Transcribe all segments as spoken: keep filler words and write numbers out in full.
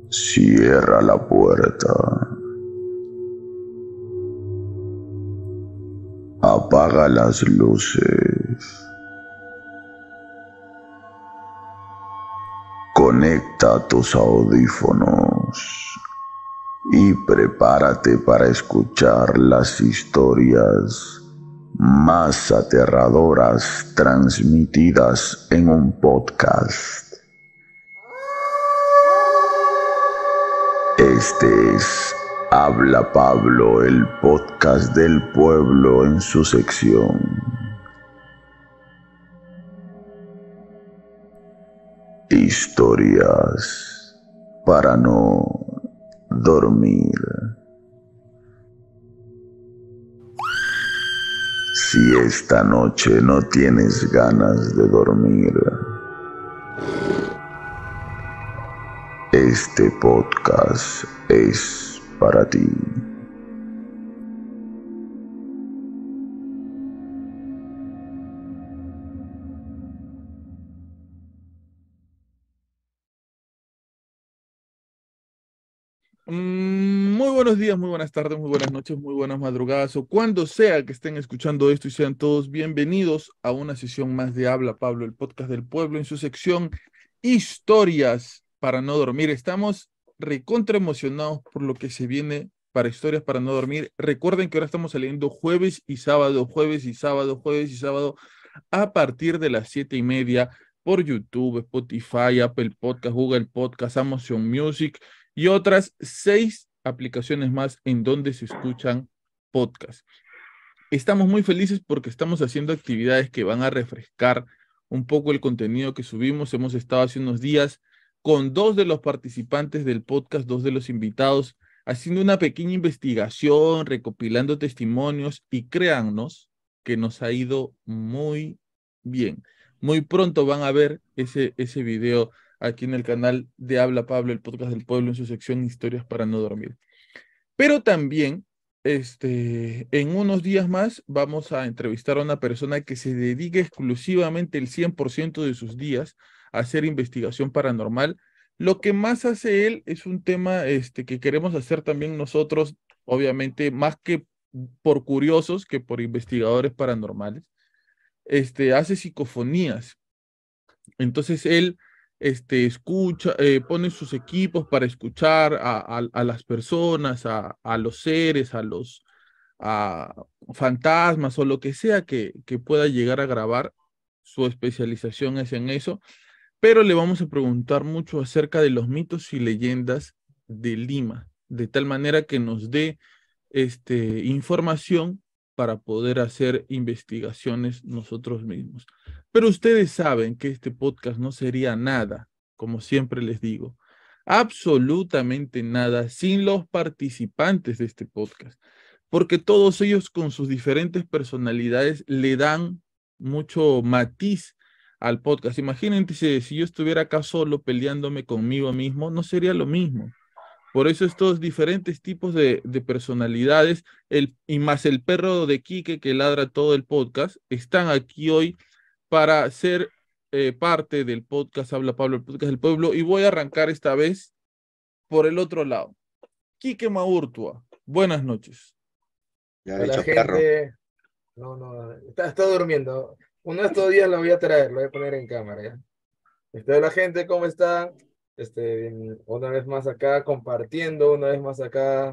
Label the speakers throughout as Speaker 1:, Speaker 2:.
Speaker 1: Cierra la puerta. Apaga las luces. Conecta tus audífonos y prepárate para escuchar las historias más aterradoras transmitidas en un podcast. Este es Habla Pablo, el podcast del pueblo en su sección Historias para no dormir. Si esta noche no tienes ganas de dormir, este podcast es para ti.
Speaker 2: Muy buenos días, muy buenas tardes, muy buenas noches, muy buenas madrugadas o cuando sea que estén escuchando esto y sean todos bienvenidos a una sesión más de Habla Pablo, el podcast del pueblo en su sección Historias para no dormir. Estamos recontra emocionados por lo que se viene para Historias para no dormir. Recuerden que ahora estamos saliendo jueves y sábado, jueves y sábado, jueves y sábado a partir de las siete y media por YouTube, Spotify, Apple Podcast, Google Podcast, Amazon Music y otras seis aplicaciones más en donde se escuchan podcasts. Estamos muy felices porque estamos haciendo actividades que van a refrescar un poco el contenido que subimos. Hemos estado hace unos días con dos de los participantes del podcast, dos de los invitados, haciendo una pequeña investigación, recopilando testimonios y créannos que nos ha ido muy bien. Muy pronto van a ver ese, ese video aquí en el canal de Habla Pablo, el podcast del pueblo, en su sección Historias para no dormir. Pero también, este, en unos días más vamos a entrevistar a una persona que se dedica exclusivamente el cien por ciento de sus días a hacer investigación paranormal. Lo que más hace él es un tema este, que queremos hacer también nosotros, obviamente, más que por curiosos que por investigadores paranormales. Este, hace psicofonías. Entonces él este, escucha, eh, pone sus equipos para escuchar a, a- a las personas, a, a los seres, a los a fantasmas o lo que sea que, que pueda llegar a grabar. Su especialización es en eso, pero le vamos a preguntar mucho acerca de los mitos y leyendas de Lima, de tal manera que nos dé este, información para poder hacer investigaciones nosotros mismos. Pero ustedes saben que este podcast no sería nada, como siempre les digo, absolutamente nada sin los participantes de este podcast, porque todos ellos con sus diferentes personalidades le dan mucho matiz al podcast. Imagínense si, si yo estuviera acá solo peleándome conmigo mismo, no sería lo mismo. Por eso estos diferentes tipos de, de personalidades, el, y más el perro de Quique que ladra todo el podcast, están aquí hoy para ser eh, parte del podcast Habla Pablo, el podcast del pueblo, y voy a arrancar esta vez por el otro lado. Quique Maurtua, buenas noches.
Speaker 3: Ya ha
Speaker 4: Hola
Speaker 3: dicho perro.
Speaker 4: gente, no, no, está, está durmiendo. Uno de estos días lo voy a traer, lo voy a poner en cámara ya. Este, hola gente, ¿cómo están? Este, bien, una vez más acá compartiendo, una vez más acá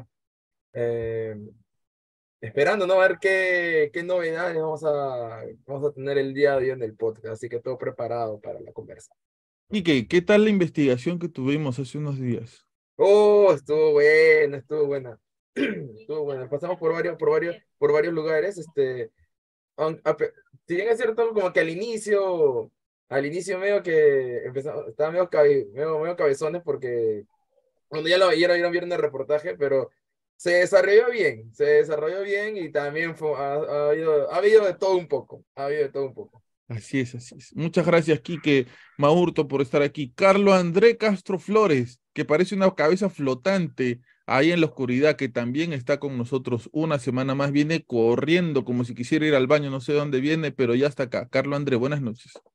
Speaker 4: eh, esperando, ¿no? A ver qué, qué novedades vamos a, vamos a tener el día de hoy en el podcast, así que todo preparado para la conversa.
Speaker 2: Quique, ¿qué tal la investigación que tuvimos hace unos días?
Speaker 4: Oh, estuvo buena, estuvo buena. Estuvo buena. Pasamos por varios, por varios, por varios lugares, este. aun- a pe- Si bien es cierto, como que al inicio, al inicio medio que empezamos, estaba medio, cabe- medio, medio cabezones porque cuando ya lo vieron, vieron, vieron el reportaje, pero se desarrolló bien, se desarrolló bien y también fue- ha, ha habido, ha habido de todo un poco, ha habido de todo un poco.
Speaker 2: Así es, así es. Muchas gracias, Quique Maurto, por estar aquí. Carlos André Castro Flores, que parece una cabeza flotante ahí en la oscuridad, que también está con nosotros una semana más. Viene corriendo como si quisiera ir al baño, no sé dónde viene, pero ya está acá. Carlos André, buenas noches.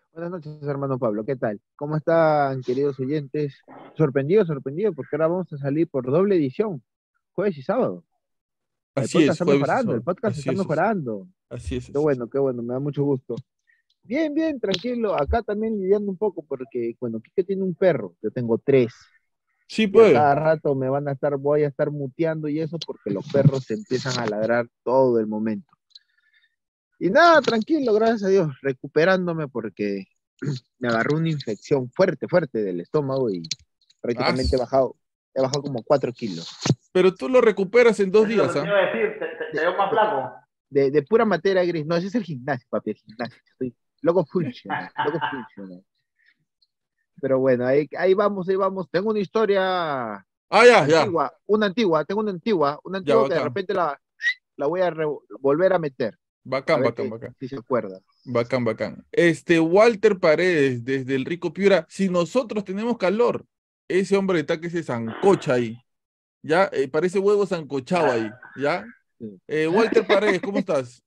Speaker 3: Buenas noches, hermano Pablo. ¿Qué tal? ¿Cómo están, queridos oyentes? Sorprendido, sorprendido, porque ahora vamos a salir por doble edición, jueves y sábado. El
Speaker 2: Así
Speaker 3: podcast
Speaker 2: es,
Speaker 3: está
Speaker 2: jueves y
Speaker 3: mejorando, el
Speaker 2: sábado.
Speaker 3: podcast
Speaker 2: Así
Speaker 3: está
Speaker 2: es, así,
Speaker 3: mejorando.
Speaker 2: así es,
Speaker 3: Qué
Speaker 2: así es.
Speaker 3: bueno, qué bueno, me da mucho gusto. Bien, bien, tranquilo. Acá también lidiando un poco, porque, bueno, Kike tiene un perro, yo tengo tres.
Speaker 2: Sí,
Speaker 3: Y a
Speaker 2: pues.
Speaker 3: cada rato me van a estar, voy a estar muteando y eso porque los perros se empiezan a ladrar todo el momento. Y nada, tranquilo, gracias a Dios, recuperándome porque me agarró una infección fuerte, fuerte del estómago y
Speaker 2: Ah,
Speaker 3: prácticamente he
Speaker 2: s-
Speaker 3: bajado, he bajado como cuatro kilos.
Speaker 2: pero tú lo recuperas en dos
Speaker 5: Eso es lo
Speaker 2: días,
Speaker 5: que te
Speaker 2: ¿ah?
Speaker 5: iba a decir, te, te, te
Speaker 3: De,
Speaker 5: veo más
Speaker 3: de,
Speaker 5: flaco.
Speaker 3: de, de pura materia gris. No, ese es el gimnasio, papi, el gimnasio. Estoy loco funcional, loco funcional. Pero bueno, ahí, ahí vamos, ahí vamos. Tengo una historia
Speaker 2: Ah, ya, ya,
Speaker 3: antigua, una antigua, tengo una antigua, una
Speaker 2: ya,
Speaker 3: antigua que de
Speaker 2: bacán.
Speaker 3: repente la, la voy a re- volver a meter. A
Speaker 2: Bacán,
Speaker 3: ver
Speaker 2: bacán,
Speaker 3: que,
Speaker 2: bacán.
Speaker 3: si se acuerda.
Speaker 2: Bacán, bacán. Este, Walter Paredes, desde el Rico Piura, si nosotros tenemos calor, ese hombre está que se zancocha ahí, ¿ya? Eh, parece huevo zancochado ahí, ¿ya?
Speaker 3: Sí.
Speaker 2: Eh, Walter Paredes, ¿cómo estás?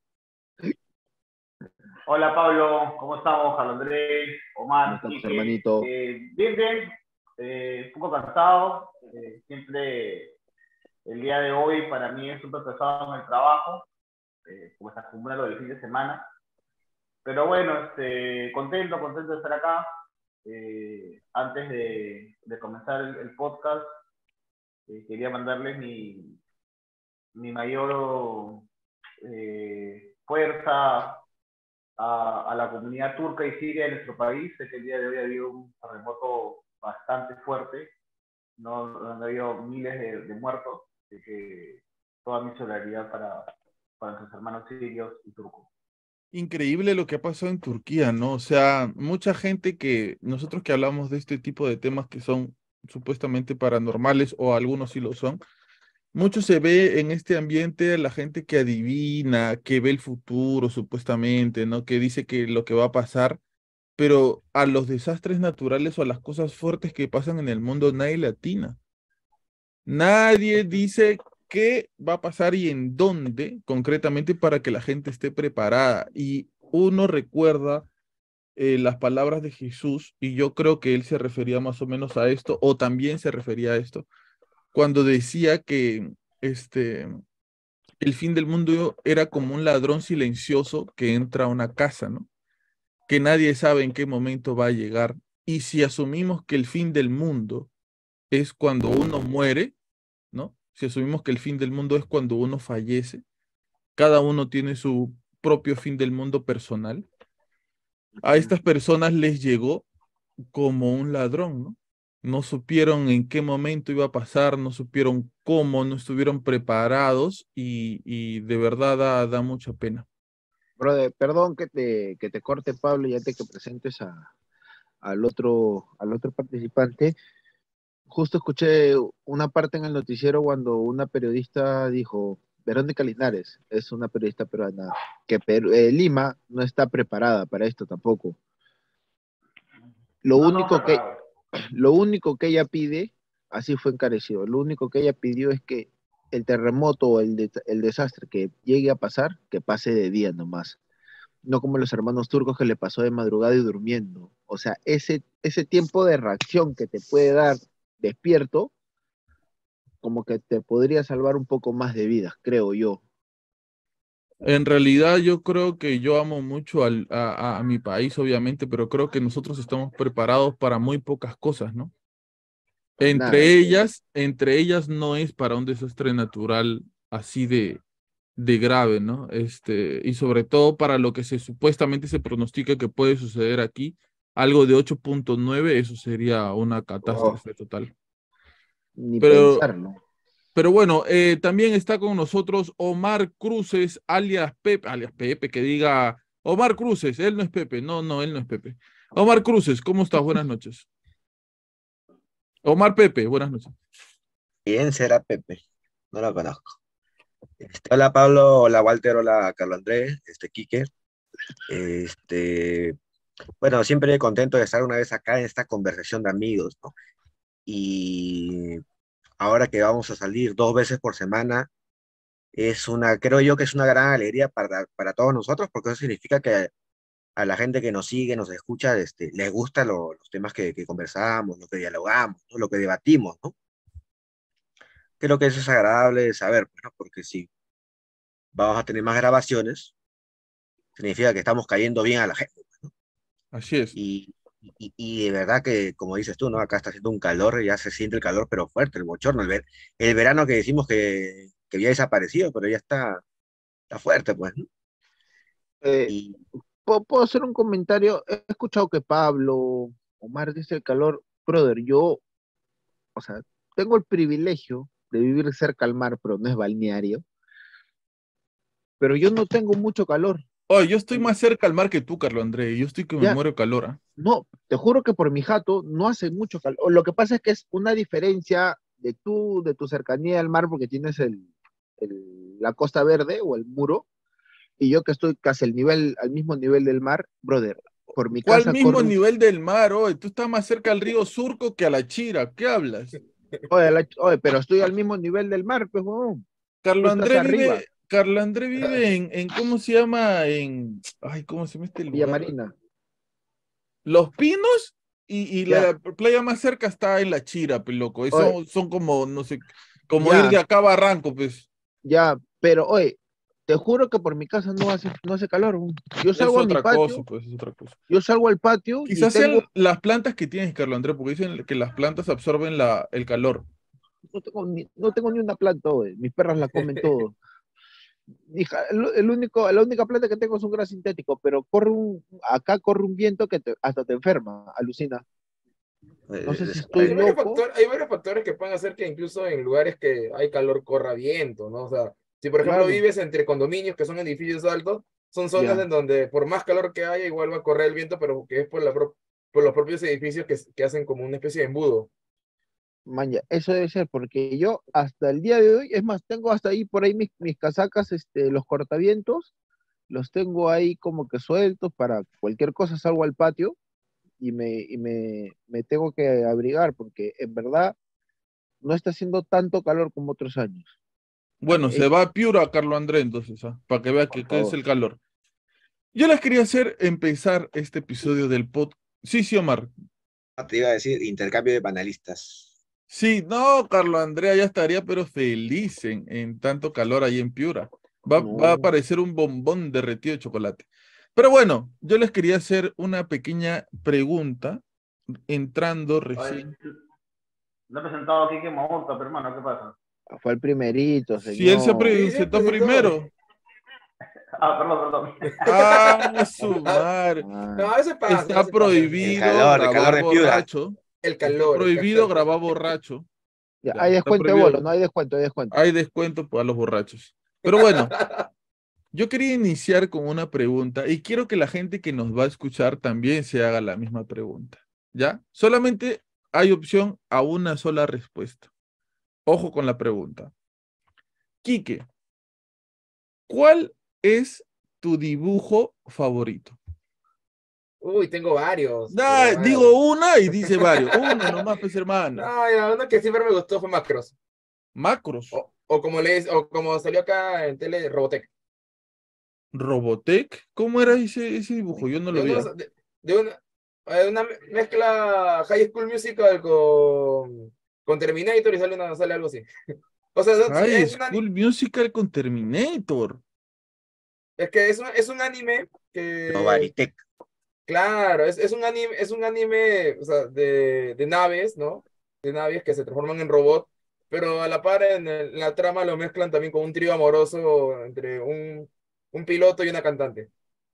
Speaker 5: Hola Pablo, ¿cómo estamos? Carlos Andrés,
Speaker 3: ¿Cómo
Speaker 5: Omar,
Speaker 3: estamos,
Speaker 5: Quique.
Speaker 3: hermanito?
Speaker 5: Eh, bien, bien, eh, un poco cansado. Eh, siempre el día de hoy para mí es súper pesado en el trabajo, eh, como se acostumbra lo del fin de semana. Pero bueno, este, contento, contento de estar acá. Eh, antes de, de comenzar el, el podcast, eh, quería mandarles mi, mi mayor eh, fuerza a, a la comunidad turca y siria de nuestro país. Sé que el día de hoy ha habido un terremoto bastante fuerte, no han habido miles de, de muertos, así que toda mi solidaridad para, para nuestros hermanos sirios y turcos.
Speaker 2: Increíble lo que ha pasado en Turquía, ¿no? O sea, mucha gente que nosotros que hablamos de este tipo de temas que son supuestamente paranormales o algunos sí lo son, mucho se ve en este ambiente la gente que adivina, que ve el futuro supuestamente, ¿no? Que dice que lo que va a pasar, pero a los desastres naturales o a las cosas fuertes que pasan en el mundo nadie le atina. Nadie dice qué va a pasar y en dónde concretamente para que la gente esté preparada. Y uno recuerda eh, las palabras de Jesús, y yo creo que él se refería más o menos a esto, o también se refería a esto, cuando decía que este, el fin del mundo era como un ladrón silencioso que entra a una casa, ¿no? Que nadie sabe en qué momento va a llegar. Y si asumimos que el fin del mundo es cuando uno muere, ¿no? Si asumimos que el fin del mundo es cuando uno fallece, cada uno tiene su propio fin del mundo personal. A estas personas les llegó como un ladrón, ¿no? No supieron en qué momento iba a pasar, no supieron cómo, no estuvieron preparados y, y de verdad da, da mucha pena.
Speaker 3: Brother, perdón que te, que te corte, Pablo, y antes que presentes a, al otro, al otro participante. Justo escuché una parte en el noticiero cuando una periodista dijo, Verónica Linares es una periodista peruana, que Perú- eh, Lima no está preparada para esto tampoco. Lo
Speaker 5: No estamos
Speaker 3: único que,
Speaker 5: preparados.
Speaker 3: lo único que ella pide, así fue encarecido, lo único que ella pidió es que el terremoto o el, de- el desastre que llegue a pasar, que pase de día nomás. No como los hermanos turcos que le pasó de madrugada y durmiendo. O sea, ese, ese tiempo de reacción que te puede dar despierto, como que te podría salvar un poco más de vidas, creo yo.
Speaker 2: En realidad yo creo que yo amo mucho al- a, a- a mi país, obviamente, pero creo que nosotros estamos preparados para muy pocas cosas, ¿no?
Speaker 3: Para nada,
Speaker 2: Entre
Speaker 3: que
Speaker 2: ellas, entre ellas no es para un desastre natural así de, de grave, ¿no? Este, y sobre todo para lo que se supuestamente se pronostica que puede suceder aquí, algo de ocho punto nueve, eso sería una
Speaker 3: oh,
Speaker 2: catástrofe total.
Speaker 3: ni
Speaker 2: Pero,
Speaker 3: pensarlo.
Speaker 2: pero bueno, eh, también está con nosotros Omar Cruces, alias Pepe, alias Pepe, que diga Omar Cruces, él no es Pepe, no, no, él no es Pepe. Omar Cruces, ¿cómo estás? Buenas noches. Omar Pepe, buenas noches.
Speaker 6: ¿Quién será Pepe? No lo conozco. Este, hola Pablo, hola Walter, hola Carlos Andrés, este Quique. Este, bueno, siempre contento de estar una vez acá en esta conversación de amigos, ¿no? Y ahora que vamos a salir dos veces por semana, es una, creo yo que es una gran alegría para, para todos nosotros, porque eso significa que a la gente que nos sigue, nos escucha, este, les gustan lo- los temas que, que conversamos, lo que dialogamos, ¿no? Lo que debatimos, ¿no? Creo que eso es agradable de saber, pues, ¿no? Porque si vamos a tener más grabaciones, significa que estamos cayendo bien a la gente.
Speaker 2: Así es.
Speaker 6: Y, y, y de verdad que, como dices tú, ¿no? Acá está haciendo un calor, ya se siente el calor, pero fuerte, el bochorno, el, ver- el verano que decimos que, que había desaparecido, pero ya está, está fuerte, pues, ¿no?
Speaker 3: Eh,
Speaker 6: Y
Speaker 3: ¿puedo, puedo hacer un comentario? He escuchado que Pablo, Omar dice el calor. Brother, yo, o sea, tengo el privilegio de vivir cerca al mar, pero no es balneario, pero yo no tengo mucho calor.
Speaker 2: Oye, yo estoy más cerca al mar que tú, Carlos Andrés. Yo estoy que me
Speaker 3: Ya,
Speaker 2: muero de calor, ¿ah?
Speaker 3: no, te juro que por mi jato no hace mucho calor. Lo que pasa es que es una diferencia de tú, de tu cercanía al mar, porque tienes el, el- la costa verde o el muro, y yo que estoy casi al nivel, al mismo nivel del mar, brother, por mi
Speaker 2: ¿Cuál
Speaker 3: casa
Speaker 2: mismo
Speaker 3: corre un...
Speaker 2: nivel del mar, oye? Tú estás más cerca al río Surco que a la Chira. ¿Qué hablas?
Speaker 3: Oye, la- oye, pero estoy al mismo nivel del mar, pues, huevón. Tú
Speaker 2: Carlos
Speaker 3: estás
Speaker 2: Andrés
Speaker 3: arriba,
Speaker 2: vive, Carlos Andrés vive en, en, ¿cómo se llama? En, ay, ¿cómo se llama este
Speaker 3: Villa
Speaker 2: lugar?
Speaker 3: Marina.
Speaker 2: Los Pinos y, y
Speaker 3: Ya,
Speaker 2: la playa más cerca está en la Chira, pues, loco.
Speaker 3: oye,
Speaker 2: Eso son como, no sé, como ir
Speaker 3: ya,
Speaker 2: de acá a Barranco, pues.
Speaker 3: ya, pero oye, te juro que por mi casa no hace, no hace calor, huevón. Yo
Speaker 2: Es
Speaker 3: salgo a mi
Speaker 2: otra cosa,
Speaker 3: patio,
Speaker 2: pues, es otra cosa.
Speaker 3: yo salgo al patio y
Speaker 2: Quizás
Speaker 3: tengo,
Speaker 2: sean las plantas que tienes, Carlos Andrés, porque dicen que las plantas absorben la, el calor.
Speaker 3: no tengo ni, no tengo ni una planta, oye. Mis perras la comen todo. Hija, el, el único, la única planta que tengo es un gras sintético, pero corre un, acá corre un viento que te- hasta te enferma, alucina. No
Speaker 6: eh,
Speaker 3: sé si
Speaker 6: es-
Speaker 3: estoy
Speaker 4: Hay varios
Speaker 3: loco.
Speaker 4: factores, hay varios factores que pueden hacer que incluso en lugares que hay calor corra viento, ¿no? O sea, si por ejemplo
Speaker 3: Claro,
Speaker 4: vives entre condominios que son edificios altos, son zonas
Speaker 3: ya,
Speaker 4: en donde por más calor que haya, igual va a correr el viento, pero que es por, la pro- por los propios edificios que, que hacen como una especie de embudo.
Speaker 3: man, ya, eso debe ser, porque yo hasta el día de hoy, es más, tengo hasta ahí por ahí mis, mis casacas, este, los cortavientos, los tengo ahí como que sueltos para cualquier cosa salgo al patio y me, y me, me tengo que abrigar, porque en verdad no está haciendo tanto calor como otros años.
Speaker 2: Bueno, se
Speaker 3: Es,
Speaker 2: va a Piura, Carlos Andrés, entonces, ¿ah? Para que vea
Speaker 3: por
Speaker 2: que, qué es
Speaker 3: favor.
Speaker 2: el calor. Yo les quería hacer empezar este episodio del podcast. Sí, sí, Omar.
Speaker 6: te iba a decir intercambio de panelistas.
Speaker 2: Sí, no, Carlos Andrea ya estaría, pero feliz en, en tanto calor ahí en Piura. Va, va a
Speaker 3: No,
Speaker 2: parecer un bombón derretido de chocolate. Pero bueno, yo les quería hacer una pequeña pregunta, entrando
Speaker 5: Oye,
Speaker 2: recién.
Speaker 5: no he presentado a Kike Maurta, pero hermano, ¿qué pasa?
Speaker 3: fue el primerito,
Speaker 2: Si él se
Speaker 3: señor.
Speaker 4: Sí, sí,
Speaker 2: presentó
Speaker 4: presentó.
Speaker 2: primero.
Speaker 5: Ah, perdón, perdón.
Speaker 2: Ah, su madre.
Speaker 3: Ah,
Speaker 4: No, a veces pasa, a
Speaker 2: Está
Speaker 4: veces pasa.
Speaker 6: El
Speaker 2: prohibido
Speaker 6: calor, el calor
Speaker 2: grabar
Speaker 6: de Piura.
Speaker 2: borracho.
Speaker 4: El
Speaker 2: Está
Speaker 4: calor, el
Speaker 2: prohibido
Speaker 4: calor.
Speaker 2: grabar borracho.
Speaker 3: ya,
Speaker 2: Ya,
Speaker 3: hay
Speaker 2: está
Speaker 3: descuento de
Speaker 2: prohibido.
Speaker 3: bolo, no hay descuento, hay descuento.
Speaker 2: Hay descuento para los borrachos. Pero bueno, yo quería iniciar con una pregunta y quiero que la gente que nos va a escuchar también se haga la misma pregunta. ¿Ya? Solamente hay opción a una sola respuesta. Ojo con la pregunta. Quique, ¿cuál es tu dibujo favorito?
Speaker 4: Uy, tengo varios, tengo
Speaker 2: Ah,
Speaker 4: varios.
Speaker 2: digo una y dice varios. Uno nomás, pues hermano.
Speaker 4: No, ya, uno que siempre me gustó fue Macros.
Speaker 2: Macros.
Speaker 4: O, o como le, o como salió acá en tele, Robotech.
Speaker 2: Robotech. ¿Cómo era ese, ese dibujo? Yo no
Speaker 4: De,
Speaker 2: lo vi.
Speaker 4: unos, de, de una, de una mezcla High School Musical con, con Terminator y sale, una, sale algo así. O sea, no, sí,
Speaker 2: High
Speaker 4: es, una,
Speaker 2: School Musical con Terminator.
Speaker 4: es que es un, es un anime
Speaker 6: Los
Speaker 4: que,
Speaker 6: Baritec.
Speaker 4: claro, es, es un anime, es un anime, o sea, de, de naves, ¿no? De naves que se transforman en robot, pero a la par en, el- en la trama lo mezclan también con un trío amoroso entre un, un piloto y una cantante.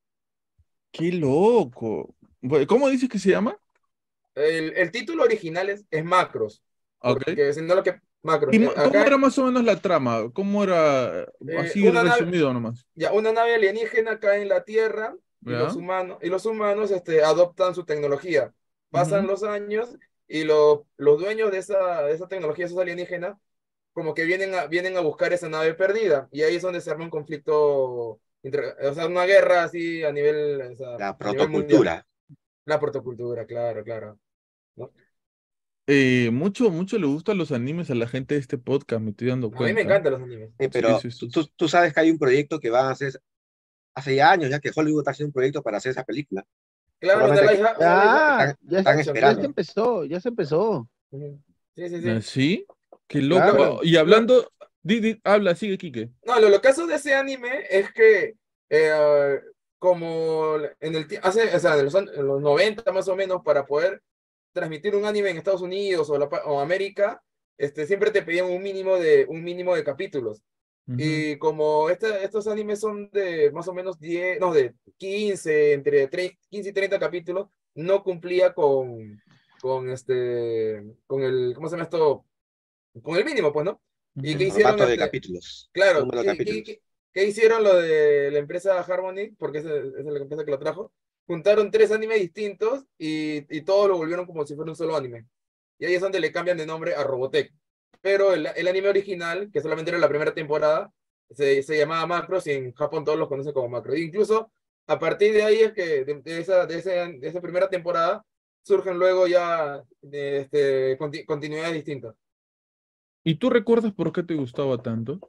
Speaker 2: Qué loco. Bueno, ¿cómo dices que se llama?
Speaker 4: El, el título original es, es Macros,
Speaker 2: Ok.
Speaker 4: porque si no lo que Macros.
Speaker 2: ¿Y mo-
Speaker 4: eh,
Speaker 2: cómo
Speaker 4: acá
Speaker 2: era más o menos la trama? ¿Cómo era
Speaker 4: eh,
Speaker 2: así
Speaker 4: una nave,
Speaker 2: resumido nomás?
Speaker 4: ya, una nave alienígena cae en la Tierra y los
Speaker 2: ¿Ya?
Speaker 4: humanos, y los humanos este, adoptan su tecnología. Pasan
Speaker 2: Ujú.
Speaker 4: los años y lo- los dueños de esa, de esa tecnología, esos alienígenas, como que vienen a, vienen a buscar esa nave perdida. Y ahí es donde se arma un conflicto, entre- o sea, una guerra así a nivel, o sea,
Speaker 6: La
Speaker 4: a nivel mundial.
Speaker 6: protocultura.
Speaker 4: La protocultura, claro, claro. ¿No?
Speaker 2: Eh, mucho, mucho le gustan los animes a la gente de este podcast, me estoy dando
Speaker 4: A mí me
Speaker 2: cuenta.
Speaker 4: encantan los animes.
Speaker 6: Eh,
Speaker 2: Sí,
Speaker 6: pero
Speaker 2: sí, sí,
Speaker 6: tú,
Speaker 2: sí.
Speaker 6: tú sabes que hay un proyecto que van a hacer hace ya años ya que Hollywood está haciendo un proyecto para hacer esa película.
Speaker 4: Claro, lo de
Speaker 6: Solamente
Speaker 4: live,
Speaker 6: que
Speaker 4: a- lo de live
Speaker 3: Ah,
Speaker 6: están,
Speaker 3: ya,
Speaker 6: están
Speaker 3: se-
Speaker 4: action,
Speaker 3: ya se
Speaker 6: esperando.
Speaker 4: claro.
Speaker 3: empezó, ya se empezó.
Speaker 4: Ujú. Sí, sí,
Speaker 2: ¿Ah,
Speaker 4: sí.
Speaker 2: sí? Qué
Speaker 4: Lo,
Speaker 2: loco.
Speaker 3: Claro.
Speaker 2: Y
Speaker 4: lo-
Speaker 2: hablando, di- di- habla, sigue, Quique.
Speaker 4: no, lo, lo caso de ese anime es que eh, como en el tie- hace, o sea, en los, an- en los noventa más o menos, para poder transmitir un anime en Estados Unidos o, la, pa- o América, este, siempre te pedían un mínimo de, un mínimo de capítulos.
Speaker 2: Ujú.
Speaker 4: Y como este- estos animes son de más o menos diez, no, de quince entre tre- quince y treinta capítulos, no cumplía con, con este, con el, ¿cómo se llama esto? Con el mínimo, pues, ¿no? ¿Y qué
Speaker 2: Ujú.
Speaker 4: hicieron?
Speaker 6: Formato de
Speaker 4: Este,
Speaker 6: capítulos,
Speaker 4: claro,
Speaker 6: número de
Speaker 4: ¿qué, qué,
Speaker 6: capítulos.
Speaker 4: qué- qué hicieron lo de la empresa Harmony? Porque esa, esa es la empresa que lo trajo. Juntaron tres animes distintos y, y todos lo volvieron como si fuera un solo anime. Y ahí es donde le cambian de nombre a Robotech. Pero el, el anime original, que solamente era la primera temporada, se, se llamaba Macros y en Japón todos los conocen como Macros. E incluso a partir de ahí es que de, de esa, de, ese- de esa primera temporada surgen luego ya de, este, conti- continuidades distintas.
Speaker 2: ¿Y tú recuerdas por qué te gustaba tanto?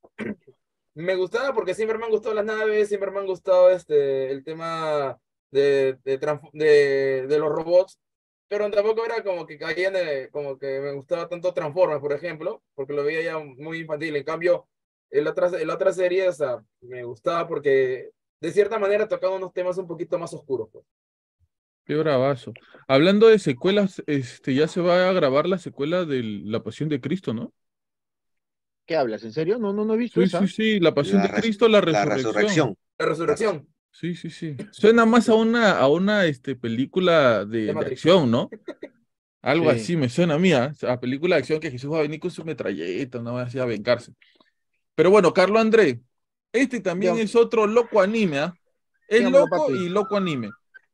Speaker 4: Me gustaba porque siempre me han gustado las naves, siempre me han gustado este, el tema de, de, transf- de, de los robots, pero tampoco era como que caían de, como que me gustaba tanto Transformers, por ejemplo, porque lo veía ya muy infantil. En cambio, en la otra, en la otra serie, o sea, me gustaba porque de cierta manera tocaba unos temas un poquito más oscuros, pues.
Speaker 2: Qué bravazo. Hablando de secuelas, este, ya se va a grabar la secuela de La Pasión de Cristo, ¿no?
Speaker 3: ¿Qué hablas? ¿En serio? No, no, no he visto
Speaker 2: Sí, sí,
Speaker 3: esa.
Speaker 2: sí, La Pasión
Speaker 6: La,
Speaker 2: de
Speaker 6: res-
Speaker 2: Cristo, la
Speaker 6: la
Speaker 2: resurrección.
Speaker 6: resurrección.
Speaker 4: La
Speaker 6: La res-
Speaker 4: resurrección
Speaker 2: Sí, sí, sí. Suena más a una, a una este, película
Speaker 4: de
Speaker 2: de, de
Speaker 4: Matrix.
Speaker 2: acción, ¿no? Algo
Speaker 3: Sí.
Speaker 2: así me suena a mí, ¿ah? A película de acción que Jesús va a venir con su metralleta, no va a vengarse. Pero bueno, Carlos André, este también
Speaker 3: Ya,
Speaker 2: es otro loco anime, ¿ah? Es
Speaker 3: dígamelo,
Speaker 2: loco
Speaker 3: papi.
Speaker 2: y loco anime.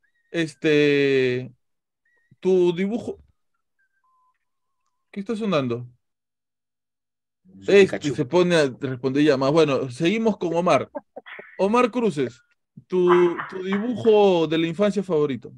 Speaker 2: Este, tu dibujo, ¿qué está sonando?
Speaker 6: Su
Speaker 2: Este
Speaker 6: Pikachu.
Speaker 2: se pone a responder llamadas. Bueno, seguimos con Omar. Omar Cruces, tu, tu dibujo de la infancia favorito.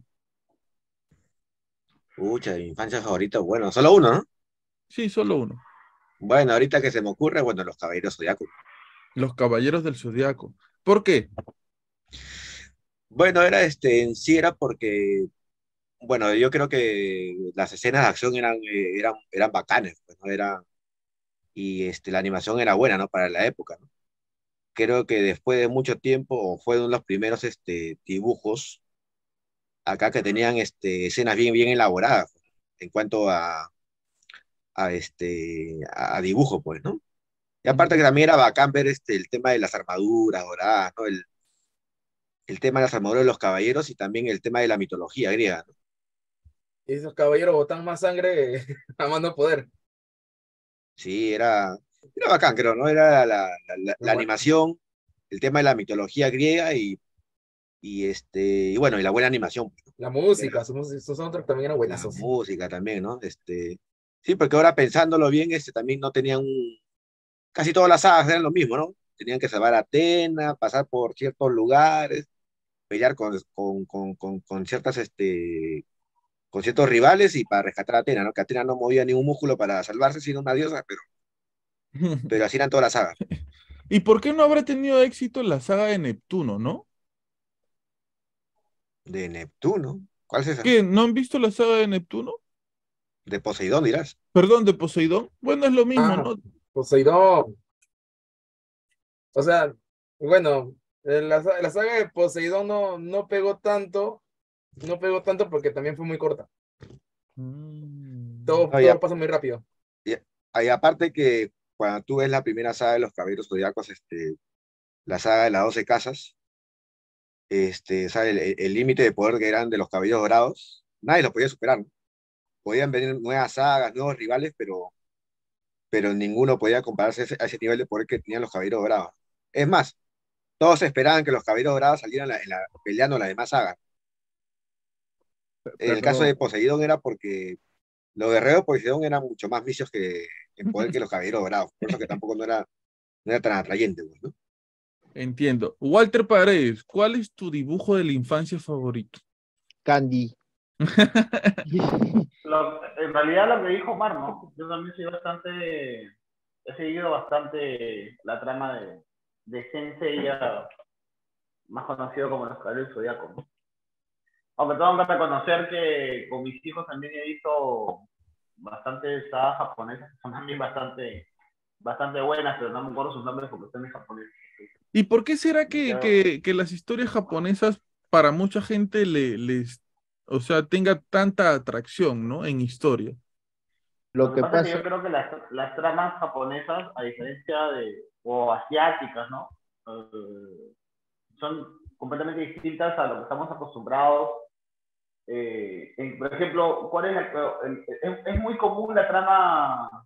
Speaker 6: Pucha, mi infancia favorita, bueno, solo uno, ¿no?
Speaker 2: Sí, solo uno.
Speaker 6: Bueno, ahorita que se me ocurre, bueno, los Caballeros Zodiacos.
Speaker 2: Los Caballeros del Zodiaco. ¿Por qué?
Speaker 6: Bueno, era este, en sí era porque, bueno, yo creo que las escenas de acción eran, eh, eran, eran bacanes, pues, ¿no? Era, y este, la animación era buena, ¿no? Para la época, ¿no? Creo que después de mucho tiempo fue uno de los primeros este, dibujos acá que tenían este, escenas bien, bien elaboradas en cuanto a, a, este, a, a dibujo, pues, ¿no? Y aparte que
Speaker 2: Ujú.
Speaker 6: también era bacán ver este, el tema de las armaduras doradas, ¿no? El, el tema de las armaduras de los caballeros y también el tema de la mitología griega, ¿no?
Speaker 4: Y esos caballeros botan más sangre a más no poder.
Speaker 6: Sí, era, era bacán, creo, ¿no? Era la, la, la- la
Speaker 4: Bueno,
Speaker 6: animación, el tema de la mitología griega y, y, este, y bueno, y la buena animación, pues, ¿no?
Speaker 4: la
Speaker 6: Era
Speaker 4: música, sus, sus soundtracks también eran
Speaker 6: la
Speaker 4: buenazos.
Speaker 6: música también, ¿no? Este, sí, porque ahora pensándolo bien, este, también no tenían un, casi todas las sagas eran lo mismo, ¿no? Tenían que salvar a Atena, pasar por ciertos lugares, pelear con, con, con, con, con ciertas, este, con ciertos rivales y para rescatar a Atena, ¿no? Que Atena no movía ningún músculo para salvarse, sino una diosa, pero, pero así eran todas las sagas.
Speaker 2: ¿Y por qué no habrá tenido éxito la saga de Neptuno, no?
Speaker 6: De Neptuno, ¿cuál es esa?
Speaker 2: ¿Qué? ¿No han visto la saga de Neptuno?
Speaker 6: De Poseidón, dirás.
Speaker 2: Perdón, de Poseidón. Bueno, es lo mismo,
Speaker 4: Ah,
Speaker 2: ¿no?
Speaker 4: Poseidón. O sea, bueno, eh, la, sa- la saga de Poseidón no, no pegó tanto, no pegó tanto porque también fue muy corta.
Speaker 2: Mm.
Speaker 4: Todo,
Speaker 6: No, y,
Speaker 4: todo
Speaker 6: a-
Speaker 4: pasa muy rápido.
Speaker 6: y- y aparte que cuando tú ves la primera saga de los Caballeros Zodiacos, este, la saga de las doce casas, este, ¿sabe? El el límite de poder que eran de los Caballeros Dorados, nadie los podía superar, ¿no? Podían venir nuevas sagas, nuevos rivales, pero, pero ninguno podía compararse a ese, a ese nivel de poder que tenían los Caballeros Dorados. Es más, todos esperaban que los Caballeros Dorados salieran en la- en la- peleando las demás sagas. En el caso
Speaker 3: Perdón.
Speaker 6: de Poseidón era porque los guerreros de Poseidón eran mucho más vicios que, en poder que los Caballeros Dorados, por eso que tampoco no era, no era tan atrayente, pues, ¿no?
Speaker 2: Entiendo. Walter Paredes, ¿cuál es tu dibujo de la infancia favorito?
Speaker 3: Candy.
Speaker 5: Lo- en realidad lo que dijo Omar, ¿no? Yo también soy bastante, he seguido bastante la trama de, de Sensei, más conocido como los Caballeros del Zodiaco, ¿no? Aunque tengo que reconocer que con mis hijos también he visto bastantes sagas japonesas, que son también bastante, bastante buenas, pero no me acuerdo sus nombres porque están en japonés.
Speaker 2: ¿Y por qué será que,
Speaker 5: Pero,
Speaker 2: que, que las historias japonesas para mucha gente le, les, o sea, tenga tanta atracción, ¿no? En historia.
Speaker 5: lo
Speaker 3: Lo
Speaker 5: que
Speaker 3: que
Speaker 5: pasa es que yo
Speaker 3: pasa,
Speaker 5: creo que las, las tramas japonesas, a diferencia de, o asiáticas, ¿no? Eh, son completamente distintas a lo que estamos acostumbrados. Eh, en- por ejemplo, ¿cuál es, la- el- es, es muy común la trama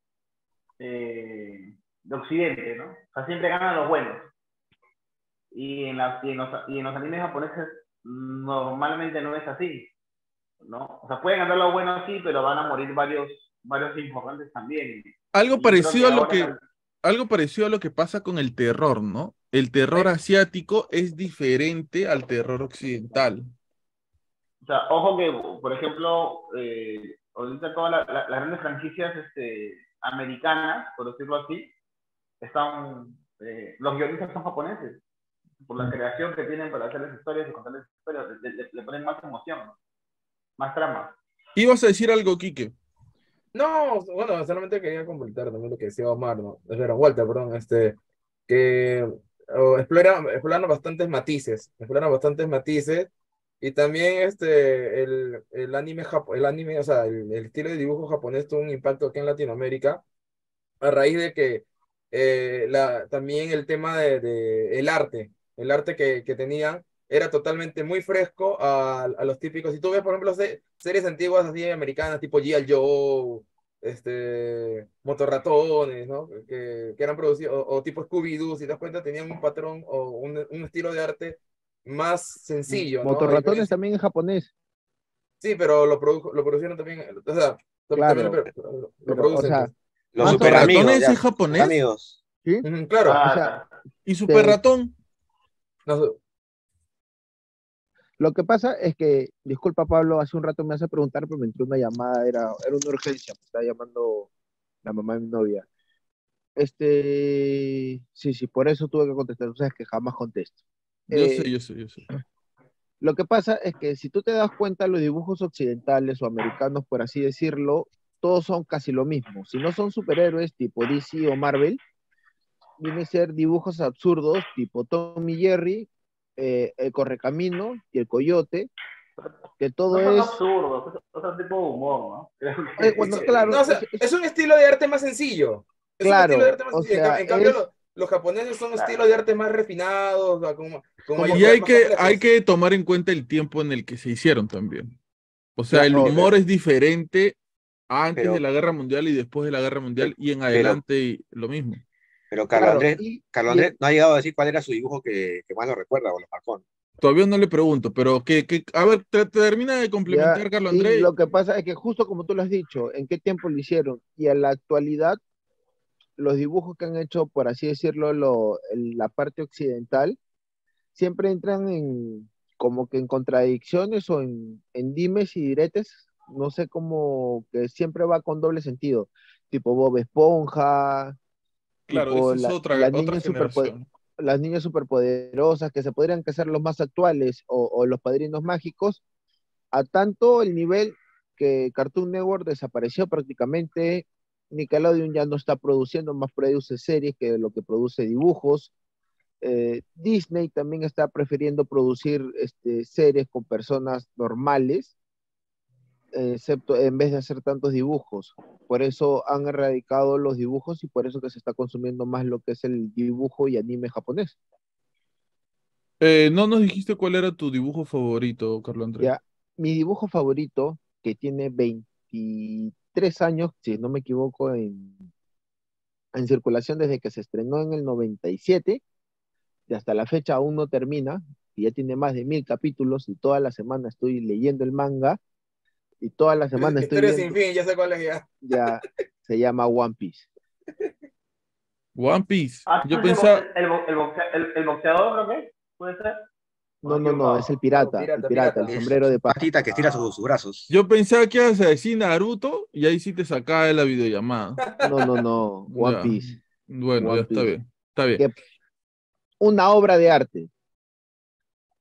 Speaker 5: eh, de Occidente, ¿no? O sea, siempre ganan los buenos. Y en, la- y en los, y en los animes japoneses normalmente no es así, ¿no? O sea, pueden ganar los buenos sí, pero van a morir varios, varios importantes también.
Speaker 2: Algo
Speaker 5: Y yo creo
Speaker 2: parecido
Speaker 5: que
Speaker 2: a lo
Speaker 5: ahora
Speaker 2: que, algo parecido a lo que pasa con el terror, ¿no? El terror asiático es diferente al terror occidental.
Speaker 5: O sea, ojo que, por ejemplo, eh, ahorita todas la- la- las grandes franquicias este, americanas, por decirlo así, están, eh, los guionistas son japoneses, por la creación que tienen para hacer las historias y contar las historias, le, le- le ponen más emoción, más trama.
Speaker 2: ¿Ibas a decir algo, Quique?
Speaker 4: No, bueno, solamente quería completar también lo que decía Omar, ¿no? Era Walter, perdón, este, que oh, explora, exploran bastantes matices, exploran bastantes matices, y también este, el, el anime, japo- el anime, o sea, el, el estilo de dibujo japonés tuvo un impacto aquí en Latinoamérica, a raíz de que eh, la, también el tema de, de el arte, el arte que, que tenían era totalmente muy fresco a, a los típicos. Si tú ves, por ejemplo, se- series antiguas así americanas, tipo G I. Joe, este, Motorratones, ¿no? Que, que eran producidos, o, o tipo Scooby-Doo, si te das cuenta, tenían un patrón o un, un estilo de arte más sencillo, ¿no? A
Speaker 3: Motorratones
Speaker 4: diferencia,
Speaker 3: también en japonés,
Speaker 4: sí, pero lo, produ- lo producieron también, o sea, también
Speaker 3: claro,
Speaker 4: lo, lo- lo
Speaker 3: pero, o
Speaker 4: producen,
Speaker 3: sea,
Speaker 4: pues.
Speaker 6: Los
Speaker 3: más o
Speaker 6: super
Speaker 3: menos,
Speaker 6: amigos,
Speaker 2: ¿Motorratones
Speaker 6: ya,
Speaker 2: es
Speaker 6: super
Speaker 2: japonés?
Speaker 6: amigos.
Speaker 3: ¿sí?
Speaker 4: Ujú, claro.
Speaker 3: O sea,
Speaker 5: Ah,
Speaker 2: ¿Y Super
Speaker 3: te-
Speaker 2: Ratón?
Speaker 4: No,
Speaker 3: lo que pasa es que, disculpa Pablo, hace un rato me hace preguntar, pero me entró una llamada, era, era una urgencia, me estaba llamando la mamá de mi novia. Este, sí, sí, por eso tuve que contestar, tú sabes que jamás contesto.
Speaker 2: Yo sé,
Speaker 3: Eh,
Speaker 2: yo sé, yo sé.
Speaker 3: lo que pasa es que si tú te das cuenta, los dibujos occidentales o americanos, por así decirlo, todos son casi lo mismo. Si no son superhéroes tipo D C o Marvel, vienen a ser dibujos absurdos tipo Tom y Jerry, eh, el Correcamino y el Coyote, que todo
Speaker 5: no son
Speaker 3: es,
Speaker 5: absurdos, es otro tipo de humor, ¿no? Creo
Speaker 3: eh,
Speaker 5: que,
Speaker 3: bueno,
Speaker 4: eso-
Speaker 3: claro,
Speaker 4: no, o
Speaker 3: es,
Speaker 4: sea,
Speaker 3: es-
Speaker 4: es un estilo de arte más sencillo. Es un estilo de
Speaker 3: claro,
Speaker 4: arte más
Speaker 3: o
Speaker 4: sencillo. En, ca-
Speaker 3: sea,
Speaker 4: en cambio,
Speaker 3: es
Speaker 4: los, los japoneses son
Speaker 5: claro.
Speaker 4: estilos de arte más refinados, o sea, con, con
Speaker 3: como
Speaker 2: Y
Speaker 4: mayores,
Speaker 2: hay
Speaker 4: más
Speaker 2: que, hay
Speaker 4: complejos.
Speaker 2: que tomar en cuenta el tiempo en el que se hicieron también. O sea, el
Speaker 3: claro,
Speaker 6: Sí,
Speaker 2: humor
Speaker 6: pero,
Speaker 2: es diferente antes de
Speaker 6: pero,
Speaker 2: la Guerra Mundial y después de la Guerra Mundial y en
Speaker 6: pero,
Speaker 2: adelante y lo mismo.
Speaker 6: pero Carlos
Speaker 3: claro,
Speaker 6: Andrés,
Speaker 3: y,
Speaker 6: Carlos
Speaker 3: y
Speaker 6: Andrés
Speaker 3: en-
Speaker 6: no ha llegado a decir cuál era su dibujo que, que más lo recuerda o lo marcó, ¿no?
Speaker 2: Todavía no le pregunto, pero que, que a ver, te- termina de
Speaker 3: ya,
Speaker 2: complementar, Carlos
Speaker 3: y
Speaker 2: Andrés.
Speaker 3: lo que pasa es que justo como tú lo has dicho, ¿en qué tiempo lo hicieron? Y en la actualidad, los dibujos que han hecho, por así decirlo, lo, en la parte occidental, siempre entran en como que en contradicciones o en, en dimes y diretes, no sé cómo, que siempre va con doble sentido, tipo Bob Esponja,
Speaker 2: Claro,
Speaker 3: tipo
Speaker 2: esa es
Speaker 3: la-
Speaker 2: otra,
Speaker 3: las
Speaker 2: otra
Speaker 3: niñas superpo-
Speaker 2: generación.
Speaker 3: las niñas superpoderosas, que se podrían que ser los más actuales, o, o los padrinos mágicos, a tanto el nivel que Cartoon Network desapareció prácticamente, Nickelodeon ya no está produciendo, más produce series que lo que produce dibujos. Eh, Disney también está prefiriendo producir este, series con personas normales, eh, excepto en vez de hacer tantos dibujos. Por eso han erradicado los dibujos y por eso que se está consumiendo más lo que es el dibujo y anime japonés.
Speaker 2: Eh, no nos dijiste cuál era tu dibujo favorito, Carlos Andrés.
Speaker 3: Ya, mi dibujo favorito, que tiene veintitrés años, si no me equivoco, en, en circulación desde que se estrenó en el noventa y siete, y hasta la fecha aún no termina, y ya tiene más de mil capítulos, y toda la semana estoy leyendo el manga, y toda la semana estoy
Speaker 4: Historia sin
Speaker 3: viendo,
Speaker 4: fin, ya sé cuál es ya.
Speaker 3: ya se llama One Piece.
Speaker 2: One Piece.
Speaker 5: Ah,
Speaker 2: Yo
Speaker 5: ¿es el,
Speaker 2: pensaba,
Speaker 5: bo- el, bo- el, boxea- el- el boxeador, creo que puede ser? ¿O
Speaker 3: No,
Speaker 5: me he
Speaker 3: no, no, es el
Speaker 5: equivocado?
Speaker 3: pirata, el
Speaker 4: Pirata,
Speaker 3: pirata, el
Speaker 4: pirata.
Speaker 6: Es,
Speaker 3: sombrero
Speaker 6: es
Speaker 3: de
Speaker 6: un
Speaker 3: paja.
Speaker 6: patita que estira sus, sus brazos.
Speaker 2: yo pensaba que ibas a decir Naruto y ahí sí te sacaba de la videollamada.
Speaker 3: No, no, no, One
Speaker 2: Ya.
Speaker 3: Piece,
Speaker 2: Bueno, ya
Speaker 3: One
Speaker 2: está
Speaker 3: Piece.
Speaker 2: bien. Está bien.
Speaker 3: Que una obra de arte.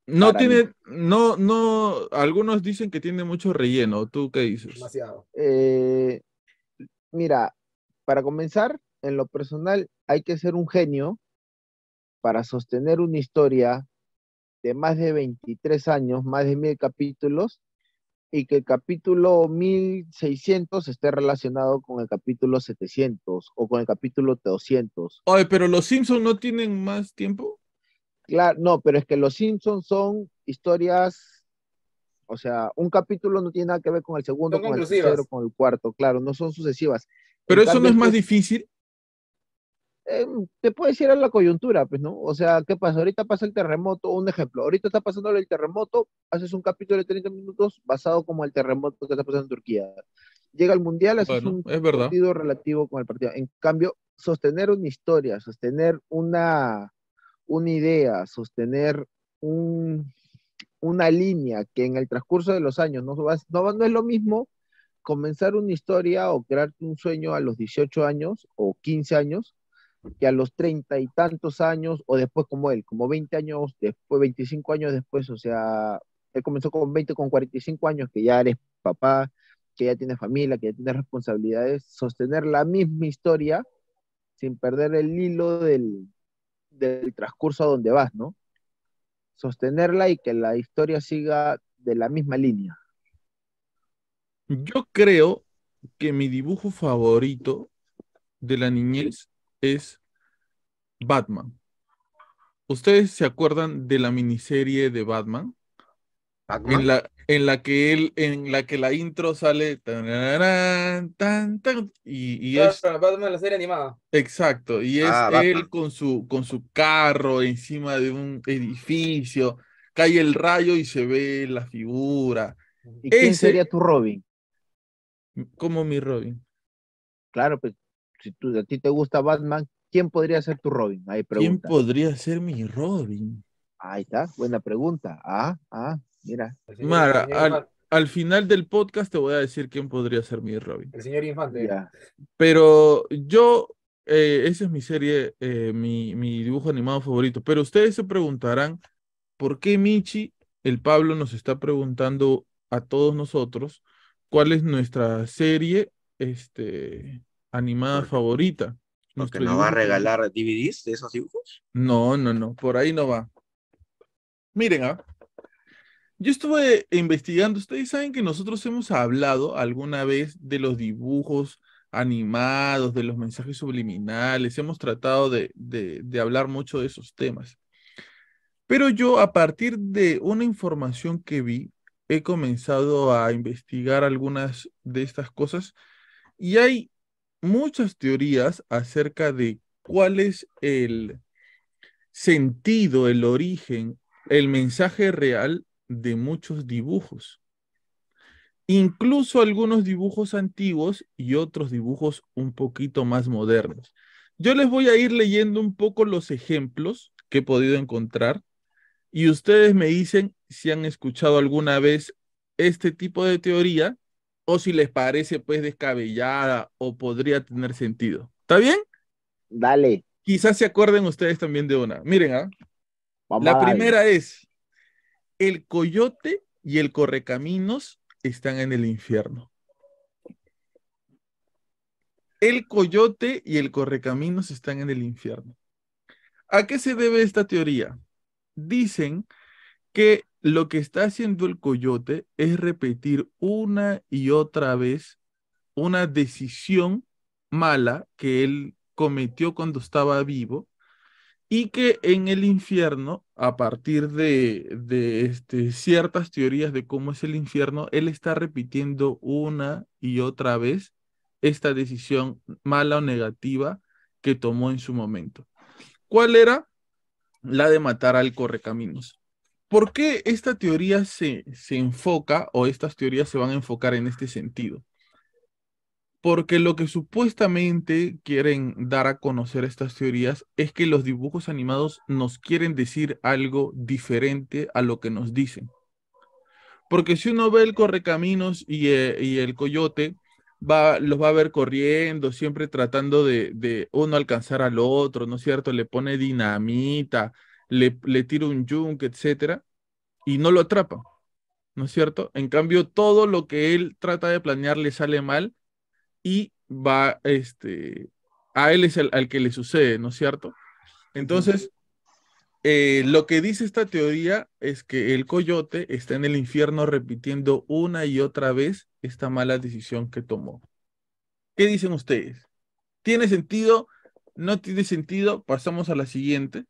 Speaker 2: No
Speaker 3: para mí.
Speaker 2: tiene, no, no, algunos dicen que tiene mucho relleno. ¿Tú qué dices?
Speaker 4: Demasiado.
Speaker 3: Eh, mira, para comenzar, en lo personal, hay que ser un genio para sostener una historia de más de veintitrés años, más de mil capítulos, y que el capítulo mil seiscientos esté relacionado con el capítulo setecientos o con el capítulo doscientos.
Speaker 2: Oye, pero los Simpsons no tienen más tiempo.
Speaker 3: Claro, no, pero es que los Simpsons son historias, o sea, un capítulo no tiene nada que ver con el segundo,
Speaker 4: Son
Speaker 3: con el tercero,
Speaker 4: conclusivas.
Speaker 3: con el cuarto, claro, no son sucesivas. En
Speaker 2: Pero eso no
Speaker 3: cambio,
Speaker 2: es más
Speaker 3: este
Speaker 2: difícil.
Speaker 3: eh, te puedes ir a la coyuntura, pues, ¿no? O sea, ¿qué pasa? Ahorita pasa el terremoto, un ejemplo, ahorita está pasando el terremoto, haces un capítulo de treinta minutos basado como el terremoto que está pasando en Turquía. Llega el mundial, haces
Speaker 2: Bueno,
Speaker 3: un
Speaker 2: es verdad.
Speaker 3: partido relativo con el partido. En cambio, sostener una historia, sostener una, una idea, sostener un, una línea que en el transcurso de los años no, vas- no, va- no es lo mismo comenzar una historia o crearte un sueño a los dieciocho años o quince años que a los treinta y tantos años, o después como él, como veinte años después, veinticinco años después, o sea, él comenzó con veinte, con cuarenta y cinco años, que ya eres papá, que ya tienes familia, que ya tienes responsabilidades, sostener la misma historia sin perder el hilo del, del transcurso a donde vas, ¿no? Sostenerla y que la historia siga de la misma línea.
Speaker 2: Yo creo que mi dibujo favorito de la niñez es Batman. ¿Ustedes se acuerdan de la miniserie de Batman? En
Speaker 6: Pac-Man.
Speaker 2: la, en la que él, en la que la intro sale tararán, tan, tan, y, y
Speaker 4: Claro,
Speaker 2: es
Speaker 4: Batman, la serie animada.
Speaker 2: exacto, y es
Speaker 6: Ah,
Speaker 2: él
Speaker 6: Batman.
Speaker 2: con su, con su carro encima de un edificio, cae el rayo y se ve la figura.
Speaker 3: ¿Y quién
Speaker 2: Ese,
Speaker 3: sería tu Robin?
Speaker 2: como mi Robin.
Speaker 3: Claro, pues si tú, a ti te gusta Batman, ¿quién podría ser tu Robin? Ahí
Speaker 2: ¿Quién
Speaker 3: pregunta.
Speaker 2: podría ser mi Robin?
Speaker 3: Ahí está, buena pregunta. Ah, ah, mira.
Speaker 4: El señor, el
Speaker 2: Mara,
Speaker 4: señor
Speaker 2: al,
Speaker 4: Infante.
Speaker 2: al final del podcast te voy a decir quién podría ser mi Robin.
Speaker 4: El señor Infante.
Speaker 3: Ya.
Speaker 2: Pero yo, eh, esa es mi serie, eh, mi, mi dibujo animado favorito. Pero ustedes se preguntarán, ¿por qué Michi, el Pablo, nos está preguntando a todos nosotros cuál es nuestra serie, este, animada
Speaker 6: Porque,
Speaker 2: favorita?
Speaker 6: porque
Speaker 2: Nuestro
Speaker 6: nos va a
Speaker 2: dibujo favorito.
Speaker 6: regalar D V Ds de esos dibujos.
Speaker 2: No, no, no, por ahí no va. Miren, ah, yo estuve investigando, ustedes saben que nosotros hemos hablado alguna vez de los dibujos animados, de los mensajes subliminales, hemos tratado de, de, de hablar mucho de esos temas. Pero yo a partir de una información que vi, he comenzado a investigar algunas de estas cosas y hay muchas teorías acerca de cuál es el sentido, el origen, el mensaje real de muchos dibujos. Incluso algunos dibujos antiguos y otros dibujos un poquito más modernos. Yo les voy a ir leyendo un poco los ejemplos que he podido encontrar y ustedes me dicen si han escuchado alguna vez este tipo de teoría o si les parece pues descabellada o podría tener sentido. ¿Está bien?
Speaker 3: Dale,
Speaker 2: Quizás se acuerden ustedes también de una. Miren, ¿ah?
Speaker 3: vamos
Speaker 2: La
Speaker 3: a darle.
Speaker 2: primera es, el coyote y el correcaminos están en el infierno. El coyote y el correcaminos están en el infierno. ¿A qué se debe esta teoría? Dicen que lo que está haciendo el coyote es repetir una y otra vez una decisión mala que él cometió cuando estaba vivo y que en el infierno, a partir de, de este, ciertas teorías de cómo es el infierno, él está repitiendo una y otra vez esta decisión mala o negativa que tomó en su momento. ¿Cuál era? La de matar al correcaminos. ¿Por qué esta teoría se, se enfoca o estas teorías se van a enfocar en este sentido? Porque lo que supuestamente quieren dar a conocer estas teorías es que los dibujos animados nos quieren decir algo diferente a lo que nos dicen. Porque si uno ve el correcaminos y, eh, y el coyote, va, los va a ver corriendo, siempre tratando de, de uno alcanzar al otro, ¿no es cierto? Le pone dinamita, le, le tira un yunque, etcétera. y no lo atrapa, ¿no es cierto? En cambio, todo lo que él trata de planear le sale mal y va, este, a él es el, al que le sucede, ¿no es cierto?
Speaker 4: Ujú.
Speaker 2: Entonces, eh, lo que dice esta teoría es que el coyote está en el infierno repitiendo una y otra vez esta mala decisión que tomó. ¿Qué dicen ustedes? ¿Tiene sentido? ¿No tiene sentido? Pasamos a la siguiente.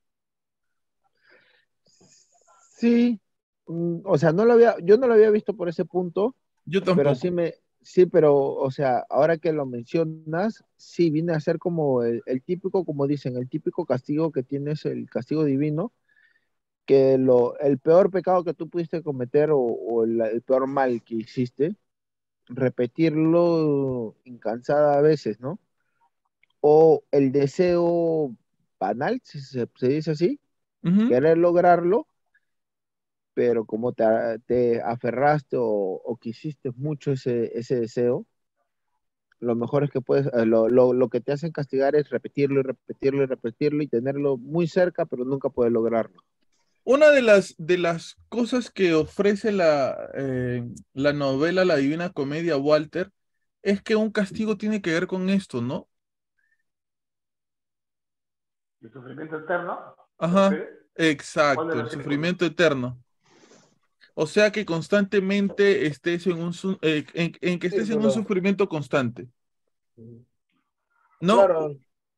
Speaker 3: Sí, mm, o sea, no lo había, yo no lo había visto por ese punto,
Speaker 2: Yo
Speaker 3: pero sí
Speaker 2: tampoco.
Speaker 3: me, sí, pero, o sea, ahora que lo mencionas, sí viene a ser como el, el típico, como dicen, el típico castigo que tienes, el castigo divino, que lo, el peor pecado que tú pudiste cometer o, o el, el peor mal que hiciste, repetirlo incansada veces, ¿no? O el deseo banal, si se, se dice así,
Speaker 2: Ujú.
Speaker 3: querer lograrlo, pero como te, te aferraste o, o quisiste mucho ese, ese deseo, lo mejor es que puedes, eh, lo, lo, lo que te hacen castigar es repetirlo y repetirlo y repetirlo y tenerlo muy cerca, pero nunca puedes lograrlo.
Speaker 2: Una de las, de las cosas que ofrece la, eh, la novela La Divina Comedia, Walter, es que un castigo tiene que ver con esto, ¿no?
Speaker 5: ¿El sufrimiento eterno? ¿Te
Speaker 2: Ajá,
Speaker 5: refieres? ¿Cuál de
Speaker 2: exacto, el
Speaker 5: las películas?
Speaker 2: sufrimiento eterno. O sea que constantemente estés en un, su- eh, en, en que estés en un
Speaker 4: Círculo.
Speaker 2: sufrimiento constante.
Speaker 4: Ujú.
Speaker 2: No,
Speaker 4: Claro,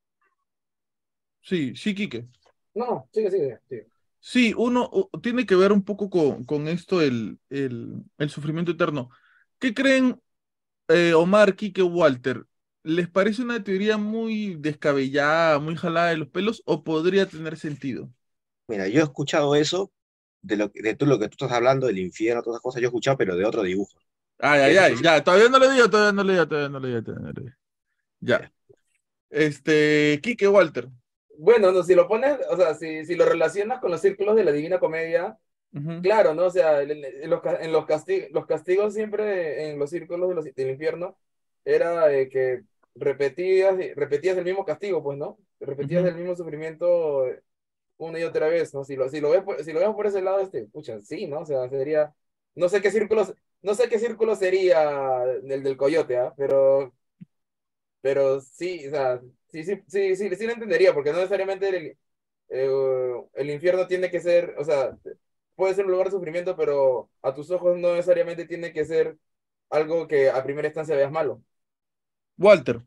Speaker 2: sí, sí, Quique.
Speaker 4: no, sigue, sigue, sigue.
Speaker 2: Sí, uno u- tiene que ver un poco con, con esto, el, el, el sufrimiento eterno. ¿Qué creen, eh, Omar, Quique, Walter? ¿Les parece una teoría muy descabellada, muy jalada de los pelos o podría tener sentido?
Speaker 6: Mira, yo he escuchado eso, de, lo, que- de tú, lo que tú estás hablando, del infierno, todas esas cosas, yo he escuchado, pero de otro dibujo.
Speaker 2: Ay, ay,
Speaker 6: Eso sí,
Speaker 2: ay,
Speaker 6: sí.
Speaker 2: ya, todavía no lo digo, todavía no lo digo, todavía no lo digo, todavía no lo digo. Ya.
Speaker 6: Ya.
Speaker 2: Este, Quique, Walter.
Speaker 4: Bueno, no, si lo pones, o sea, si, si lo relacionas con los círculos de la Divina Comedia,
Speaker 2: Ujú,
Speaker 4: claro, ¿no? O sea, en, en los, ca- en los, casti- los castigos siempre en los círculos de los- del infierno era eh, que repetías, y- repetías el mismo castigo, pues, ¿no? Repetías
Speaker 2: ujú.
Speaker 4: el mismo sufrimiento eh, una y otra vez, ¿no? Si lo, si lo ves, por- si lo vemos por ese lado, este, pucha, sí, ¿no? O sea, sería, no sé qué círculos, no sé qué círculo sería el del coyote, ¿ah? Pero, pero sí, o sea, sí, sí, sí, sí, sí lo entendería, porque no necesariamente el, eh, el infierno tiene que ser, o sea, puede ser un lugar de sufrimiento, pero a tus ojos no necesariamente tiene que ser algo que a primera instancia veas malo.
Speaker 2: Walter.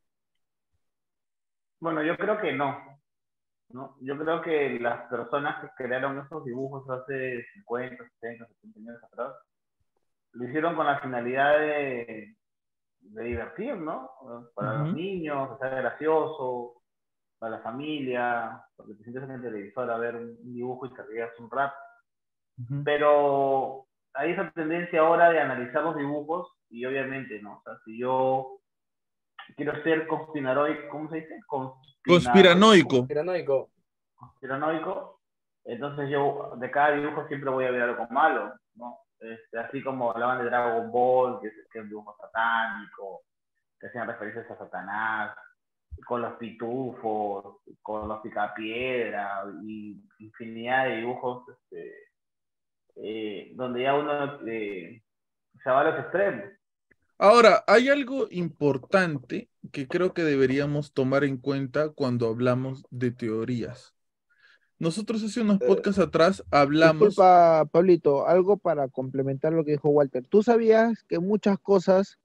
Speaker 5: Bueno, yo creo que no, ¿no? Yo creo que las personas que crearon esos dibujos hace cincuenta, sesenta, setenta años atrás, lo hicieron con la finalidad de, de divertir, ¿no? Para los
Speaker 2: Ujú,
Speaker 5: niños, que sea gracioso, para la familia, porque te sientes en el televisor a ver un dibujo y te rías un rato.
Speaker 2: ujú.
Speaker 5: Pero hay esa tendencia ahora de analizar los dibujos y obviamente, ¿no? O sea, si yo quiero ser conspiranoico, ¿cómo se dice? Conspiranoico,
Speaker 2: Conspiranoico.
Speaker 4: Piranoico.
Speaker 5: conspiranoico, entonces yo de cada dibujo siempre voy a ver algo malo, ¿no? Este, así como hablaban de Dragon Ball, que es, que es un dibujo satánico, que hacían referencias a Satanás, con los pitufos, con los picapiedra y infinidad de dibujos este, eh, donde ya uno eh, se va a los extremos.
Speaker 2: Ahora, hay algo importante que creo que deberíamos tomar en cuenta cuando hablamos de teorías. Nosotros hace unos
Speaker 3: Eh,
Speaker 2: podcasts atrás hablamos,
Speaker 3: Disculpa, Pablito, algo para complementar lo que dijo Walter. ¿Tú sabías que muchas cosas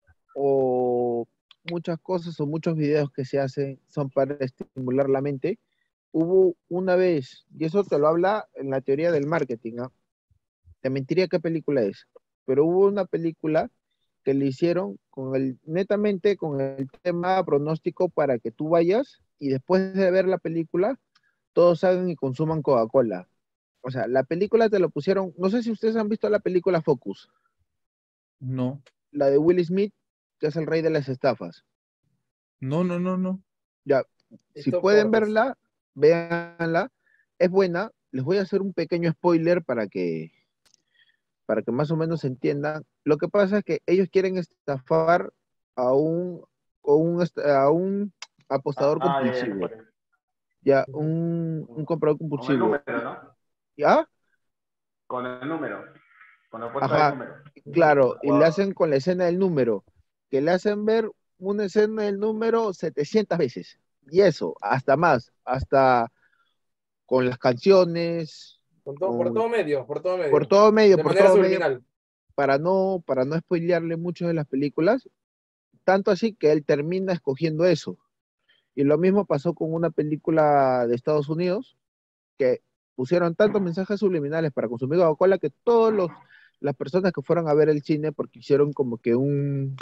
Speaker 3: o muchas cosas o muchos videos que se hacen son para estimular la mente? Hubo una vez, y eso te lo habla en la teoría del marketing, ¿ah? Te mentiría qué película es, pero hubo una película que le hicieron con el, netamente con el tema pronóstico para que tú vayas y después de ver la película, todos hagan y consuman Coca-Cola. O sea, la película te lo pusieron, no sé si ustedes han visto la película Focus,
Speaker 2: no,
Speaker 3: la de Will Smith, que es el rey de las estafas.
Speaker 2: no, no, no, no.
Speaker 3: Ya, si
Speaker 4: Esto
Speaker 3: pueden
Speaker 4: cortos.
Speaker 3: verla, véanla, es buena. Les voy a hacer un pequeño spoiler para que, para que más o menos entiendan. Lo que pasa es que ellos quieren estafar a un, a un, est- a un
Speaker 5: Ah,
Speaker 3: apostador
Speaker 5: ah, ya, ya sé cuál
Speaker 3: compulsivo,
Speaker 5: es.
Speaker 3: ya,
Speaker 4: Ujú.
Speaker 3: un, un
Speaker 5: Con,
Speaker 3: comprador
Speaker 5: con el
Speaker 3: compulsivo.
Speaker 5: número, ¿no?
Speaker 3: ¿Ya?
Speaker 5: Con el número, con la puesta
Speaker 3: Ajá,
Speaker 5: del número.
Speaker 3: claro, y le
Speaker 5: Wow.
Speaker 3: hacen con la escena del número, que le hacen ver una escena del número setecientas veces. Y eso, hasta más, hasta con las canciones,
Speaker 4: Por todo, por
Speaker 3: con,
Speaker 4: todo medio, por todo
Speaker 3: por
Speaker 4: medio.
Speaker 3: todo medio,
Speaker 4: De
Speaker 3: por
Speaker 4: manera
Speaker 3: todo medio,
Speaker 4: subliminal.
Speaker 3: para no, para no spoilearle mucho de las películas, tanto así que él termina escogiendo eso. Y lo mismo pasó con una película de Estados Unidos, que pusieron tantos mensajes subliminales para consumir Coca-Cola que todos los las personas que fueron a ver el cine, porque hicieron como que un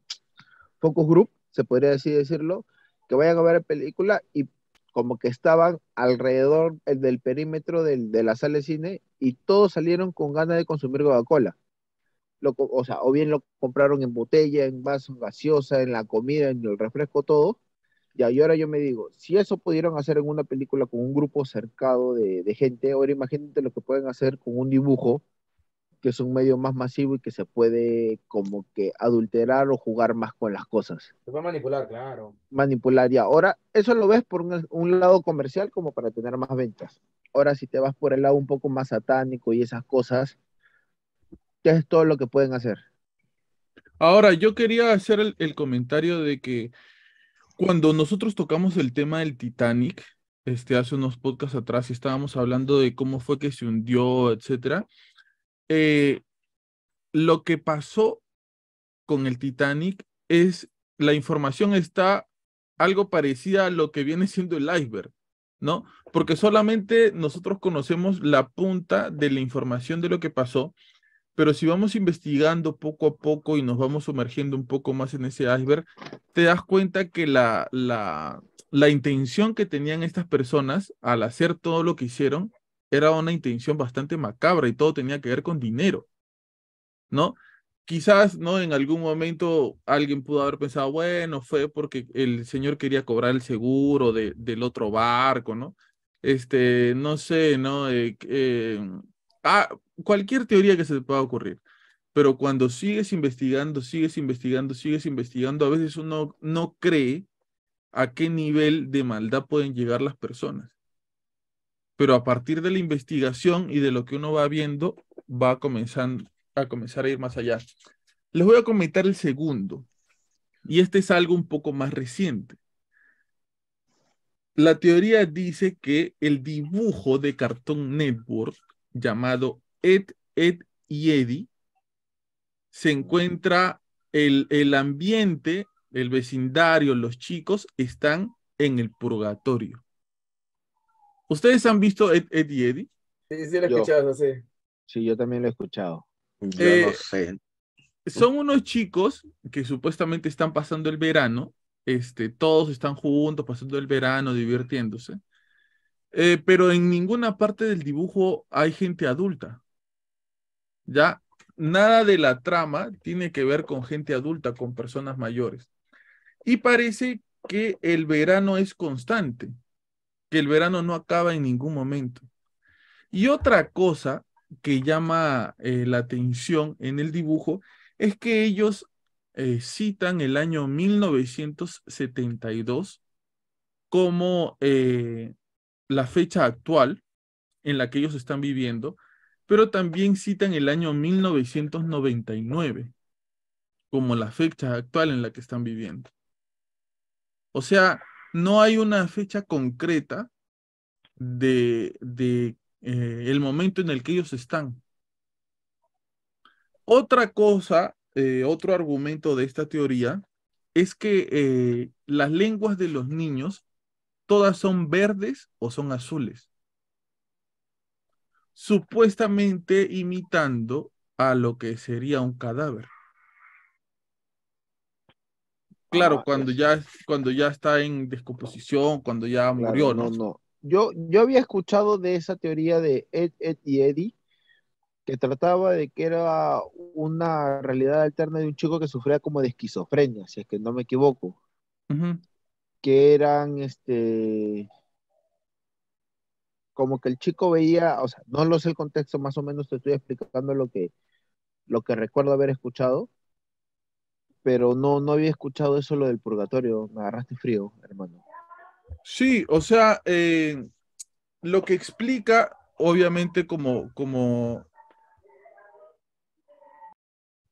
Speaker 3: focus group, se podría así decirlo, que vayan a ver la película y como que estaban alrededor del perímetro del, de la sala de cine y todos salieron con ganas de consumir Coca-Cola. Lo, o sea, o bien lo compraron en botella, en vasos, gaseosa, en la comida, en el refresco, todo. Ya, y ahora yo me digo, si eso pudieron hacer en una película con un grupo cercado de, de gente, ahora imagínate lo que pueden hacer con un dibujo, que es un medio más masivo y que se puede como que adulterar o jugar más con las cosas,
Speaker 4: Se puede manipular, claro.
Speaker 3: manipular. Y ahora, eso lo ves por un, un lado comercial como para tener más ventas. Ahora, si te vas por el lado un poco más satánico y esas cosas, ¿qué es todo lo que pueden hacer?
Speaker 2: Ahora, yo quería hacer el, el comentario de que cuando nosotros tocamos el tema del Titanic, este, hace unos podcasts atrás y estábamos hablando de cómo fue que se hundió, etcétera, eh, lo que pasó con el Titanic es, la información está algo parecida a lo que viene siendo el iceberg, ¿no? Porque solamente nosotros conocemos la punta de la información de lo que pasó, pero si vamos investigando poco a poco y nos vamos sumergiendo un poco más en ese iceberg, te das cuenta que la, la, la intención que tenían estas personas al hacer todo lo que hicieron era una intención bastante macabra y todo tenía que ver con dinero, ¿no? Quizás, ¿no? En algún momento alguien pudo haber pensado, bueno, fue porque el señor quería cobrar el seguro de, del otro barco, ¿no? Este, no sé, ¿no? Eh, eh, ah, cualquier teoría que se te pueda ocurrir. Pero cuando sigues investigando, sigues investigando, sigues investigando, a veces uno no cree a qué nivel de maldad pueden llegar las personas. Pero a partir de la investigación y de lo que uno va viendo, va a comenzar a comenzar a ir más allá. Les voy a comentar el segundo, y este es algo un poco más reciente. La teoría dice que el dibujo de Cartoon Network llamado Ed, Ed y Eddie se encuentra el, el ambiente, el vecindario, los chicos están en el purgatorio. ¿Ustedes han visto Ed, Ed y Eddie?
Speaker 4: Sí, sí, lo he
Speaker 3: Yo,
Speaker 4: escuchado, sí.
Speaker 3: sí, yo también lo he escuchado.
Speaker 6: Yo no
Speaker 2: Eh,
Speaker 6: sé.
Speaker 2: son unos chicos que supuestamente están pasando el verano, este, todos están juntos, pasando el verano, divirtiéndose, eh, pero en ninguna parte del dibujo hay gente adulta, ¿ya? Nada de la trama tiene que ver con gente adulta, con personas mayores. Y parece que el verano es constante, que el verano no acaba en ningún momento. Y otra cosa que llama eh, la atención en el dibujo es que ellos eh, citan el año mil novecientos setenta y dos como eh, la fecha actual en la que ellos están viviendo, pero también citan el año mil novecientos noventa y nueve como la fecha actual en la que están viviendo. O sea, no hay una fecha concreta de, de eh, el momento en el que ellos están. Otra cosa, eh, otro argumento de esta teoría es que eh, las lenguas de los niños todas son verdes o son azules, supuestamente imitando a lo que sería un cadáver. Claro,
Speaker 3: Ah,
Speaker 2: cuando
Speaker 3: es,
Speaker 2: ya, cuando ya está en descomposición, cuando ya
Speaker 3: claro,
Speaker 2: murió,
Speaker 3: no,
Speaker 2: ¿no?
Speaker 3: no. Yo, yo había escuchado de esa teoría de Ed, Ed y Eddie, que trataba de que era una realidad alterna de un chico que sufría como de esquizofrenia, si es que no me equivoco,
Speaker 2: Ujú.
Speaker 3: que eran, este, como que el chico veía, o sea, no lo sé el contexto, más o menos te estoy explicando lo que, lo que recuerdo haber escuchado, pero no, no había escuchado eso lo del purgatorio, me agarraste frío, hermano.
Speaker 2: Sí, o sea, eh, lo que explica, obviamente, como, como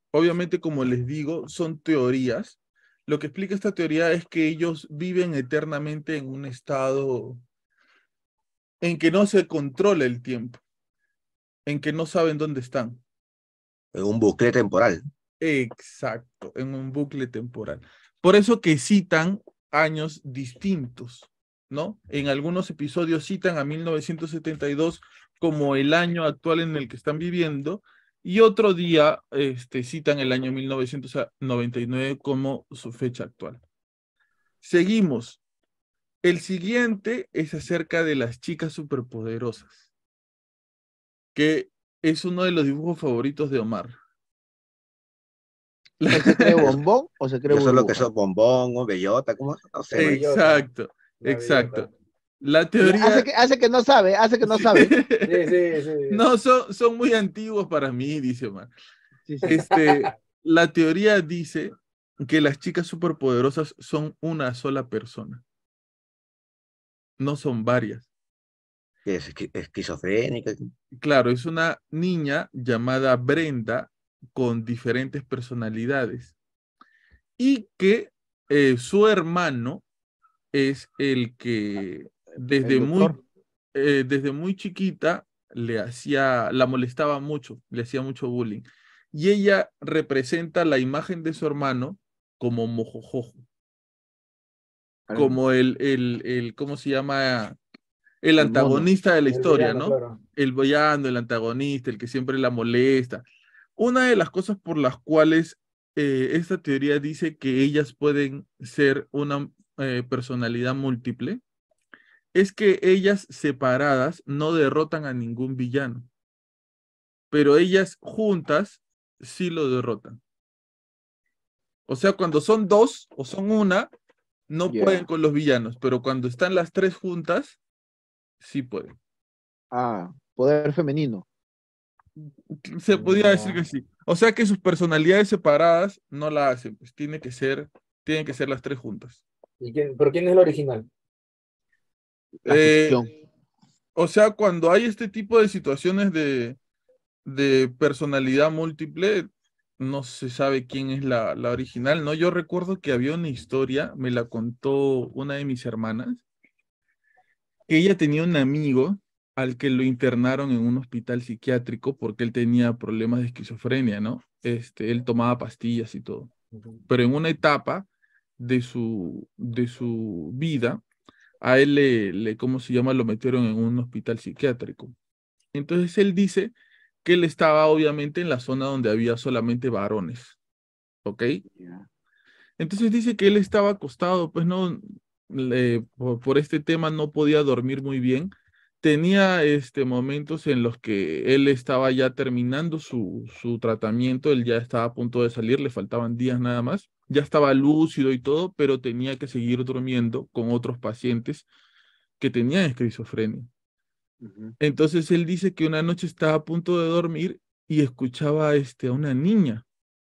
Speaker 2: obviamente, como les digo, son teorías. Lo que explica esta teoría es que ellos viven eternamente en un estado en que no se controla el tiempo, en que no saben dónde están.
Speaker 6: En un bucle temporal.
Speaker 2: Exacto, en un bucle temporal. Por eso que citan años distintos, ¿no? En algunos episodios citan a mil novecientos setenta y dos como el año actual en el que están viviendo, y otro día este, citan el año mil novecientos noventa y nueve como su fecha actual. Seguimos. El siguiente es acerca de las chicas superpoderosas, que es uno de los dibujos favoritos de Omar.
Speaker 3: ¿Él se cree bombón o se cree
Speaker 6: Yo solo que
Speaker 3: burbuja?
Speaker 6: soy bombón o bellota, ¿cómo? No sé,
Speaker 4: La
Speaker 6: man.
Speaker 4: bellota,
Speaker 2: Exacto,
Speaker 4: la
Speaker 2: exacto.
Speaker 4: bellota.
Speaker 2: La
Speaker 3: Hace
Speaker 2: teoría...
Speaker 3: que, hace que no sabe, hace que no
Speaker 2: Sí.
Speaker 3: sabe.
Speaker 4: Sí, sí, sí.
Speaker 2: No, son, son muy antiguos para mí, dice Omar.
Speaker 3: Sí, sí.
Speaker 2: Este, la teoría dice que las chicas superpoderosas son una sola persona, no son varias.
Speaker 6: Que es esqui- esquizofrénica.
Speaker 2: Claro, es una niña llamada Brenda con diferentes personalidades y que eh, su hermano es el que desde
Speaker 3: El
Speaker 2: muy,
Speaker 3: doctor.
Speaker 2: eh, desde muy chiquita le hacía, la molestaba mucho, le hacía mucho bullying. Y ella representa la imagen de su hermano como mojojojo, como el, el, el, ¿cómo se llama? El
Speaker 3: El mono.
Speaker 2: antagonista de la
Speaker 4: El
Speaker 2: historia,
Speaker 4: villano,
Speaker 2: ¿no?
Speaker 4: claro.
Speaker 2: El villano, el antagonista, el que siempre la molesta. Una de las cosas por las cuales eh, esta teoría dice que ellas pueden ser una eh, personalidad múltiple es que ellas separadas no derrotan a ningún villano, pero ellas juntas sí lo derrotan. O sea, cuando son dos o son una, no
Speaker 3: Ya.
Speaker 2: pueden con los villanos, pero cuando están las tres juntas, sí pueden.
Speaker 3: Ah, poder femenino.
Speaker 2: Se podría decir
Speaker 4: Ya.
Speaker 2: que sí. O sea que sus personalidades separadas no la hacen, pues tiene que ser, tienen que ser las tres juntas.
Speaker 4: ¿Y quién, pero quién es el original?
Speaker 3: La
Speaker 2: Eh,
Speaker 3: ficción.
Speaker 2: o sea, cuando hay este tipo de situaciones de, de personalidad múltiple, no se sabe quién es la, la original, ¿no? Yo recuerdo que había una historia, me la contó una de mis hermanas, que ella tenía un amigo al que lo internaron en un hospital psiquiátrico porque él tenía problemas de esquizofrenia, ¿no? Este, él tomaba pastillas y todo. Pero en una etapa de su, de su vida, a él le, le, ¿cómo se llama? Lo metieron en un hospital psiquiátrico. Entonces él dice que él estaba obviamente en la zona donde había solamente varones, ¿ok?
Speaker 3: Ya.
Speaker 2: Entonces dice que él estaba acostado, pues no, le- por, por este tema no podía dormir muy bien. Tenía este, momentos en los que él estaba ya terminando su, su tratamiento, él ya estaba a punto de salir, le faltaban días nada más, ya estaba lúcido y todo, pero tenía que seguir durmiendo con otros pacientes que tenían esquizofrenia.
Speaker 3: Ujú.
Speaker 2: Entonces él dice que una noche estaba a punto de dormir y escuchaba este, a una niña.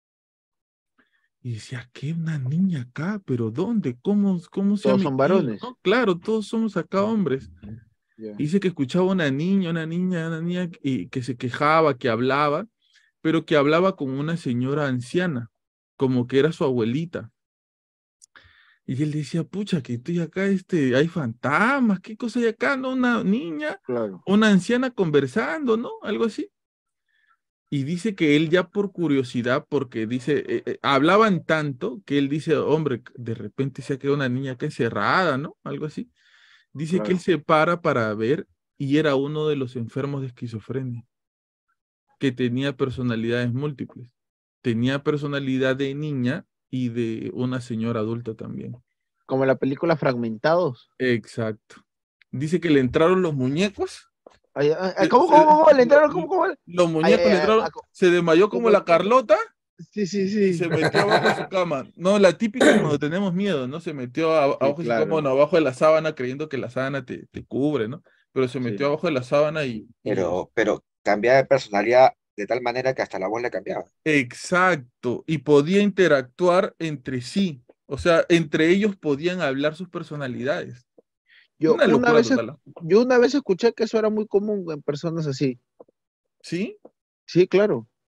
Speaker 2: Y decía, ¿qué? Una niña acá, pero ¿dónde? ¿Cómo, cómo se ha
Speaker 3: Todos son
Speaker 2: metido?
Speaker 3: varones.
Speaker 2: ¿No? Claro, todos somos acá hombres.
Speaker 3: Ya.
Speaker 2: Dice que escuchaba una niña, una niña, una niña, y que se quejaba, que hablaba, pero que hablaba con una señora anciana, como que era su abuelita. Y él decía, pucha, que estoy acá, este, hay fantasmas, ¿qué cosa hay acá? ¿No? Una niña,
Speaker 3: Claro.
Speaker 2: una anciana conversando, ¿no? Algo así. Y dice que él ya por curiosidad, porque dice, eh, eh, hablaban tanto que él dice, hombre, de repente se ha quedado una niña acá encerrada, ¿no? Algo así. Dice que él
Speaker 3: Claro.
Speaker 2: se para para ver y era uno de los enfermos de esquizofrenia, que tenía personalidades múltiples. Tenía personalidad de niña y de una señora adulta también.
Speaker 3: Como la película Fragmentados.
Speaker 2: Exacto. Dice que le entraron los muñecos.
Speaker 3: Ay, ay, ay,
Speaker 2: se-
Speaker 3: ¿Cómo,
Speaker 2: se-
Speaker 3: cómo, cómo? ¿Le
Speaker 2: lo-
Speaker 3: entraron? ¿Cómo, cómo?
Speaker 2: los
Speaker 3: Ay,
Speaker 2: muñecos
Speaker 3: ay,
Speaker 2: le
Speaker 3: ay,
Speaker 2: entraron,
Speaker 3: ah,
Speaker 2: se desmayó como
Speaker 3: como-
Speaker 2: la Carlota.
Speaker 3: Sí, sí,
Speaker 2: Y
Speaker 3: sí.
Speaker 2: se metió abajo de su cama. No, la típica cuando tenemos miedo, ¿no? Se metió a-
Speaker 3: Sí,
Speaker 2: abajo de su cama,
Speaker 3: claro.
Speaker 2: bueno, abajo de la sábana, creyendo que la sábana te, te cubre, ¿no? Pero se metió
Speaker 3: Sí.
Speaker 2: abajo de la sábana y, y-
Speaker 6: Pero, pero cambiaba de personalidad de tal manera que hasta la voz le cambiaba.
Speaker 2: Exacto. Y podía interactuar entre sí. O sea, entre ellos podían hablar sus personalidades.
Speaker 3: Yo
Speaker 2: Una
Speaker 3: una
Speaker 2: locura
Speaker 3: vez,
Speaker 2: total, ¿no?
Speaker 3: yo una vez escuché que eso era muy común en personas así.
Speaker 2: ¿Sí?
Speaker 3: Sí, claro.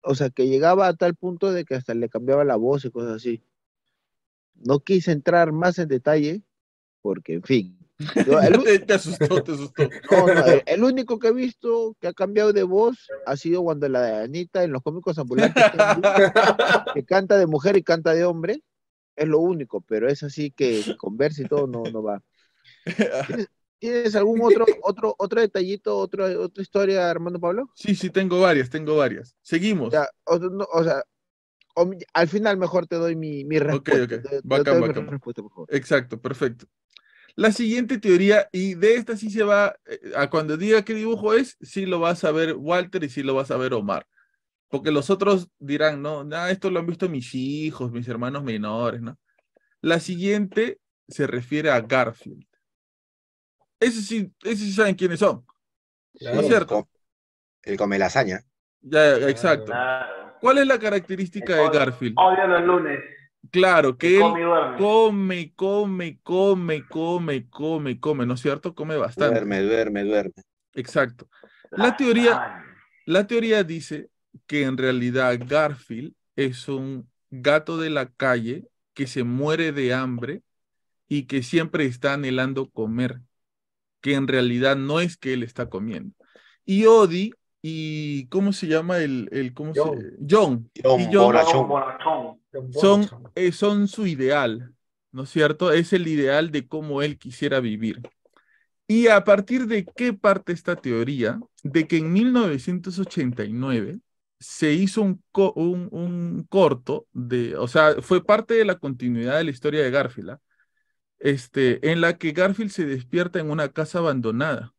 Speaker 3: o sea, que llegaba a tal punto de que hasta le cambiaba la voz y cosas así. No quise entrar más en detalle, porque, en fin. Yo, el,
Speaker 2: Ya te, te asustó, te asustó.
Speaker 3: no, no, el, el único que he visto que ha cambiado de voz ha sido cuando la de Anita en los cómicos ambulantes que canta de mujer y canta de hombre, es lo único, pero es así que conversa y todo no, no va. ¿Tienes, ¿tienes algún otro, otro, otro detallito, otro, otra historia, Armando Pablo?
Speaker 2: Sí, sí, tengo varias, tengo varias. Seguimos.
Speaker 3: Ya, o, no, o sea, o, al final mejor te doy mi, mi
Speaker 2: Ok,
Speaker 3: respuesta.
Speaker 2: ok.
Speaker 3: Te, te
Speaker 2: Bacán,
Speaker 3: doy mi
Speaker 2: bacán.
Speaker 3: respuesta, por favor.
Speaker 2: Exacto, perfecto. La siguiente teoría, y de esta sí se va, eh, a cuando diga qué dibujo es, sí lo va a saber Walter y sí lo va a saber Omar. Porque los otros dirán, no, nada, esto lo han visto mis hijos, mis hermanos menores, ¿no? La siguiente se refiere a Garfield. Ese sí, ese sí saben quiénes son, ¿no es
Speaker 6: Sí,
Speaker 2: cierto?
Speaker 6: com- el come lasaña.
Speaker 2: Ya, exacto.
Speaker 5: Claro.
Speaker 2: ¿Cuál es la
Speaker 5: El
Speaker 2: característica de
Speaker 5: odio,
Speaker 2: Garfield?
Speaker 5: odio los lunes.
Speaker 2: Claro,
Speaker 5: Que
Speaker 2: que él
Speaker 5: come y duerme.
Speaker 2: come, come, come, come, come, come, ¿no es cierto? Come bastante.
Speaker 6: Duerme, duerme, duerme.
Speaker 2: Exacto. La teoría,
Speaker 5: Ay,
Speaker 2: la teoría dice que en realidad Garfield es un gato de la calle que se muere de hambre y que siempre está anhelando comer, que en realidad no es que él está comiendo. Y Odie y ¿cómo se llama el, el cómo se
Speaker 4: John.
Speaker 2: John y
Speaker 6: John
Speaker 2: John
Speaker 6: Bonachón.
Speaker 5: bonachón.
Speaker 2: son, eh, son su ideal, ¿no es cierto? Es el ideal de cómo él quisiera vivir. ¿Y a partir de qué parte esta teoría? De que en mil novecientos ochenta y nueve se hizo un, co- un, un corto, de, o sea, fue parte de la continuidad de la historia de Garfield, ¿ah? Este, en la que Garfield se despierta en una casa abandonada.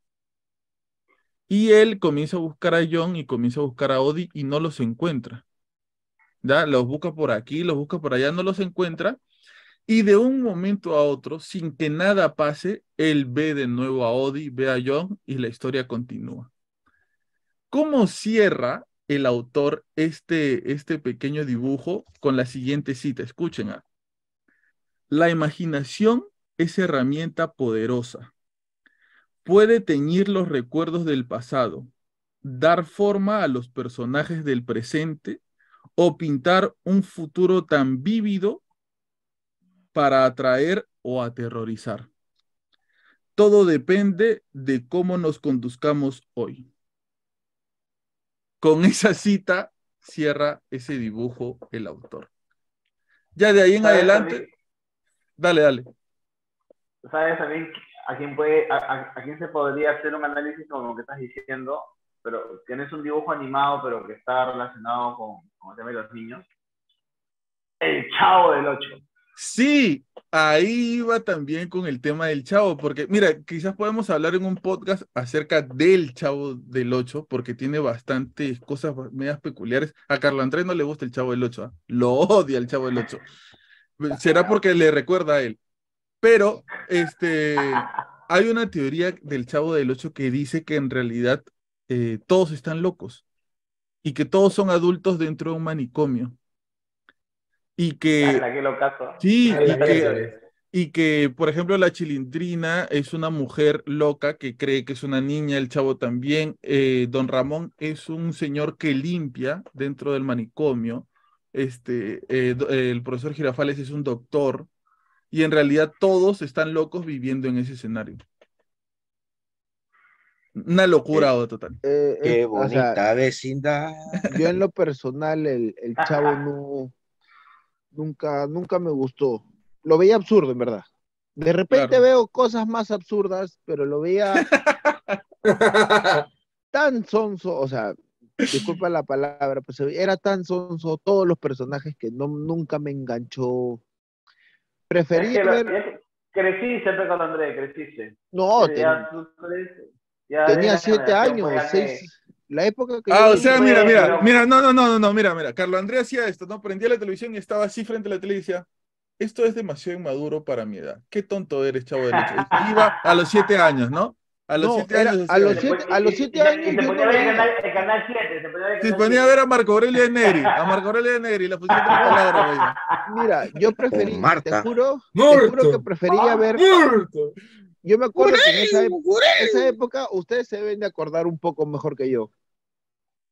Speaker 2: Y él comienza a buscar a John y comienza a buscar a Odie y no los encuentra. ¿Ya? Los busca por aquí, los busca por allá, no los encuentra. Y de un momento a otro, sin que nada pase, él ve de nuevo a Odie, ve a John y la historia continúa. ¿Cómo cierra el autor este, este pequeño dibujo con la siguiente cita? Escuchen. ah. La imaginación es herramienta poderosa. Puede teñir los recuerdos del pasado, dar forma a los personajes del presente o pintar un futuro tan vívido para atraer o aterrorizar. Todo depende de cómo nos conduzcamos hoy. Con esa cita cierra ese dibujo el autor. Ya de ahí en
Speaker 5: ¿Sabes
Speaker 2: adelante,
Speaker 5: también,
Speaker 2: dale, dale.
Speaker 5: sabes también a quién puede, a, a- a quién se podría hacer un análisis con lo que estás diciendo, pero que no es un dibujo animado, pero que está relacionado con, con el tema de los niños? El Chavo del Ocho.
Speaker 2: Sí, ahí iba también con el tema del Chavo, porque mira, quizás podemos hablar en un podcast acerca del Chavo del Ocho, porque tiene bastantes cosas medias peculiares. A Carlos Andrés no le gusta el Chavo del Ocho, ¿ah? Lo odia el Chavo del Ocho. Será porque le recuerda a él. Pero este, hay una teoría del Chavo del Ocho que dice que en realidad eh, todos están locos y que todos son adultos dentro de un manicomio. Y que
Speaker 5: Ala, qué locazo.
Speaker 2: sí,
Speaker 4: A la
Speaker 2: y que,
Speaker 4: miércoles.
Speaker 2: y que, por ejemplo, la Chilindrina es una mujer loca que cree que es una niña, el Chavo también. eh, Don Ramón es un señor que limpia dentro del manicomio. Este, eh, do- el profesor Girafales es un doctor. Y en realidad todos están locos viviendo en ese escenario. Una
Speaker 6: Qué,
Speaker 2: locura total.
Speaker 3: Eh, es-
Speaker 6: qué
Speaker 3: o sea,
Speaker 6: bonita vecindad.
Speaker 3: yo en lo personal, el, el Chavo no, nunca, nunca me gustó. Lo veía absurdo, en verdad. De repente
Speaker 2: Claro.
Speaker 3: veo cosas más absurdas, pero lo veía tan sonso, o sea, disculpa la palabra, pues era tan sonso todos los personajes que no, nunca me enganchó.
Speaker 5: Es
Speaker 3: Prefería
Speaker 5: que lo,
Speaker 3: ver,
Speaker 5: es- creciste, Pepe con Andrés, creciste.
Speaker 3: no,
Speaker 5: Ya,
Speaker 3: ten-
Speaker 5: tú- tú eres- ya
Speaker 3: tenía
Speaker 5: eres la
Speaker 3: siete
Speaker 5: generación, pues,
Speaker 3: años,
Speaker 5: ya
Speaker 3: seis,
Speaker 5: que-
Speaker 3: la época que
Speaker 2: Ah,
Speaker 3: yo
Speaker 2: o
Speaker 3: vi,
Speaker 2: sea,
Speaker 5: Sí,
Speaker 2: mira,
Speaker 5: pues,
Speaker 2: mira,
Speaker 5: pero-
Speaker 2: mira, no, no, no, no, no, mira, mira. Carlos Andrés hacía esto, ¿no? Prendía la televisión y estaba así frente a la tele y decía, esto es demasiado inmaduro para mi edad. Qué tonto eres, Chavo del Ocho. Y iba a los siete años, ¿no? A los
Speaker 3: no,
Speaker 2: siete
Speaker 3: era,
Speaker 2: años
Speaker 3: a
Speaker 2: hacía
Speaker 3: los
Speaker 2: eso.
Speaker 3: siete,
Speaker 5: y-
Speaker 3: a los
Speaker 5: y-
Speaker 3: siete
Speaker 5: y te-
Speaker 3: años
Speaker 5: y te
Speaker 3: yo
Speaker 5: ponía
Speaker 3: no
Speaker 5: a ver el
Speaker 3: veía.
Speaker 5: canal, el canal siete, te ponía a ver el
Speaker 2: Se
Speaker 5: canal
Speaker 2: ponía a
Speaker 5: siete.
Speaker 2: ver a Marco Aurelio de Neri, a Marco Aurelio de Neri, la pusieron tres palabras, veía.
Speaker 3: Mira, yo
Speaker 6: Con
Speaker 3: preferí, te
Speaker 6: Marta.
Speaker 3: juro, te juro que
Speaker 4: ¡Muerto!
Speaker 3: prefería ver,
Speaker 4: ¡Muerto!
Speaker 3: yo me acuerdo que en esa, ep- esa época ustedes se deben de acordar un poco mejor que yo.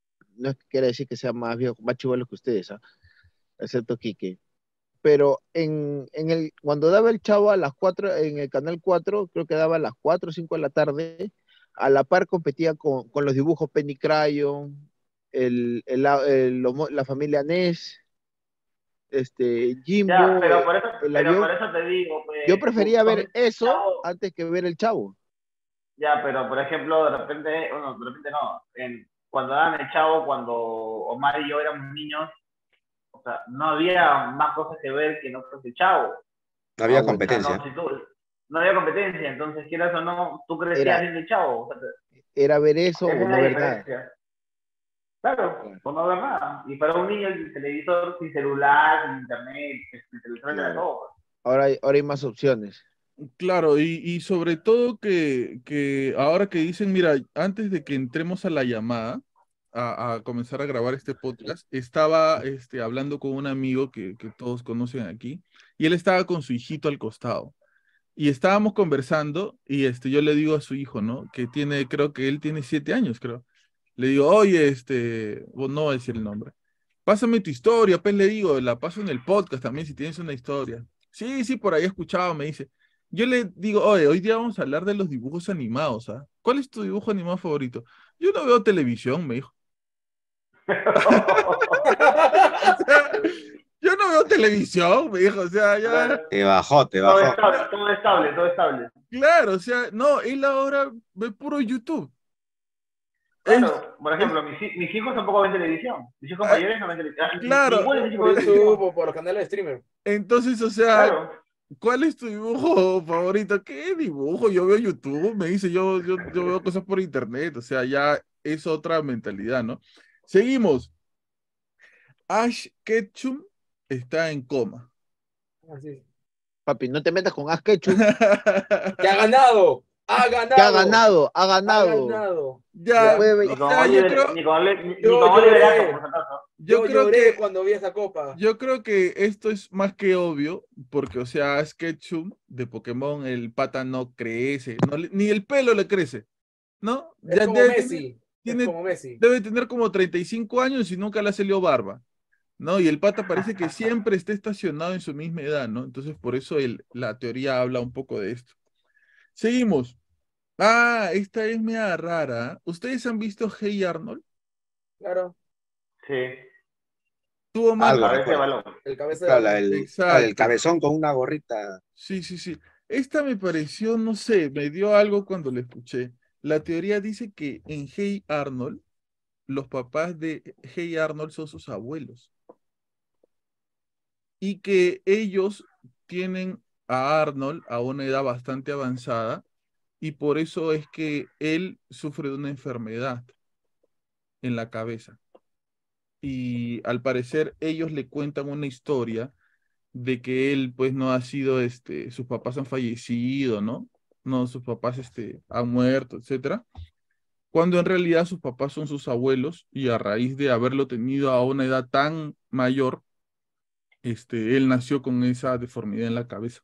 Speaker 3: no es que quiera decir que sea más viejo, más chivolo que ustedes, ¿ah? Excepto Quique. Pero en, en el, cuando daba el Chavo a las cuatro en el canal cuatro creo que daba a las cuatro o cinco de la tarde, a la par competía con, con los dibujos Penny Crayon, el, el, el- los la familia Ness, este,
Speaker 5: Ya,
Speaker 3: Jimbo,
Speaker 5: pero
Speaker 3: el,
Speaker 5: por eso,
Speaker 3: el
Speaker 5: pero por
Speaker 3: avión.
Speaker 5: eso te digo,
Speaker 3: Yo
Speaker 5: pues, tú-
Speaker 3: prefería ver
Speaker 5: son
Speaker 3: eso
Speaker 5: chavos,
Speaker 3: antes que ver el Chavo.
Speaker 5: ya, pero por ejemplo, de repente, bueno, de repente no, en, cuando daban el Chavo, cuando Omar y yo éramos niños, o sea, no había más cosas que ver que no fuese el Chavo.
Speaker 6: No
Speaker 3: Ah,
Speaker 6: había
Speaker 5: O sea, no,
Speaker 6: competencia.
Speaker 5: si tú, no había competencia, entonces quieras o no, tú crecías
Speaker 3: Era,
Speaker 5: viendo el Chavo. O sea,
Speaker 3: era ver eso
Speaker 5: esa
Speaker 3: o
Speaker 5: es
Speaker 3: no
Speaker 5: la
Speaker 3: ver nada.
Speaker 5: diferencia. Claro,
Speaker 3: Claro,
Speaker 5: por no ver nada. Y para un niño el televisor sin celular, sin internet, el televisor era
Speaker 3: claro.
Speaker 5: todo.
Speaker 3: Ahora hay, ahora hay más opciones.
Speaker 2: Claro, y, y sobre todo que, que ahora que dicen, mira, antes de que entremos a la llamada, a, a comenzar a grabar este podcast, estaba este, hablando con un amigo que, que todos conocen aquí, y él estaba con su hijito al costado. Y estábamos conversando, y este, yo le digo a su hijo, ¿no? Que tiene, creo que él tiene siete años, creo. Le digo, oye, este, bueno, no voy a decir el nombre. Pásame tu historia, pues le digo, la paso en el podcast también si tienes una historia. Sí, sí, por ahí he escuchado, me dice. Yo le digo, oye, hoy día vamos a hablar de los dibujos animados, ¿ah? ¿Cuál es tu dibujo animado favorito? Yo no veo televisión, me dijo. O sea, yo no veo televisión, me dijo, o sea, ya,
Speaker 6: Te bajó, te
Speaker 5: Todo
Speaker 6: bajó.
Speaker 5: estable, todo estable, todo estable.
Speaker 2: claro, o sea, no, él ahora ve puro YouTube. Es,
Speaker 5: Claro, por
Speaker 2: es,
Speaker 5: ejemplo, mis, hi- mis hijos tampoco ven televisión. Mis hijos
Speaker 2: ah,
Speaker 5: mayores no ven televisión. Ah, ni-
Speaker 2: claro,
Speaker 5: Ninguno de mis hijos
Speaker 4: Por
Speaker 5: ve
Speaker 4: YouTube
Speaker 5: televisión.
Speaker 4: o por los canales de streamer.
Speaker 2: entonces, o sea,
Speaker 5: Claro.
Speaker 2: ¿cuál es tu dibujo favorito? ¿Qué dibujo? Yo veo YouTube, me dice, yo, yo, yo veo cosas por internet, o sea, ya es otra mentalidad, ¿no? Seguimos. Ash Ketchum está en coma.
Speaker 4: Así.
Speaker 3: Papi, no te metas con Ash Ketchum,
Speaker 4: ¡Que ha ganado! ¡Ha
Speaker 3: que ha
Speaker 4: ganado!
Speaker 3: ganado, ha
Speaker 4: ¡Ha
Speaker 3: ganado.
Speaker 4: ganado!
Speaker 2: Ya,
Speaker 3: Después
Speaker 5: Ni
Speaker 3: de,
Speaker 2: o
Speaker 5: con
Speaker 2: sea, yo
Speaker 5: Oliver,
Speaker 2: creo,
Speaker 5: ni con, Oli- ni, ni
Speaker 4: Yo
Speaker 5: con Oliver
Speaker 4: lloré.
Speaker 5: Atom, por si acaso.
Speaker 2: yo
Speaker 4: Yo
Speaker 2: creo
Speaker 4: lloré
Speaker 2: que,
Speaker 4: cuando vi esa copa.
Speaker 2: yo creo que esto es más que obvio, porque, o sea, Ash Ketchum de Pokémon, el pata no crece, no le- ni el pelo le crece, ¿no?
Speaker 4: Es
Speaker 2: Ya
Speaker 4: como
Speaker 2: debe tener,
Speaker 4: Messi. Es
Speaker 2: tiene,
Speaker 4: como Messi.
Speaker 2: debe tener como treinta y cinco años y nunca le ha salido barba. ¿No? Y el pata parece que siempre está estacionado en su misma edad, ¿no? Entonces, por eso el, la teoría habla un poco de esto. Seguimos. Ah, esta es media rara. ¿Ustedes han visto Hey Arnold?
Speaker 4: Claro.
Speaker 5: Sí,
Speaker 2: Tuvo mal.
Speaker 6: Algo
Speaker 5: a veces
Speaker 6: recuerdo.
Speaker 5: balón.
Speaker 4: El cabeza de
Speaker 6: Claro, la
Speaker 4: Arnold.
Speaker 6: del, la del
Speaker 2: Exacto.
Speaker 6: cabezón con una gorrita.
Speaker 2: Sí, sí, sí. Esta me pareció, no sé, me dio algo cuando la escuché. La teoría dice que en Hey Arnold, los papás de Hey Arnold son sus abuelos. Y que ellos tienen a Arnold a una edad bastante avanzada y por eso es que él sufre de una enfermedad en la cabeza. Y al parecer ellos le cuentan una historia de que él pues no ha sido, este, sus papás han fallecido, ¿no? No, sus papás este, han muerto, etcétera. Cuando en realidad sus papás son sus abuelos y a raíz de haberlo tenido a una edad tan mayor, este, él nació con esa deformidad en la cabeza.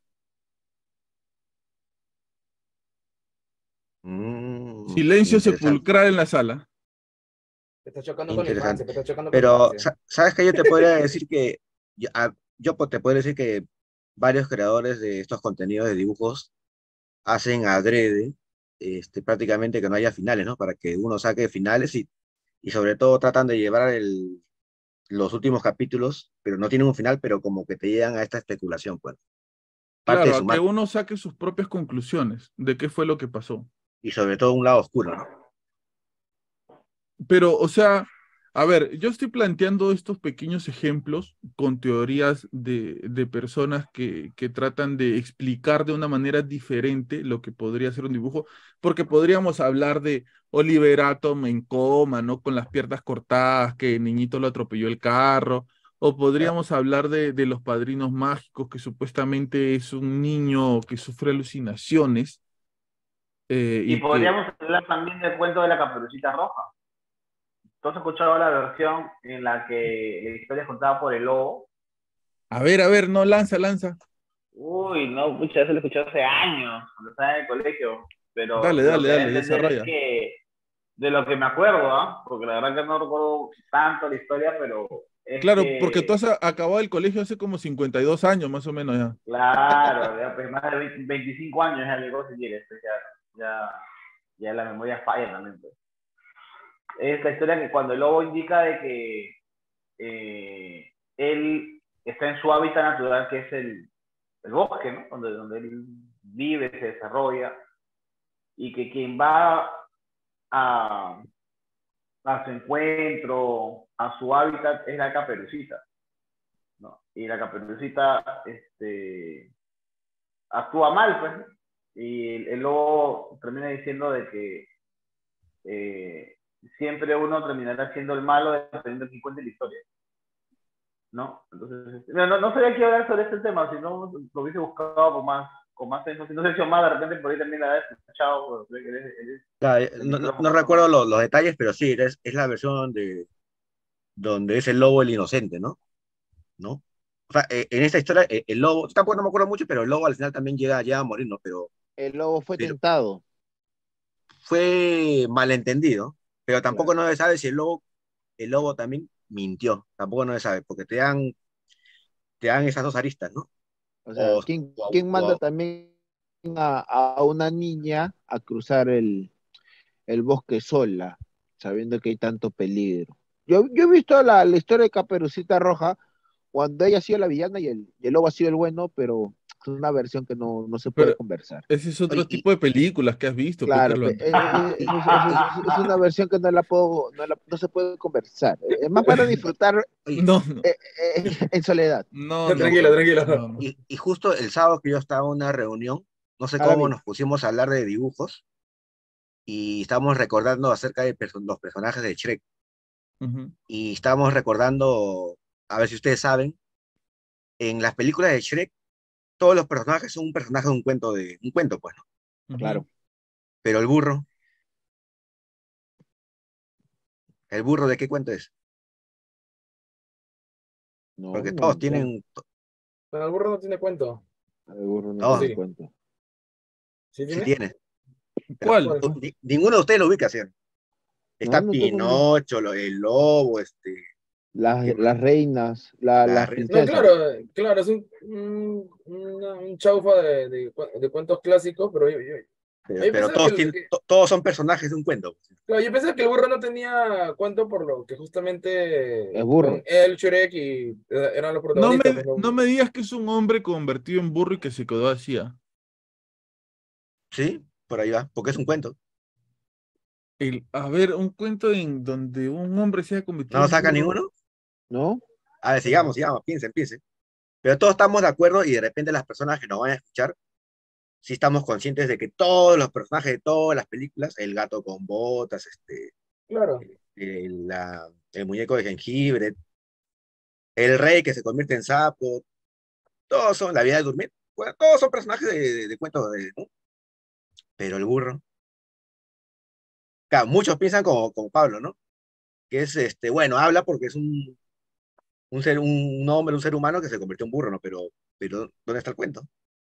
Speaker 6: Mm,
Speaker 2: Silencio
Speaker 6: interesante,
Speaker 2: sepulcral en la sala.
Speaker 4: Te está chocando con la infancia.
Speaker 6: interesante.
Speaker 4: Te está chocando con la
Speaker 6: Pero,
Speaker 4: infancia.
Speaker 6: sa- ¿sabes qué? Yo te podría decir que, yo, a- yo po- te podría decir que varios creadores de estos contenidos de dibujos hacen adrede, este, prácticamente que no haya finales, ¿no? Para que uno saque finales y, y sobre todo tratan de llevar el, los últimos capítulos, pero no tienen un final, pero como que te llegan a esta especulación, pues. Parte de
Speaker 2: Claro,
Speaker 6: su
Speaker 2: a que
Speaker 6: marca
Speaker 2: uno saque sus propias conclusiones de qué fue lo que pasó.
Speaker 6: y sobre todo un lado oscuro, ¿no?
Speaker 2: Pero, o sea, a ver, yo estoy planteando estos pequeños ejemplos con teorías de, de personas que, que tratan de explicar de una manera diferente lo que podría ser un dibujo, porque podríamos hablar de Oliver Atom en coma, ¿no? Con las piernas cortadas, que el niñito lo atropelló el carro, o podríamos hablar de, de Los Padrinos Mágicos, que supuestamente es un niño que sufre alucinaciones eh,
Speaker 5: Y
Speaker 2: y que...
Speaker 5: podríamos hablar también del cuento de la Caperucita Roja. ¿Tú has escuchado la versión en la que la historia es contada por el lobo?
Speaker 2: A ver, a ver, no, lanza, lanza.
Speaker 5: Uy, no, pucha, eso lo he escuchado hace años, cuando estaba en el colegio. Pero
Speaker 2: Dale,
Speaker 5: lo
Speaker 2: dale,
Speaker 5: que da a
Speaker 2: dale,
Speaker 5: entender es
Speaker 2: desarrolla.
Speaker 5: que de lo que me acuerdo, ¿ah? Porque la verdad que no recuerdo tanto la historia, pero es
Speaker 2: Claro,
Speaker 5: que,
Speaker 2: porque tú has a- acabado el colegio hace como cincuenta y dos años, más o menos ya.
Speaker 5: claro, ya, pues más de veinte, veinticinco años ya llegó, si quieres, pues ya, ya, ya la memoria falla también, pues. Esta historia que cuando el lobo indica de que eh, él está en su hábitat natural, que es el, el bosque, ¿no? Donde, donde él vive, se desarrolla, y que quien va a, a su encuentro, a su hábitat, es la caperucita, ¿no? Y la caperucita este, actúa mal, pues, y el, el lobo termina diciendo de que eh, siempre uno terminará siendo el malo dependiendo de quién cuente la historia, ¿no? Entonces, este, no, no, no sabía qué hablar sobre este tema, si no lo hubiese buscado con más, con más énfasis. No sé si Omar de repente por ahí también la había escuchado, pero creo que él, él,
Speaker 6: Claro,
Speaker 5: el
Speaker 6: no, no-
Speaker 5: micrófono
Speaker 6: no recuerdo lo- los detalles, pero sí, es, es la versión donde, donde es el lobo el inocente, ¿no? ¿No? O sea, eh, en esta historia, eh, el lobo, tampoco no me acuerdo mucho, pero el lobo al final también llega, llega a morir, ¿no? Pero,
Speaker 3: El lobo fue
Speaker 6: pero
Speaker 3: tentado.
Speaker 6: fue malentendido, pero tampoco
Speaker 3: Claro.
Speaker 6: no se sabe si el lobo, el lobo también mintió, tampoco no se sabe, porque te dan, te dan esas dos aristas, ¿no?
Speaker 3: O sea,
Speaker 6: O,
Speaker 3: ¿quién,
Speaker 6: o-
Speaker 3: quién manda
Speaker 6: o-
Speaker 3: también a, a una niña a cruzar el, el bosque sola, sabiendo que hay tanto peligro? Yo, yo he visto la, la historia de Caperucita Roja cuando ella ha sido la villana y el, y el lobo ha sido el bueno, pero es una versión que no, no se puede
Speaker 2: Pero
Speaker 3: conversar.
Speaker 2: ese es
Speaker 6: oye,
Speaker 2: otro
Speaker 6: y,
Speaker 2: tipo de películas que has visto, pe,
Speaker 3: Claro, pe-
Speaker 2: Carlos.
Speaker 3: eh, eh,
Speaker 6: y-
Speaker 3: eso es, eso
Speaker 6: y-
Speaker 3: es- es una versión que no la puedo, no, la- no se puede conversar. Es más para disfrutar
Speaker 6: oye,
Speaker 2: No, no,
Speaker 3: eh, eh, en soledad.
Speaker 2: no, no,
Speaker 4: Tranquilo,
Speaker 2: Carlos.
Speaker 4: tranquilo.
Speaker 2: No, no.
Speaker 6: y- y justo el sábado que yo estaba en una reunión, no sé
Speaker 3: A la
Speaker 6: cómo
Speaker 3: vida.
Speaker 6: nos pusimos a hablar de dibujos, y estábamos recordando acerca de perso- los personajes de Shrek,
Speaker 2: Ujú,
Speaker 6: y estábamos recordando, a ver si ustedes saben, en las películas de Shrek, todos los personajes son un personaje de un cuento, de un cuento, pues, ¿no?
Speaker 2: ujú.
Speaker 3: Claro.
Speaker 6: Pero el burro, ¿el burro de qué cuento es?
Speaker 3: No,
Speaker 6: Porque
Speaker 3: no,
Speaker 6: todos
Speaker 3: no.
Speaker 6: tienen,
Speaker 4: Pero el burro no tiene cuento.
Speaker 3: El burro no
Speaker 4: ¿O
Speaker 6: todos
Speaker 3: tiene
Speaker 4: sí?
Speaker 3: cuenta.
Speaker 4: ¿Sí
Speaker 6: sí
Speaker 4: tiene?
Speaker 6: tienen, pero
Speaker 2: ¿Cuál?
Speaker 4: ¿Cuál?
Speaker 6: uh, ni- ninguno de ustedes lo ubica, ¿sí?
Speaker 3: No,
Speaker 6: Está
Speaker 3: no tengo ni
Speaker 6: Pinocho, lo- el lobo, este,
Speaker 3: las,
Speaker 6: ¿qué más?
Speaker 3: las reinas, la-
Speaker 6: La
Speaker 3: las
Speaker 6: red.
Speaker 4: No,
Speaker 3: princesas.
Speaker 4: claro, claro, es un, un, una- un chaufa de, de, cu- de cuentos clásicos, pero yo, yo,
Speaker 6: Pero,
Speaker 4: yo
Speaker 6: pero
Speaker 4: pensaba que,
Speaker 6: todos
Speaker 4: el-
Speaker 6: tienen,
Speaker 4: que-
Speaker 6: to- todos son personajes de un cuento.
Speaker 4: claro, yo pensaba que el burro no tenía cuento por lo que
Speaker 3: Es
Speaker 4: justamente con
Speaker 3: burro.
Speaker 4: él, Shrek y eh, eran los
Speaker 2: No
Speaker 4: protagonistas,
Speaker 2: me,
Speaker 4: pues, no-
Speaker 2: no me digas que es un hombre convertido en burro y que se quedó así. ¿Ah?
Speaker 6: Sí, por ahí va, porque es un cuento.
Speaker 2: El, a ver, un cuento en donde un hombre se ha
Speaker 6: ¿No
Speaker 2: convertido
Speaker 6: lo
Speaker 2: en
Speaker 6: saca
Speaker 2: burro.
Speaker 6: ninguno?
Speaker 3: ¿No?
Speaker 6: A ver, sigamos, sigamos, piensen, piensen. Pero todos estamos de acuerdo y de repente las personas que nos van a escuchar, sí estamos conscientes de que todos los personajes de todas las películas, el gato con botas, este,
Speaker 4: Claro,
Speaker 6: el, la- el muñeco de jengibre, el rey que se convierte en sapo, todos son la vida de dormir. Bueno, todos son personajes de, de, de cuentos, de, ¿no? Pero el burro, claro, muchos piensan como, como Pablo, ¿no? Que es, este, bueno, habla porque es un, un ser, un, un hombre, un ser humano que se convirtió en burro, ¿no? Pero, pero ¿dónde está el cuento?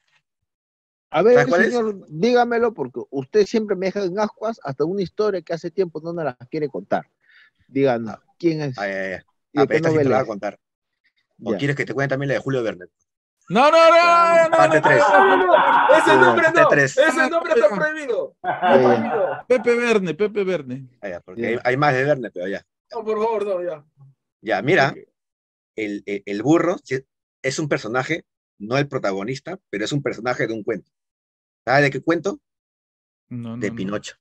Speaker 3: A
Speaker 6: ¿Sabes
Speaker 3: ver,
Speaker 6: cuál es?
Speaker 3: señor, dígamelo, porque usted siempre me deja en ascuas hasta una historia que hace tiempo no nos la quiere contar. Díganos,
Speaker 6: Ah,
Speaker 3: ¿quién es?
Speaker 6: ah, ya, ya.
Speaker 3: ¿Y
Speaker 6: Ah,
Speaker 3: de
Speaker 6: pero
Speaker 3: qué
Speaker 6: esta sí te la
Speaker 3: novela
Speaker 6: voy a
Speaker 3: es?
Speaker 6: contar. ¿O
Speaker 3: Ya.
Speaker 6: quieres que te cuente también la de Julio Verne?
Speaker 2: No, no, no, no, no,
Speaker 6: Parte
Speaker 2: no,
Speaker 6: tres.
Speaker 4: no, no, no,
Speaker 2: no,
Speaker 4: ese
Speaker 3: Ya.
Speaker 4: nombre
Speaker 6: Parte
Speaker 4: no,
Speaker 6: tres.
Speaker 4: ese nombre está prohibido, está
Speaker 3: Ya.
Speaker 4: prohibido.
Speaker 2: Pepe Verne, Pepe Verne.
Speaker 6: Ah, ya, porque
Speaker 3: Ya.
Speaker 6: hay, hay más de Verne, pero ya.
Speaker 4: No, por favor, no, ya.
Speaker 6: Ya, mira, el, el, el burro sí, es un personaje, no el protagonista, pero es un personaje de un cuento. ¿Sabes de qué cuento?
Speaker 2: No,
Speaker 6: De
Speaker 2: no, no.
Speaker 6: Pinocho.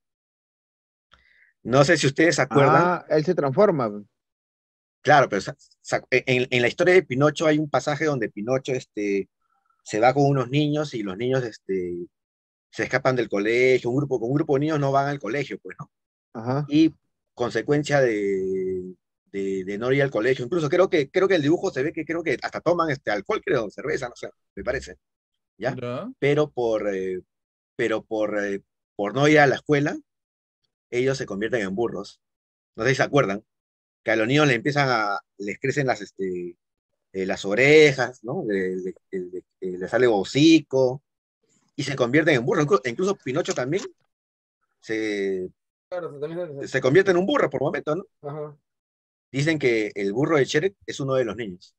Speaker 6: No sé si ustedes se acuerdan.
Speaker 3: Ah, él se transforma.
Speaker 6: Claro, pero sa- sa- en, en la historia de Pinocho hay un pasaje donde Pinocho este, se va con unos niños y los niños este, se escapan del colegio, un grupo, con un grupo de niños no van al colegio, pues, ¿no?
Speaker 3: Ajá.
Speaker 6: Y consecuencia de, de, de no ir al colegio, incluso creo que, creo que el dibujo se ve que creo que hasta toman este, alcohol, creo, cerveza, no sé, me parece, ¿ya?
Speaker 2: Ya.
Speaker 6: Pero por, eh, pero por, eh, por no ir a la escuela, ellos se convierten en burros. No sé si se acuerdan, que a los niños les empiezan a, les crecen las, este, eh, las orejas, ¿no? Le, le- le- le- le sale hocico y se convierten en burros. Inclu- Incluso Pinocho también se,
Speaker 4: Claro, también se-
Speaker 6: Se convierte en un burro por momento, ¿no?
Speaker 4: Ajá.
Speaker 6: Dicen que el burro de Shrek es uno de los niños.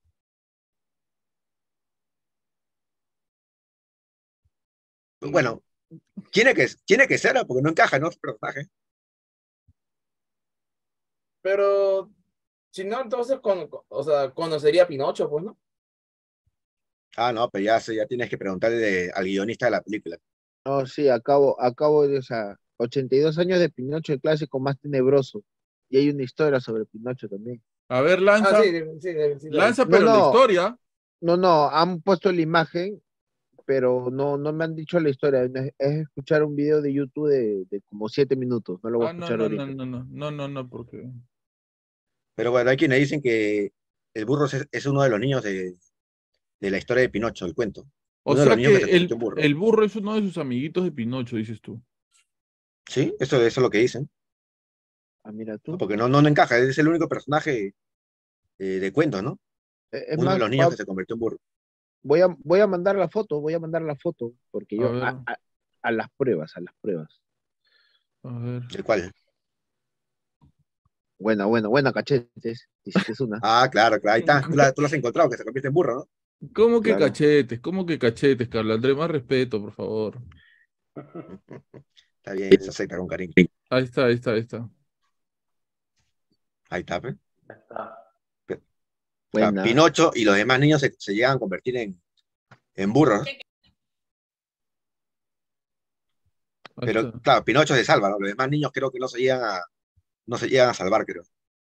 Speaker 2: Y
Speaker 6: Bueno, tiene que, tiene que ser, ¿no? Porque no encaja en otro personaje.
Speaker 4: Pero si no, entonces, con, con- o sea, conocería a Pinocho, pues, ¿no?
Speaker 6: Ah, no, pero ya, se- ya tienes que preguntarle de- al guionista de la película.
Speaker 3: No, sí, acabo, acabo de, o sea, ochenta y dos años de Pinocho, el clásico más tenebroso. Y hay una historia sobre Pinocho también.
Speaker 2: a ver,
Speaker 4: Ah, sí,
Speaker 2: lanza,
Speaker 4: de- sí, de- sí, la vi.
Speaker 2: lanza,
Speaker 3: No,
Speaker 2: pero la
Speaker 3: no,
Speaker 2: historia.
Speaker 3: no, no, han puesto la imagen, pero no, no me han dicho la historia. Es, es escuchar un video de YouTube de, de como siete minutos. No lo voy a
Speaker 2: Ah, no,
Speaker 3: escuchar
Speaker 2: no, no,
Speaker 3: ahorita.
Speaker 2: no, no, no, no, no, porque.
Speaker 6: Pero bueno, hay quienes dicen que el burro es, es uno de los niños de, de la historia de Pinocho, el cuento.
Speaker 2: O
Speaker 6: Uno de los
Speaker 2: sea
Speaker 6: niños que se
Speaker 2: que
Speaker 6: convirtió
Speaker 2: el,
Speaker 6: en burro.
Speaker 2: el burro es uno de sus amiguitos de Pinocho, dices tú.
Speaker 6: Sí, eso, eso es lo que dicen,
Speaker 3: Ah, mira
Speaker 6: ¿no?
Speaker 3: tú.
Speaker 6: Porque no, no, no encaja, es el único personaje eh, de cuento, ¿no?
Speaker 3: Eh, Es
Speaker 6: Uno de
Speaker 3: más,
Speaker 6: los niños
Speaker 3: va-
Speaker 6: que se convirtió en burro.
Speaker 3: voy a, voy a mandar la foto, voy a mandar la foto, porque
Speaker 2: A
Speaker 3: yo,
Speaker 2: ver,
Speaker 3: a, a- a las pruebas, a las pruebas.
Speaker 2: a ver.
Speaker 6: ¿El cual?
Speaker 3: Buena, buena, buena, cachetes. Hiciste una.
Speaker 6: Ah, claro, claro, ahí está. Tú, la, tú lo has encontrado, que se convierte en burro, ¿no?
Speaker 2: ¿Cómo que
Speaker 3: Claro.
Speaker 2: cachetes? ¿Cómo que cachetes, Carlos Andrés? Más respeto, por favor.
Speaker 6: Está bien, se acepta con cariño.
Speaker 2: Ahí está, ahí está, ahí está.
Speaker 6: Ahí está, pues.
Speaker 5: Ya está.
Speaker 6: Claro,
Speaker 3: Buena.
Speaker 6: Pinocho y los demás niños se, se llegan a convertir en, en burros, ¿no?
Speaker 2: Ahí
Speaker 6: Pero
Speaker 2: está.
Speaker 6: claro, Pinocho se salva, ¿no? Los demás niños creo que no se llegan a, no se llegan a salvar, creo.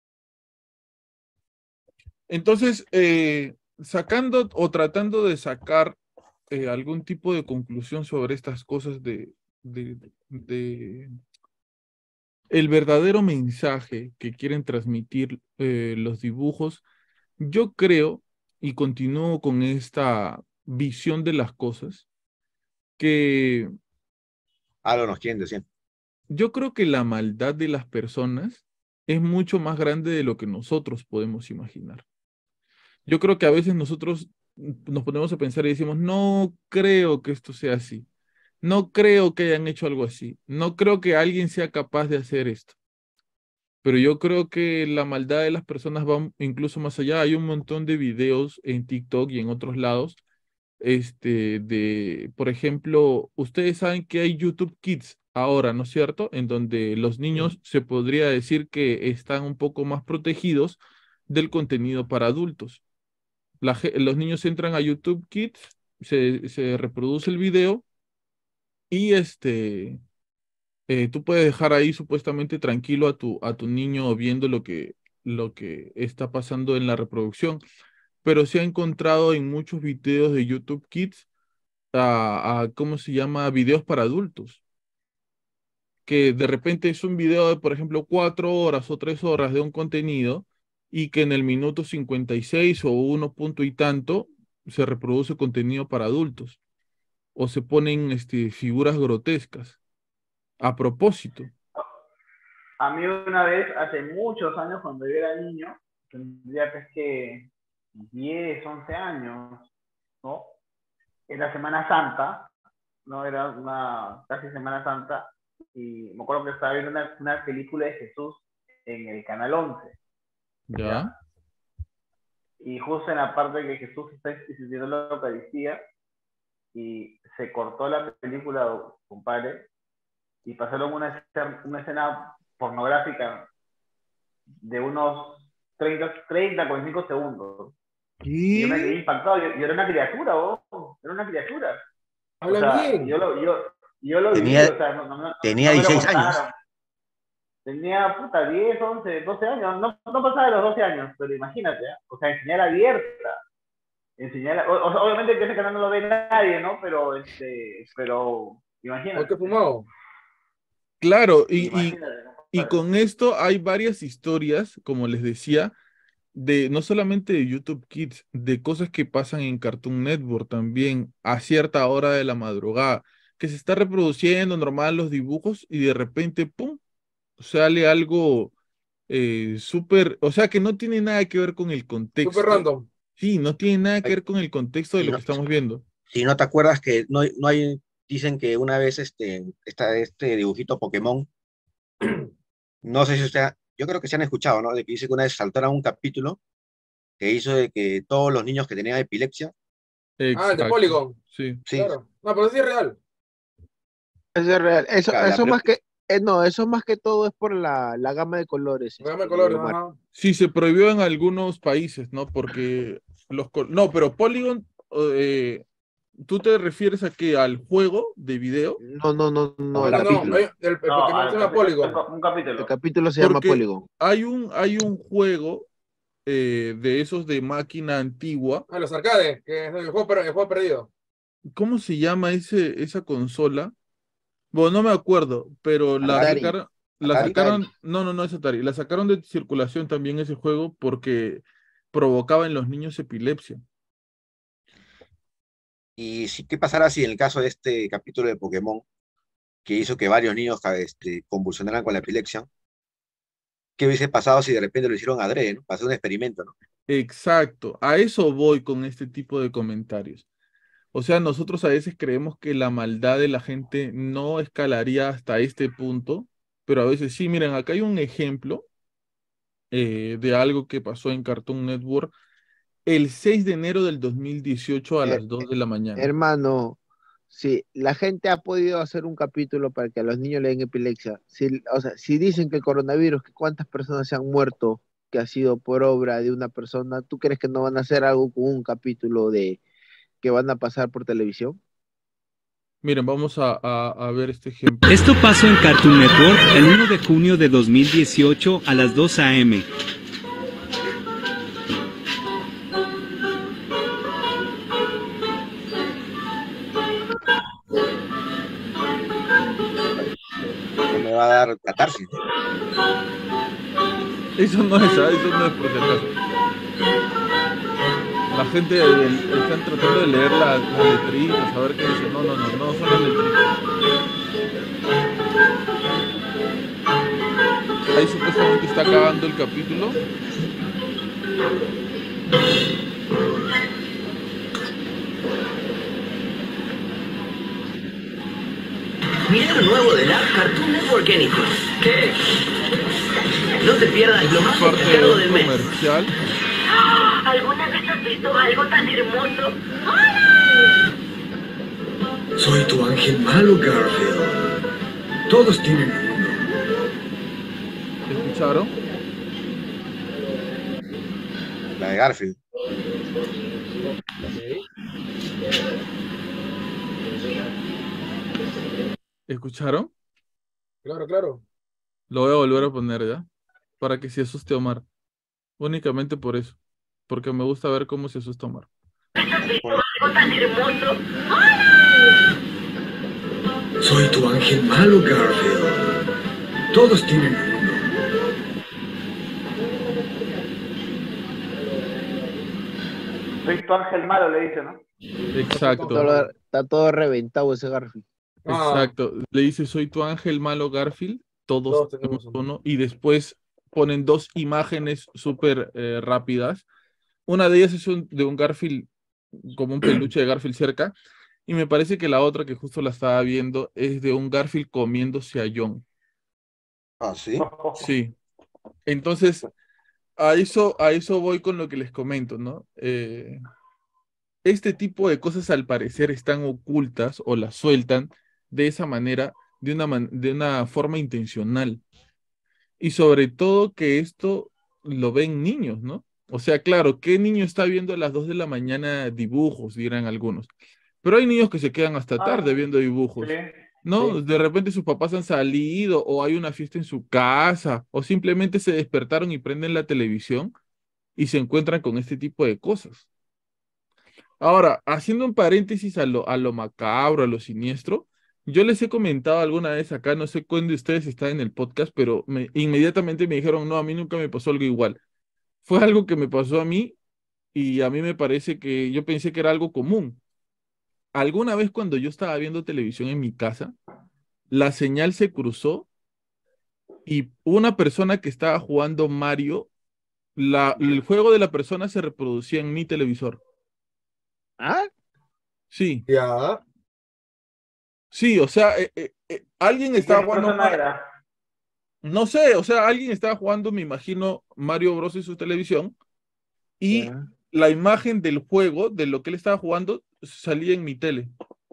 Speaker 2: Entonces, eh, sacando o tratando de sacar eh, algún tipo de conclusión sobre estas cosas de, de, de el verdadero mensaje que quieren transmitir eh, los dibujos, yo creo, y continúo con esta visión de las cosas, que
Speaker 6: Algo nos quieren decir.
Speaker 2: yo creo que la maldad de las personas es mucho más grande de lo que nosotros podemos imaginar. Yo creo que a veces nosotros nos ponemos a pensar y decimos, no creo que esto sea así. No creo que hayan hecho algo así. No creo que alguien sea capaz de hacer esto. Pero yo creo que la maldad de las personas va incluso más allá. Hay un montón de videos en TikTok y en otros lados, este, de, por ejemplo, ustedes saben que hay YouTube Kids ahora, ¿no es cierto? En donde los niños se podría decir que están un poco más protegidos del contenido para adultos. La ge- los niños entran a YouTube Kids, se, se reproduce el video y este, eh, tú puedes dejar ahí supuestamente tranquilo a tu, a tu niño viendo lo que, lo que está pasando en la reproducción, pero se ha encontrado en muchos videos de YouTube Kids a, a, ¿cómo se llama? Videos para adultos, que de repente es un video de, por ejemplo, cuatro horas o tres horas de un contenido y que en el minuto cincuenta y seis o uno punto y tanto se reproduce contenido para adultos o se ponen este, figuras grotescas a propósito.
Speaker 5: A mí una vez, hace muchos años, cuando yo era niño, tendría pues que diez, once años, ¿no? Era Semana Santa, ¿no? Era una casi Semana Santa, y me acuerdo que estaba viendo una, una película de Jesús en el Canal once,
Speaker 2: ¿Ya?
Speaker 5: ¿ya? Y justo en la parte que Jesús está instituyendo la Eucaristía, y se cortó la película, compadre, y pasaron una, una escena pornográfica de unos treinta, treinta, cuarenta y cinco segundos. Y yo me quedé
Speaker 2: ¿Qué?
Speaker 5: impactado. Yo, yo era una criatura, ¿no? Era una criatura. O
Speaker 4: Habla
Speaker 5: sea,
Speaker 4: bien.
Speaker 5: yo lo, yo, yo lo viví,
Speaker 6: Tenía,
Speaker 5: o sea, no, no, no,
Speaker 6: tenía
Speaker 5: no me lo
Speaker 6: dieciséis años.
Speaker 5: contaron. Tenía, puta, diez, once, doce años. No, no pasaba de los doce años, pero imagínate, ¿eh? O sea, enseñar abierta. Enseñar, o, o sea, obviamente que ese canal no lo ve nadie, ¿no? Pero, este, pero, imagínate.
Speaker 4: ¿Por qué fumado?
Speaker 2: Claro, y, y,
Speaker 5: Imagínate, ¿no?
Speaker 2: y con esto hay varias historias, como les decía, de no solamente de YouTube Kids, de cosas que pasan en Cartoon Network también a cierta hora de la madrugada, que se está reproduciendo normal los dibujos y de repente, ¡pum!, sale algo eh, súper, o sea, que no tiene nada que ver con el
Speaker 4: Súper
Speaker 2: contexto.
Speaker 4: random.
Speaker 2: Sí, no tiene nada que
Speaker 6: Ay,
Speaker 2: ver con el contexto de
Speaker 6: si
Speaker 2: lo
Speaker 6: no,
Speaker 2: que estamos viendo.
Speaker 6: si no te acuerdas que no, hay- no hay, dicen que una vez este, está este dibujito Pokémon No sé si usted, yo creo que se han escuchado, ¿no? De que dice que una vez saltaron un capítulo que hizo de que todos los niños que tenían epilepsia,
Speaker 4: Ah, el de
Speaker 2: Exacto,
Speaker 4: Polygon.
Speaker 2: sí.
Speaker 6: sí,
Speaker 4: Claro. No, pero sí es real.
Speaker 3: Eso es real. Eso,
Speaker 6: claro, la
Speaker 3: eso
Speaker 6: pre-
Speaker 3: más que, eh, no, eso más que todo es por la, la gama de colores,
Speaker 4: Programa de
Speaker 3: este,
Speaker 4: colores,
Speaker 3: Omar.
Speaker 4: ajá.
Speaker 2: Sí, se prohibió en algunos países, ¿no? Porque los... col- No, pero Polygon, eh, ¿tú te refieres a qué? ¿Al juego de video?
Speaker 3: No, no, no, no, el
Speaker 4: No, no,
Speaker 3: capítulo.
Speaker 4: hay- el, el
Speaker 5: No,
Speaker 4: Pokémon se
Speaker 5: al
Speaker 4: llama
Speaker 5: capítulo,
Speaker 4: Polygon.
Speaker 5: un
Speaker 3: El
Speaker 5: capítulo.
Speaker 3: capítulo se llama
Speaker 2: Porque
Speaker 3: Polygon.
Speaker 2: hay un, hay un juego eh, de esos de máquina antigua.
Speaker 4: Ah, los arcades, que es el juego, per- el juego perdido.
Speaker 2: ¿Cómo se llama ese, esa consola? Bueno, no me acuerdo, pero la
Speaker 6: Atari,
Speaker 3: Atari.
Speaker 2: sacaron, la
Speaker 6: Atari,
Speaker 2: sacaron, no, no, no es Atari, la sacaron de circulación también ese juego porque provocaba en los niños epilepsia.
Speaker 6: y sí, ¿qué pasará si en el caso de este capítulo de Pokémon, que hizo que varios niños este, convulsionaran con la epilepsia, qué hubiese pasado si de repente lo hicieron adrede, ¿no? Para hacer un experimento, ¿no?
Speaker 2: Exacto, a eso voy con este tipo de comentarios. O sea, nosotros a veces creemos que la maldad de la gente no escalaría hasta este punto, pero a veces sí. Miren, acá hay un ejemplo eh, de algo que pasó en Cartoon Network el seis de enero del dos mil dieciocho a
Speaker 3: Eh,
Speaker 2: las dos de la mañana.
Speaker 3: Hermano, si la gente ha podido hacer un capítulo para que a los niños le den epilepsia, si, o sea, si dicen que el coronavirus, que cuántas personas se han muerto, que ha sido por obra de una persona, ¿tú crees que no van a hacer algo con un capítulo de que van a pasar por televisión?
Speaker 2: Miren, vamos a, a- a ver este ejemplo.
Speaker 7: Esto pasó en Cartoon Network el uno de junio de dos mil dieciocho a las dos a eme
Speaker 6: No me va a dar catarsis, ¿no?
Speaker 2: Eso no es, ¿ah? Eso no es por si acaso. La gente eh, están tratando de leer las las letritas, a ver qué dice. No, no, no, no son las letritas. Ahí supuestamente está acabando el capítulo.
Speaker 8: Mira lo nuevo de la Cartoon Network, Nico. ¿Qué? No te pierdas lo más
Speaker 2: Parte de
Speaker 8: destacado
Speaker 2: un
Speaker 8: del mes.
Speaker 2: comercial.
Speaker 9: ¿Alguna vez has visto algo tan hermoso?
Speaker 8: Soy tu ángel malo, Garfield. Todos tienen uno.
Speaker 2: ¿Escucharon?
Speaker 6: La de Garfield.
Speaker 2: ¿Escucharon?
Speaker 4: Claro, claro.
Speaker 2: Lo voy a volver a poner ya. Para que se asuste Omar. Únicamente por eso. Porque me gusta ver cómo se asusta Omar.
Speaker 9: Algo tan hermoso.
Speaker 8: Soy tu ángel malo, Garfield. Todos tienen uno.
Speaker 5: Soy tu ángel malo, le dice, ¿no?
Speaker 2: Exacto.
Speaker 3: Todo- está todo reventado ese Garfield.
Speaker 4: Ah,
Speaker 2: Exacto. Le dice, soy tu ángel malo Garfield. Todos
Speaker 4: Todos
Speaker 2: tenemos
Speaker 4: tenemos uno.
Speaker 2: uno. Y después ponen dos imágenes súper eh, rápidas. Una de ellas es un- de un Garfield, como un peluche de Garfield cerca. Y me parece que la otra, que justo la estaba viendo, es de un Garfield comiéndose a John.
Speaker 6: Ah, sí.
Speaker 2: Sí. Entonces, a eso, a eso voy con lo que les comento, ¿no? Eh, este tipo de cosas al parecer están ocultas o las sueltan de esa manera, de una, man- de una forma intencional. Y sobre todo que esto lo ven niños, ¿no? O sea, claro, ¿qué niño está viendo a las dos de la mañana dibujos? Dirán algunos. Pero hay niños que se quedan hasta tarde
Speaker 5: Ah,
Speaker 2: viendo dibujos,
Speaker 5: sí.
Speaker 2: ¿no?
Speaker 4: Sí.
Speaker 2: De repente sus papás han salido o hay una fiesta en su casa o simplemente se despertaron y prenden la televisión y se encuentran con este tipo de cosas. Ahora, haciendo un paréntesis a lo, a lo macabro, a lo siniestro, yo les he comentado alguna vez acá, no sé cuándo ustedes están en el podcast, pero me, inmediatamente me dijeron, no, a mí nunca me pasó algo igual. Fue algo que me pasó a mí y a mí me parece que yo pensé que era algo común. Alguna vez cuando yo estaba viendo televisión en mi casa, la señal se cruzó y una persona que estaba jugando Mario, la, el juego de la persona se reproducía en mi televisor.
Speaker 3: ¿Ah?
Speaker 2: Sí,
Speaker 4: Ya.
Speaker 2: sí, o sea, eh, eh, eh, alguien
Speaker 5: ¿Y
Speaker 2: estaba
Speaker 5: qué
Speaker 2: jugando
Speaker 5: persona
Speaker 2: Mario.
Speaker 5: era?
Speaker 2: No sé, o sea, alguien estaba jugando, me imagino, Mario Bros. En su televisión y
Speaker 3: Ya.
Speaker 2: la imagen del juego, de lo que él estaba jugando, salía en mi tele.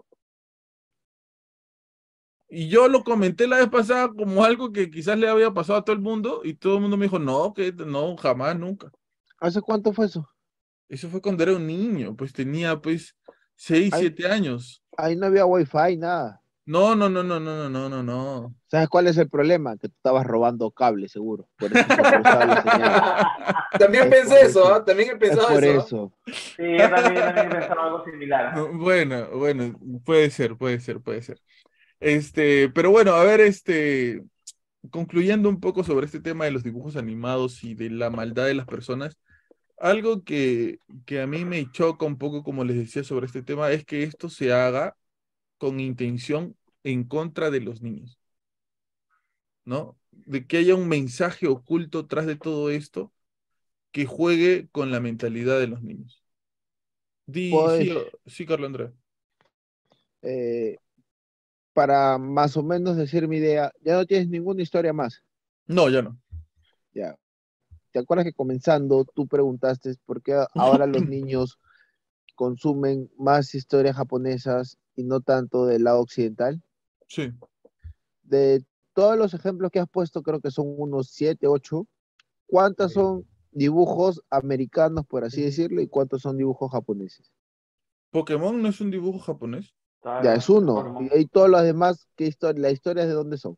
Speaker 2: Y yo lo comenté la vez pasada como algo que quizás le había pasado a todo el mundo y todo el mundo me dijo, no, que no, jamás, nunca.
Speaker 3: ¿Hace cuánto fue eso?
Speaker 2: Eso fue cuando era un niño, pues tenía pues seis,
Speaker 3: Ahí,
Speaker 2: siete años.
Speaker 3: ahí no había wifi, nada.
Speaker 2: No, no, no, no, no, no, no, no, no.
Speaker 3: ¿Sabes cuál es el problema? Que tú estabas robando cable, seguro. Por eso se cruzaba la señal.
Speaker 4: También
Speaker 3: Es
Speaker 4: pensé
Speaker 3: por
Speaker 4: eso,
Speaker 3: eso.
Speaker 4: ¿ah? También he
Speaker 3: Es
Speaker 4: pensado
Speaker 3: por
Speaker 4: eso, ¿ah?
Speaker 3: eso.
Speaker 5: Sí, yo también, yo también he pensado algo similar.
Speaker 2: No, bueno, bueno, puede ser, puede ser, puede ser. Este, pero bueno, a ver, este, concluyendo un poco sobre este tema de los dibujos animados y de la maldad de las personas, algo que, que a mí me choca un poco, como les decía sobre este tema, es que esto se haga con intención en contra de los niños, ¿no? De que haya un mensaje oculto tras de todo esto que juegue con la mentalidad de los niños. Di, sí,
Speaker 3: Pues,
Speaker 2: o- sí, Carlos Andrés.
Speaker 3: eh, para más o menos decir mi idea, ya no tienes ninguna historia más.
Speaker 2: No, ya no.
Speaker 3: Ya. ¿Te acuerdas que comenzando tú preguntaste por qué ahora los niños consumen más historias japonesas y no tanto del lado occidental?
Speaker 2: Sí.
Speaker 3: De todos los ejemplos que has puesto, creo que son unos siete, ocho. ¿Cuántos son dibujos americanos, por así decirlo, y cuántos son dibujos japoneses?
Speaker 2: Pokémon no es un dibujo japonés.
Speaker 3: Ya es
Speaker 5: Claro,
Speaker 3: uno.
Speaker 5: Pokémon.
Speaker 3: Y ahí todos los demás, ¿qué historia, las historias de dónde son?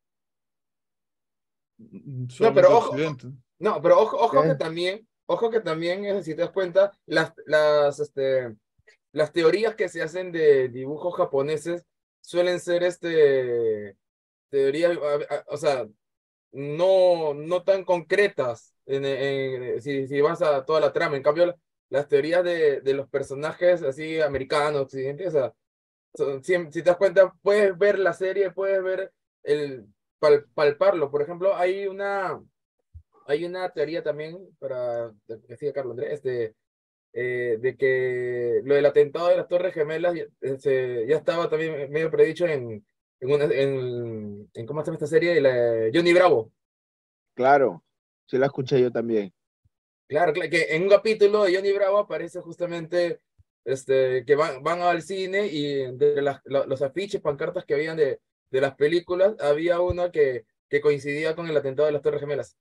Speaker 2: Mm,
Speaker 4: No,
Speaker 2: Son de
Speaker 4: pero ojo,
Speaker 2: Occidente.
Speaker 4: no, pero ojo, ojo que
Speaker 3: ¿Qué?
Speaker 4: también, ojo que también, eh, si te das cuenta, las, las, este, las teorías que se hacen de dibujos japoneses suelen ser, este, teorías, a- a- o sea, no, no tan concretas en, en- si, si vas a toda la trama. En cambio, las teorías de, de los personajes así americanos, occidentales, o sea, son- si, si te das cuenta, puedes ver la serie, puedes ver el pal- palparlo. Por ejemplo, hay una, hay una teoría también, para que decía Carlos Andrés, este, eh, de que lo del atentado de las Torres Gemelas ya, eh, se- ya estaba también medio predicho en, en, una, en, en ¿cómo se llama esta serie? La, Johnny Bravo.
Speaker 3: Claro, sí la escuché yo también.
Speaker 4: Claro, claro, que en un capítulo de Johnny Bravo aparece justamente este, que van, van al cine y entre las, lo- los afiches, pancartas que habían de, de las películas, había uno que, que coincidía con el atentado de las Torres Gemelas.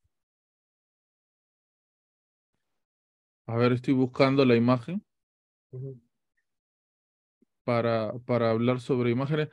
Speaker 2: A ver, estoy buscando la imagen
Speaker 4: Ujú.
Speaker 2: para, para hablar sobre imágenes.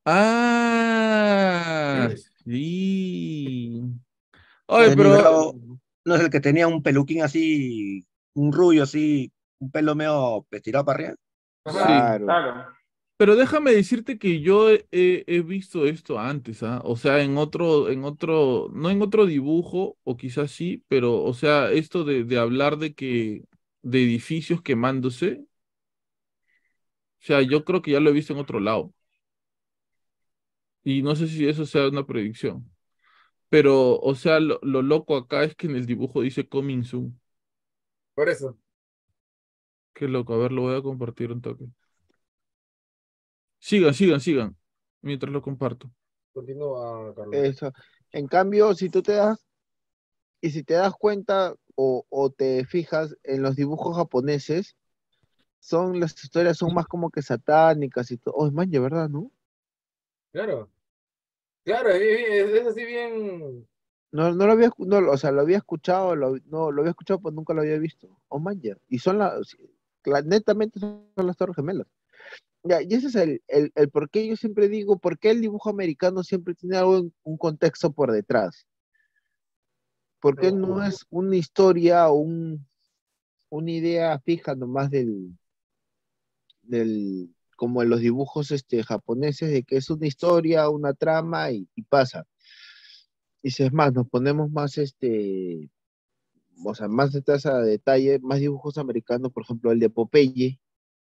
Speaker 2: Ah,
Speaker 4: Sí.
Speaker 2: sí. Oye,
Speaker 6: Johnny
Speaker 2: pero
Speaker 6: Bravo no es el que tenía un peluquín así, un rubio así, un pelo medio estirado para arriba.
Speaker 4: Ajá.
Speaker 2: sí.
Speaker 3: Claro.
Speaker 5: Claro.
Speaker 2: Pero déjame decirte que yo he, he- he visto esto antes, ¿ah? O sea, en otro, en otro, no en otro dibujo, o quizás sí, pero, o sea, esto de, de hablar de que, de edificios quemándose, o sea, yo creo que ya lo he visto en otro lado. Y no sé si eso sea una predicción. Pero, o sea, lo, lo loco acá es que en el dibujo dice coming soon.
Speaker 4: Por eso.
Speaker 2: Qué loco, a ver, lo voy a compartir un toque. Sigan, sigan, sigan, mientras lo comparto.
Speaker 4: Continúa, Carlos.
Speaker 3: Eso. En cambio, si tú te das, y si te das cuenta o, o te fijas en los dibujos japoneses, son las historias son más como que satánicas y todo. Oh, man, ya verdad, ¿no?
Speaker 4: Claro, claro, es, es- es así bien.
Speaker 3: No, no lo había, escu- no, o sea, lo había escuchado, lo, no, lo había escuchado, pero nunca lo había visto. Oh, man, ya. Y son las, cla- netamente son las Torres Gemelas. Ya, y ese es el, el, el por qué yo siempre digo, por qué el dibujo americano siempre tiene algo, en- un contexto por detrás. ¿Por qué no es una historia o un, una idea fija nomás del, del, como en los dibujos este, japoneses, de que es una historia, una trama y, y pasa? Y si es más, nos ponemos más, este, o sea, más detrás a detalle, más dibujos americanos, por ejemplo, el de Popeye,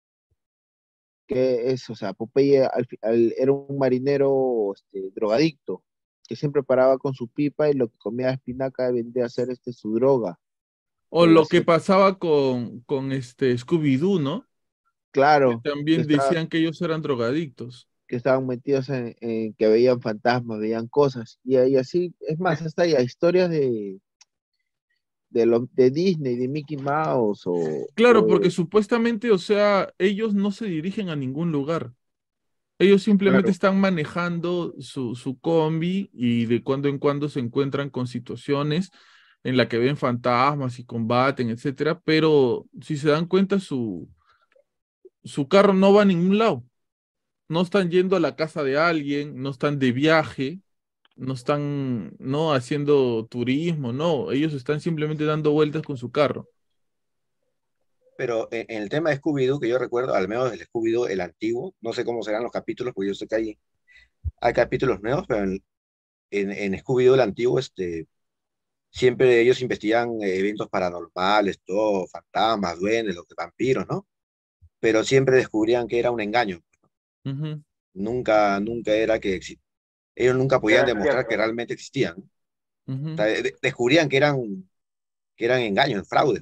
Speaker 3: que es, o sea, Popeye al fi- al- era un marinero este, drogadicto, que siempre paraba con su pipa y lo que comía espinaca vendría a ser este, su droga,
Speaker 2: O
Speaker 3: que lo
Speaker 2: lo que
Speaker 3: hacía,
Speaker 2: pasaba con, con este Scooby-Doo, ¿no? Que
Speaker 3: claro, que
Speaker 2: también
Speaker 3: está,
Speaker 2: decían que ellos eran drogadictos.
Speaker 3: que estaban metidos en, en que veían fantasmas, veían cosas, y, y así, es más, hasta hay historias de, de, lo, de Disney, de Mickey Mouse, o,
Speaker 2: Claro,
Speaker 3: o
Speaker 2: porque
Speaker 3: de,
Speaker 2: supuestamente, o sea, ellos no se dirigen a ningún lugar. Ellos simplemente
Speaker 3: claro,
Speaker 2: están manejando su, su combi y de cuando en cuando se encuentran con situaciones en las que ven fantasmas y combaten, etcétera, pero si se dan cuenta, su, su carro no va a ningún lado. No están yendo a la casa de alguien, no están de viaje, no están, no haciendo turismo, no. Ellos están simplemente dando vueltas con su carro.
Speaker 6: Pero en, en el tema de Scooby-Doo, que yo recuerdo, al menos el Scooby-Doo, el antiguo, no sé cómo serán los capítulos, porque yo sé que hay, hay capítulos nuevos, pero en, en, en Scooby-Doo, el antiguo, este, siempre ellos investigan eh, eventos paranormales, todo, fantasmas, duendes, los vampiros, ¿no? Pero siempre descubrían que era un engaño.
Speaker 2: Ujú,
Speaker 6: Nunca, nunca era que exi- ellos nunca podían
Speaker 5: Era
Speaker 6: demostrar que
Speaker 5: cierto.
Speaker 6: realmente existían. O
Speaker 2: ujú.
Speaker 6: sea, de- de- descubrían que eran, que eran engaños, fraudes.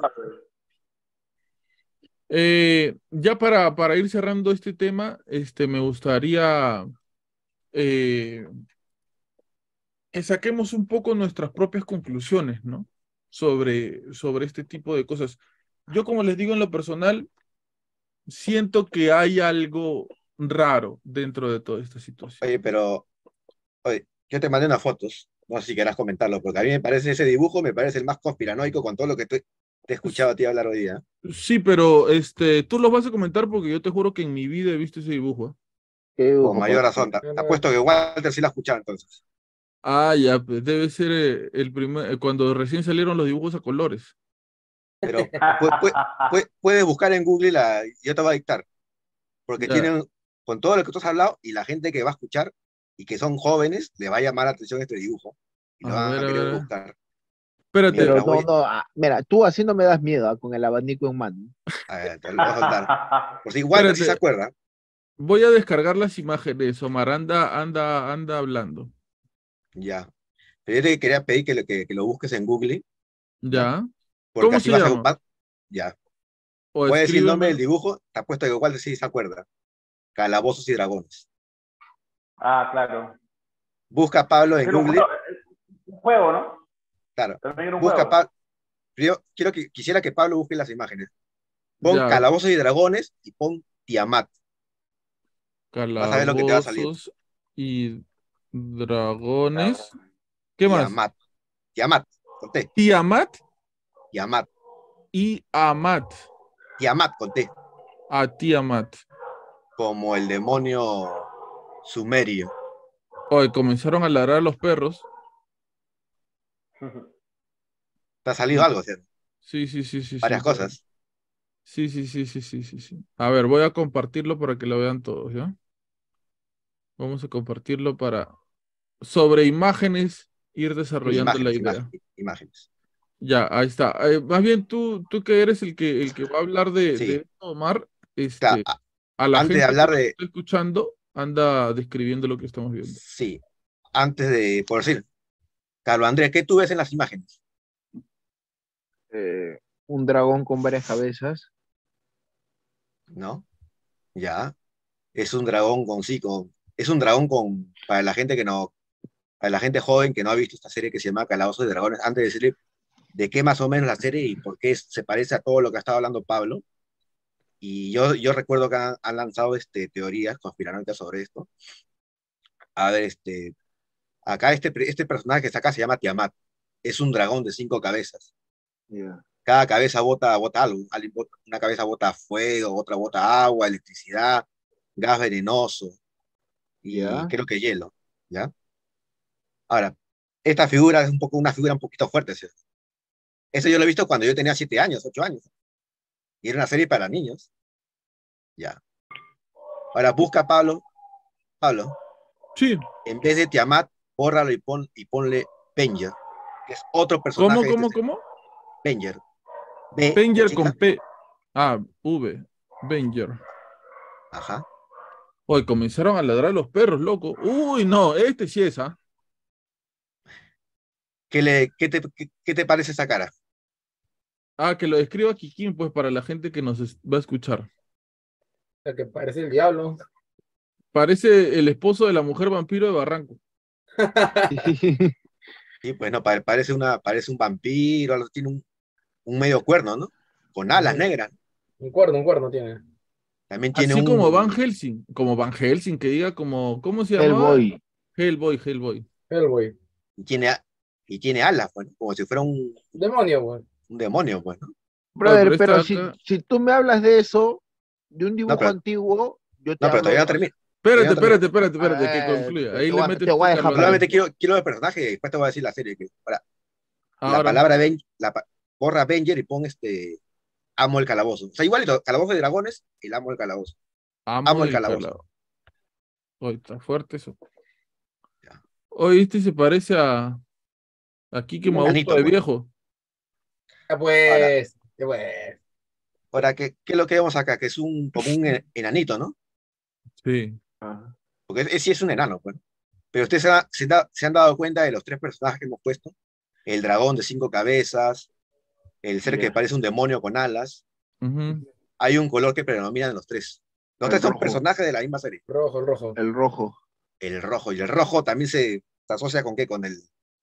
Speaker 2: Eh, ya para, para ir cerrando este tema, este, me gustaría eh, que saquemos un poco nuestras propias conclusiones, ¿no? Sobre, sobre este tipo de cosas. Yo, como les digo en lo personal, siento que hay algo raro dentro de toda esta situación.
Speaker 6: Oye, pero oye, yo te mandé unas fotos, no sé si querrás comentarlo, porque a mí me parece ese dibujo, me parece el más conspiranoico con todo lo que te, te he escuchado a ti hablar hoy día.
Speaker 2: Sí, pero este, tú lo vas a comentar porque yo te juro que en mi vida he visto ese dibujo.
Speaker 3: ¿qué
Speaker 6: Con
Speaker 3: dibujo,
Speaker 6: mayor
Speaker 3: Pablo?
Speaker 6: razón. Te, te apuesto que Walter sí la ha escuchado entonces.
Speaker 2: Ah, ya, pues debe ser eh, el primer, eh, cuando recién salieron los dibujos a colores.
Speaker 6: Pero pu- pu- pu- puedes buscar en Google y la, yo te voy a dictar, porque
Speaker 2: Ya,
Speaker 6: tienen, con todo lo que tú has hablado y la gente que va a escuchar y que son jóvenes, le va a llamar la atención este dibujo y lo
Speaker 2: a
Speaker 6: van
Speaker 2: ver,
Speaker 6: a
Speaker 2: a
Speaker 6: querer
Speaker 2: ver.
Speaker 6: buscar. Mira, te
Speaker 2: Espérate,
Speaker 3: Pero
Speaker 6: la
Speaker 3: no,
Speaker 6: voy,
Speaker 3: no, ah, mira, tú así no me das miedo, ah, con el abanico en mano.
Speaker 6: a ver, te lo voy a soltar. Por si Walter sí se
Speaker 2: espérate.
Speaker 6: acuerda,
Speaker 2: Voy a descargar las imágenes. Omar anda, anda, anda hablando.
Speaker 6: ya. Pero yo te quería pedir que, lo- que, que lo busques en Google, ¿ya?
Speaker 2: ¿Ya?
Speaker 6: Porque
Speaker 2: ¿Cómo
Speaker 6: así
Speaker 2: se
Speaker 6: vas a...
Speaker 2: llama?
Speaker 6: va- ya.
Speaker 2: O
Speaker 6: Voy a decir el nombre del
Speaker 2: escríbemelo.
Speaker 6: dibujo, te apuesto que Walter sí se acuerda. Calabozos y Dragones.
Speaker 5: Ah, claro.
Speaker 6: Busca a Pablo en
Speaker 5: Era un
Speaker 6: Google,
Speaker 5: juego, un juego, ¿no?
Speaker 6: claro.
Speaker 5: También era un
Speaker 6: Busca a
Speaker 5: juego.
Speaker 6: Pablo. Yo quiero que, quisiera que Pablo busque las imágenes. Pon
Speaker 2: Ya,
Speaker 6: Calabozos y Dragones y pon Tiamat. Vas a ver lo que te va a salir.
Speaker 2: calabozos y dragones.
Speaker 5: Claro.
Speaker 2: ¿Qué más?
Speaker 6: Tiamat. Tiamat. Con T.
Speaker 2: Tiamat
Speaker 6: Tiamat.
Speaker 2: y Amat.
Speaker 6: Tiamat con T.
Speaker 2: A Tiamat.
Speaker 6: Como el demonio sumerio.
Speaker 2: Hoy comenzaron a ladrar los perros.
Speaker 6: ¿Te ha salido algo, cierto?
Speaker 2: Sí, sí, sí, sí, sí.
Speaker 6: Varias cosas.
Speaker 2: Sí, sí, sí, sí, sí, sí, sí. A ver, voy a compartirlo para que lo vean todos, ¿ya? Vamos a compartirlo para, sobre imágenes, ir desarrollando la
Speaker 6: Imágenes,
Speaker 2: idea.
Speaker 6: imágenes, imágenes.
Speaker 2: Ya, ahí está. Eh, más bien tú, tú que eres el que, el que va a hablar de, de
Speaker 6: Sí.
Speaker 2: esto, Omar,
Speaker 6: Claro,
Speaker 2: este,
Speaker 6: a-
Speaker 2: a la
Speaker 6: antes de
Speaker 2: gente que
Speaker 6: hablar
Speaker 2: nos
Speaker 6: de,
Speaker 2: está escuchando, anda describiendo lo que estamos viendo.
Speaker 6: sí, antes de, por decir, Carlos Andrés, ¿qué tú ves en las imágenes?
Speaker 3: Eh, un dragón con varias cabezas.
Speaker 6: ¿No? Ya. Es un dragón con sí, con, es un dragón con, para la gente que no, para la gente joven que no ha visto esta serie que se llama Calabozos de Dragones, antes de decirle de qué más o menos la serie y por qué es- se parece a todo lo que ha estado hablando Pablo. Y yo, yo recuerdo que han, han lanzado este, teorías conspiranoicas sobre esto. A ver, este, acá este, este personaje que está acá se llama Tiamat. Es un dragón de cinco cabezas.
Speaker 3: Ya.
Speaker 6: Cada cabeza bota, bota algo. Alguien bota- Una cabeza bota fuego, otra bota agua, electricidad, gas venenoso y
Speaker 3: Ya.
Speaker 6: creo que hielo, ¿ya? Ahora, esta figura es un poco una figura un poquito fuerte, ¿cierto? Eso yo lo he visto cuando yo tenía siete años, ocho años. Y era una serie para niños. Ya. Ahora busca Pablo, Pablo,
Speaker 2: Sí,
Speaker 6: en vez de Tiamat, bórralo y, pon, y ponle Venger, que es otro
Speaker 2: ¿cómo,
Speaker 6: personaje de
Speaker 2: cómo,
Speaker 6: este
Speaker 2: cómo?
Speaker 6: Venger. B de
Speaker 2: Penger con
Speaker 6: chica,
Speaker 2: P. Ah, V. Venger.
Speaker 6: ajá.
Speaker 2: Hoy comenzaron a ladrar los perros, loco. Uy, no, este sí es, ¿ah?
Speaker 6: ¿Qué, le, qué, te, qué, qué te parece esa cara?
Speaker 2: Ah, que lo escriba Kikín, pues, para la gente que nos es- va a escuchar.
Speaker 4: El que parece el diablo.
Speaker 2: Parece el esposo de la mujer vampiro de Barranco.
Speaker 6: Sí, pues no, pa- parece, una, parece un vampiro, algo, tiene un, un medio cuerno, ¿no? Con alas
Speaker 4: Ujú.
Speaker 6: negras.
Speaker 4: Un cuerno, un cuerno tiene.
Speaker 6: También tiene
Speaker 2: Así como Van
Speaker 6: un...
Speaker 2: Helsing, como Van Helsing, que diga como, ¿cómo se llamaba?
Speaker 3: Hellboy.
Speaker 2: Hellboy, Hellboy.
Speaker 4: Hellboy.
Speaker 6: Y tiene, a- y tiene alas, pues, ¿no? Como si fuera un,
Speaker 4: Demonio, güey.
Speaker 6: un demonio, pues, ¿no?
Speaker 2: Oye, pero
Speaker 3: Brother,
Speaker 2: esta
Speaker 3: pero si,
Speaker 2: acá.
Speaker 3: si tú me hablas de eso, de un
Speaker 6: No,
Speaker 3: dibujo
Speaker 6: pero,
Speaker 3: antiguo, yo te
Speaker 6: no, pero
Speaker 3: hablo,
Speaker 6: todavía no
Speaker 3: o sea,
Speaker 6: termina. Todavía
Speaker 2: Espérate,
Speaker 6: no termina.
Speaker 2: espérate, espérate, espérate, que
Speaker 3: eh,
Speaker 2: concluya.
Speaker 3: te,
Speaker 2: Ahí
Speaker 3: te
Speaker 2: le
Speaker 3: voy a,
Speaker 2: metes
Speaker 3: te
Speaker 2: tú,
Speaker 3: voy a dejar
Speaker 2: Carlos
Speaker 3: hablar.
Speaker 6: Solamente
Speaker 2: Alberto.
Speaker 6: quiero, quiero el personaje y después te voy a decir la serie. Que, ahora, la
Speaker 2: Ahora,
Speaker 6: palabra Ven, la, pa- borra Avenger y pon este amo el calabozo. O sea, igualito, calabozo de dragones, el amo el calabozo.
Speaker 2: amo
Speaker 6: Amo el
Speaker 2: el
Speaker 6: calabozo.
Speaker 2: calado. Oye, está fuerte eso.
Speaker 6: Ya.
Speaker 2: Oye, este se parece a, a Kike
Speaker 6: Un
Speaker 2: Mabuco
Speaker 6: enanito,
Speaker 2: de
Speaker 6: pues.
Speaker 2: viejo.
Speaker 4: Ah,
Speaker 6: Ahora,
Speaker 4: pues. eh, pues.
Speaker 6: ahora ¿qué, qué es lo que vemos acá? Que es un, como un en- enanito, ¿no?
Speaker 2: Sí.
Speaker 3: Ajá.
Speaker 6: Porque ese sí es un enano, pues. Pero ustedes se, ha- se da- se han dado cuenta de los tres personajes que hemos puesto. El dragón de cinco cabezas, el ser que
Speaker 3: Ya.
Speaker 6: parece un demonio con alas.
Speaker 2: Ujú.
Speaker 6: Hay un color que predomina en los tres. Los
Speaker 3: El
Speaker 6: tres son
Speaker 3: rojo.
Speaker 6: personajes de la misma serie.
Speaker 4: Rojo, el rojo.
Speaker 3: El rojo.
Speaker 6: El rojo. Y el rojo también se, se asocia con qué? Con el...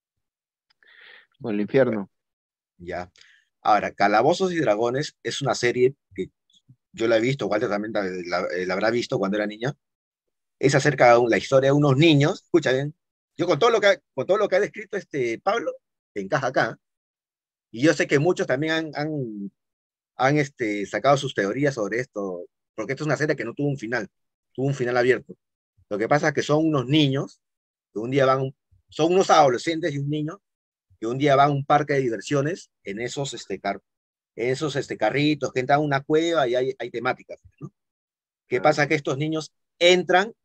Speaker 3: Con el
Speaker 6: Bueno,
Speaker 3: infierno.
Speaker 6: ya. Ahora, Calabozos y Dragones es una serie que yo la he visto, Walter también la, la- eh, la habrá visto cuando era niña. Es acerca de un- la historia de unos niños. Escucha bien. Yo con todo lo que, ha- con todo lo que ha descrito este Pablo, encaja acá. Y yo sé que muchos también han, han, han, este, sacado sus teorías sobre esto, porque esto es una serie que no tuvo un final, tuvo un final abierto. Lo que pasa es que son unos niños que un día van, son unos adolescentes y un niño que un día van a un parque de diversiones en esos, este, car- en esos este, carritos que entran a una cueva y hay, hay temáticas, ¿no? ¿Qué pasa? Que estos niños entran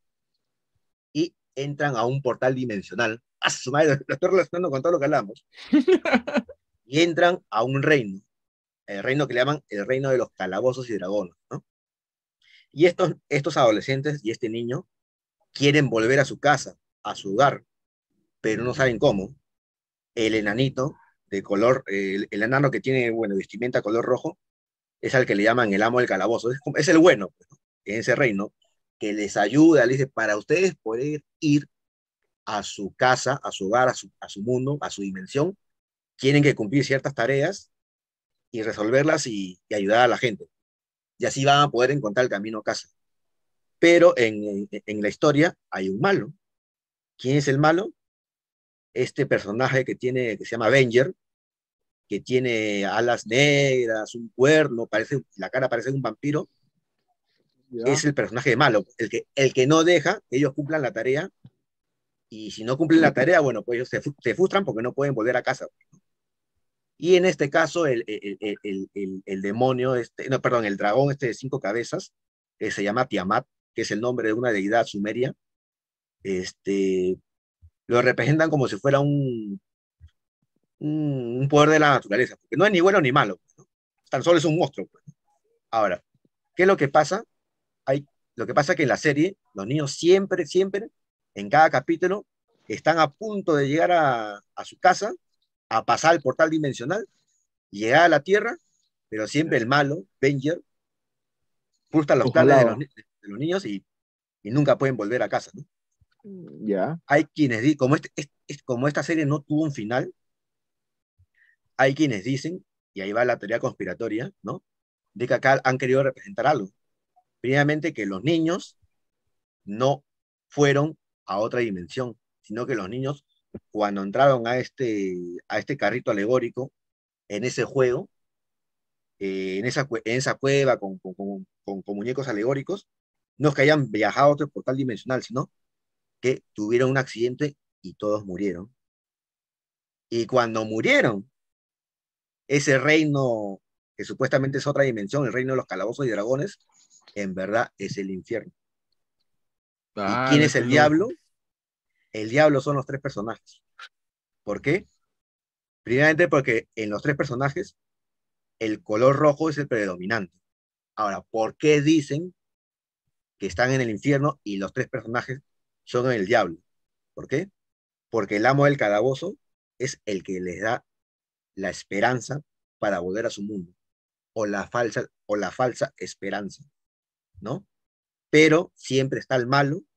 Speaker 6: y entran a un portal dimensional. ¡Ah, su madre! Lo estoy relacionando con todo lo que hablamos. Y entran a un reino, el reino que le llaman el reino de los calabozos y dragones, ¿no? Y estos, estos adolescentes y este niño quieren volver a su casa, a su hogar, pero no saben cómo. El enanito de color, el, el enano que tiene, bueno, vestimenta color rojo, es al que le llaman el amo del calabozo. Es, como- es el bueno, pues, ¿no? En ese reino, que les ayuda, les dice, para ustedes poder ir a su casa, a su hogar, a su, a su mundo, a su dimensión, tienen que cumplir ciertas tareas y resolverlas y, y ayudar a la gente. Y así van a poder encontrar el camino a casa. Pero en, en, en la historia hay un malo. ¿Quién es el malo? Este personaje que tiene, que se llama Avenger, que tiene alas negras, un cuerno, parece, la cara parece un vampiro,
Speaker 3: Ya.
Speaker 6: es el personaje malo, el que, el que no deja que ellos cumplan la tarea, y si no cumplen la tarea, bueno, pues ellos se, se frustran porque no pueden volver a casa. Y en este caso, el, el, el, el, el, el demonio, este, no, perdón, el dragón este de cinco cabezas, que se llama Tiamat, que es el nombre de una deidad sumeria, este, lo representan como si fuera un, un, un poder de la naturaleza, porque no es ni bueno ni malo, ¿no? Tan solo es un monstruo, pues. Ahora, ¿qué es lo que pasa? Hay, lo que pasa es que en la serie, los niños siempre, siempre, en cada capítulo, están a punto de llegar a, a su casa, a pasar el portal dimensional, llegar a la Tierra, pero siempre el malo, Venger, frustra los
Speaker 3: Los
Speaker 6: planes de los,
Speaker 3: jalaba.
Speaker 6: ni- de los niños y, y nunca pueden volver a casa, ¿no?
Speaker 3: Ya.
Speaker 6: Hay quienes dicen, como, este, es- es- como esta serie no tuvo un final, hay quienes dicen, y ahí va la teoría conspiratoria, ¿no? De que acá han querido representar algo. Primeramente, que los niños no fueron a otra dimensión, sino que los niños, cuando entraron a este, a este carrito alegórico, en ese juego, eh, en, esa, cue- en esa cueva con, con, con- con- con muñecos alegóricos, no es que hayan viajado a otro portal dimensional, sino que tuvieron un accidente y todos murieron. Y cuando murieron, ese reino, que supuestamente es otra dimensión, el reino de los calabozos y dragones, en verdad es el infierno. ¿Y quién
Speaker 2: Dale,
Speaker 6: es
Speaker 2: qué
Speaker 6: el
Speaker 2: loco.
Speaker 6: diablo? El diablo son los tres personajes. ¿Por qué? Primeramente porque en los tres personajes el color rojo es el predominante. Ahora, ¿por qué dicen que están en el infierno y los tres personajes son el diablo? ¿Por qué? Porque el amo del calabozo es el que les da la esperanza para volver a su mundo, o la falsa, o la falsa esperanza, ¿no? Pero siempre está el malo,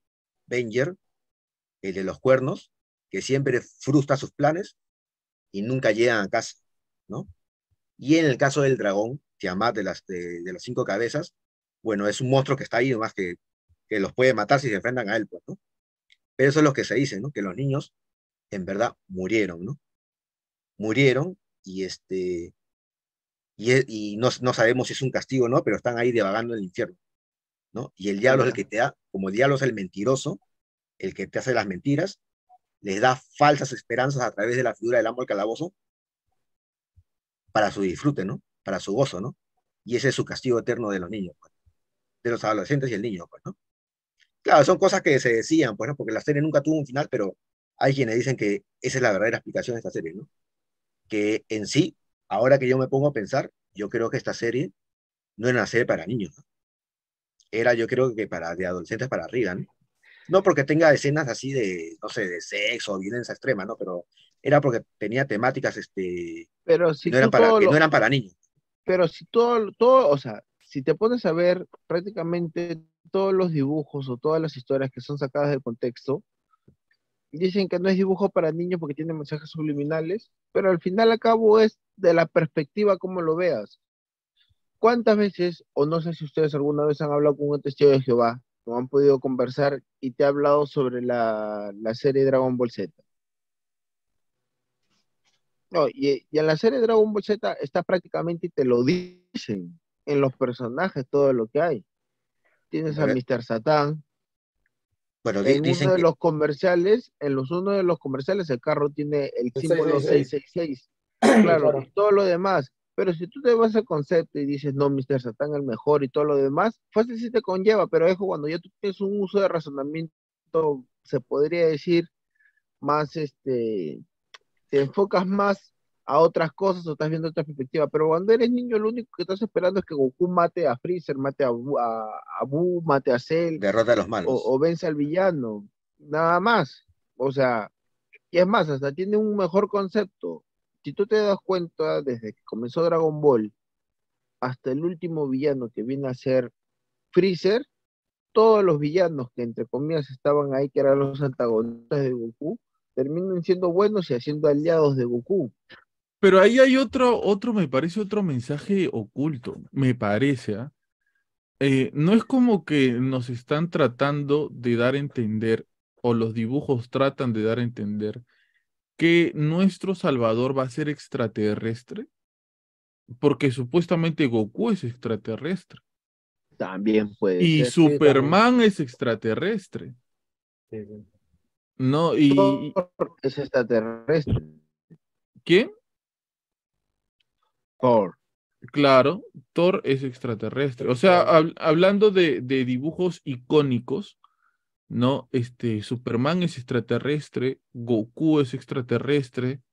Speaker 6: Venger, el de los cuernos, que siempre frustra sus planes y nunca llegan a casa, ¿no? Y en el caso del dragón, Tiamat de las, de, de las cinco cabezas, bueno, es un monstruo que está ahí, nomás que, que los puede matar si se enfrentan a él, pues, ¿no? Pero eso es lo que se dice, ¿no? Que los niños, en verdad, murieron, ¿no? Murieron y, este, y, e- y no, no sabemos si es un castigo, ¿no? Pero están ahí divagando en el infierno, ¿no? Y el diablo es el
Speaker 3: Ya.
Speaker 6: que te da, como el diablo es el mentiroso, el que te hace las mentiras, les da falsas esperanzas a través de la figura del amo del calabozo para su disfrute, ¿no? Para su gozo, ¿no? Y ese es su castigo eterno de los niños, pues, de los adolescentes y el niño, pues, ¿no? Claro, son cosas que se decían, pues, ¿no? Porque la serie nunca tuvo un final, pero hay quienes dicen que esa es la verdadera explicación de esta serie, ¿no? Que en sí, ahora que yo me pongo a pensar, yo creo que esta serie no era una serie para niños, ¿no? Era, yo creo que para de adolescentes para arriba, ¿no? No porque tenga escenas así de, no sé, de sexo o violencia extrema, ¿no? Pero era porque tenía temáticas, este,
Speaker 3: Pero
Speaker 6: que
Speaker 3: si
Speaker 6: no eran
Speaker 3: tú
Speaker 6: para,
Speaker 3: todo
Speaker 6: que no
Speaker 3: lo,
Speaker 6: eran para niños.
Speaker 3: pero si todo, todo, o sea, si te pones a ver prácticamente todos los dibujos o todas las historias que son sacadas del contexto, dicen que no es dibujo para niños porque tiene mensajes subliminales, pero al final al cabo es de la perspectiva como lo veas. ¿Cuántas veces, o no sé si ustedes alguna vez han hablado con un testigo de Jehová, o han podido conversar y te ha hablado sobre la, la serie Dragon Ball Z? No, y, y en la serie Dragon Ball Z está prácticamente y te lo dicen en los personajes todo lo que hay. Tienes
Speaker 6: A
Speaker 3: a
Speaker 6: ver,
Speaker 3: míster Satan.
Speaker 6: bueno, di-
Speaker 3: En uno
Speaker 6: dicen
Speaker 3: de
Speaker 6: que,
Speaker 3: los comerciales, en los uno de los comerciales, el carro tiene el
Speaker 4: El
Speaker 3: símbolo
Speaker 4: seiscientos sesenta y
Speaker 3: seiscientos sesenta y seis.
Speaker 4: seis.
Speaker 3: Claro, y
Speaker 4: Claro.
Speaker 3: todo lo demás. Pero si tú te vas al concepto y dices, no, míster Satan el mejor y todo lo demás, fácil sí te conlleva, pero es cuando ya tú tienes un uso de razonamiento, se podría decir, más este te enfocas más a otras cosas o estás viendo otra perspectiva. Pero cuando eres niño, lo único que estás esperando es que Goku mate a Freezer, mate a, Bu- a, a Buu, mate a Cell
Speaker 6: derrota a los
Speaker 3: o,
Speaker 6: malos.
Speaker 3: o vence al villano. Nada más. O sea, y es más, hasta tiene un mejor concepto. Si tú te das cuenta, desde que comenzó Dragon Ball hasta el último villano que viene a ser Freezer, todos los villanos que entre comillas estaban ahí, que eran los antagonistas de Goku, terminan siendo buenos y haciendo aliados de Goku.
Speaker 2: Pero ahí hay otro, otro, me parece otro mensaje oculto, me parece, ¿ah? Eh, no es como que nos están tratando de dar a entender, o los dibujos tratan de dar a entender, que nuestro Salvador va a ser extraterrestre, porque supuestamente Goku es extraterrestre
Speaker 3: También puede
Speaker 2: y
Speaker 3: ser.
Speaker 4: Sí, también.
Speaker 2: Superman es extraterrestre,
Speaker 4: Sí, sí.
Speaker 2: ¿no? Y, y-
Speaker 3: Thor es extraterrestre.
Speaker 2: ¿quién?
Speaker 3: Thor.
Speaker 2: Claro, Thor es extraterrestre. O sea,
Speaker 4: Claro.
Speaker 2: hab- hablando de, de dibujos icónicos, ¿no? Este, Superman es extraterrestre, Goku es extraterrestre.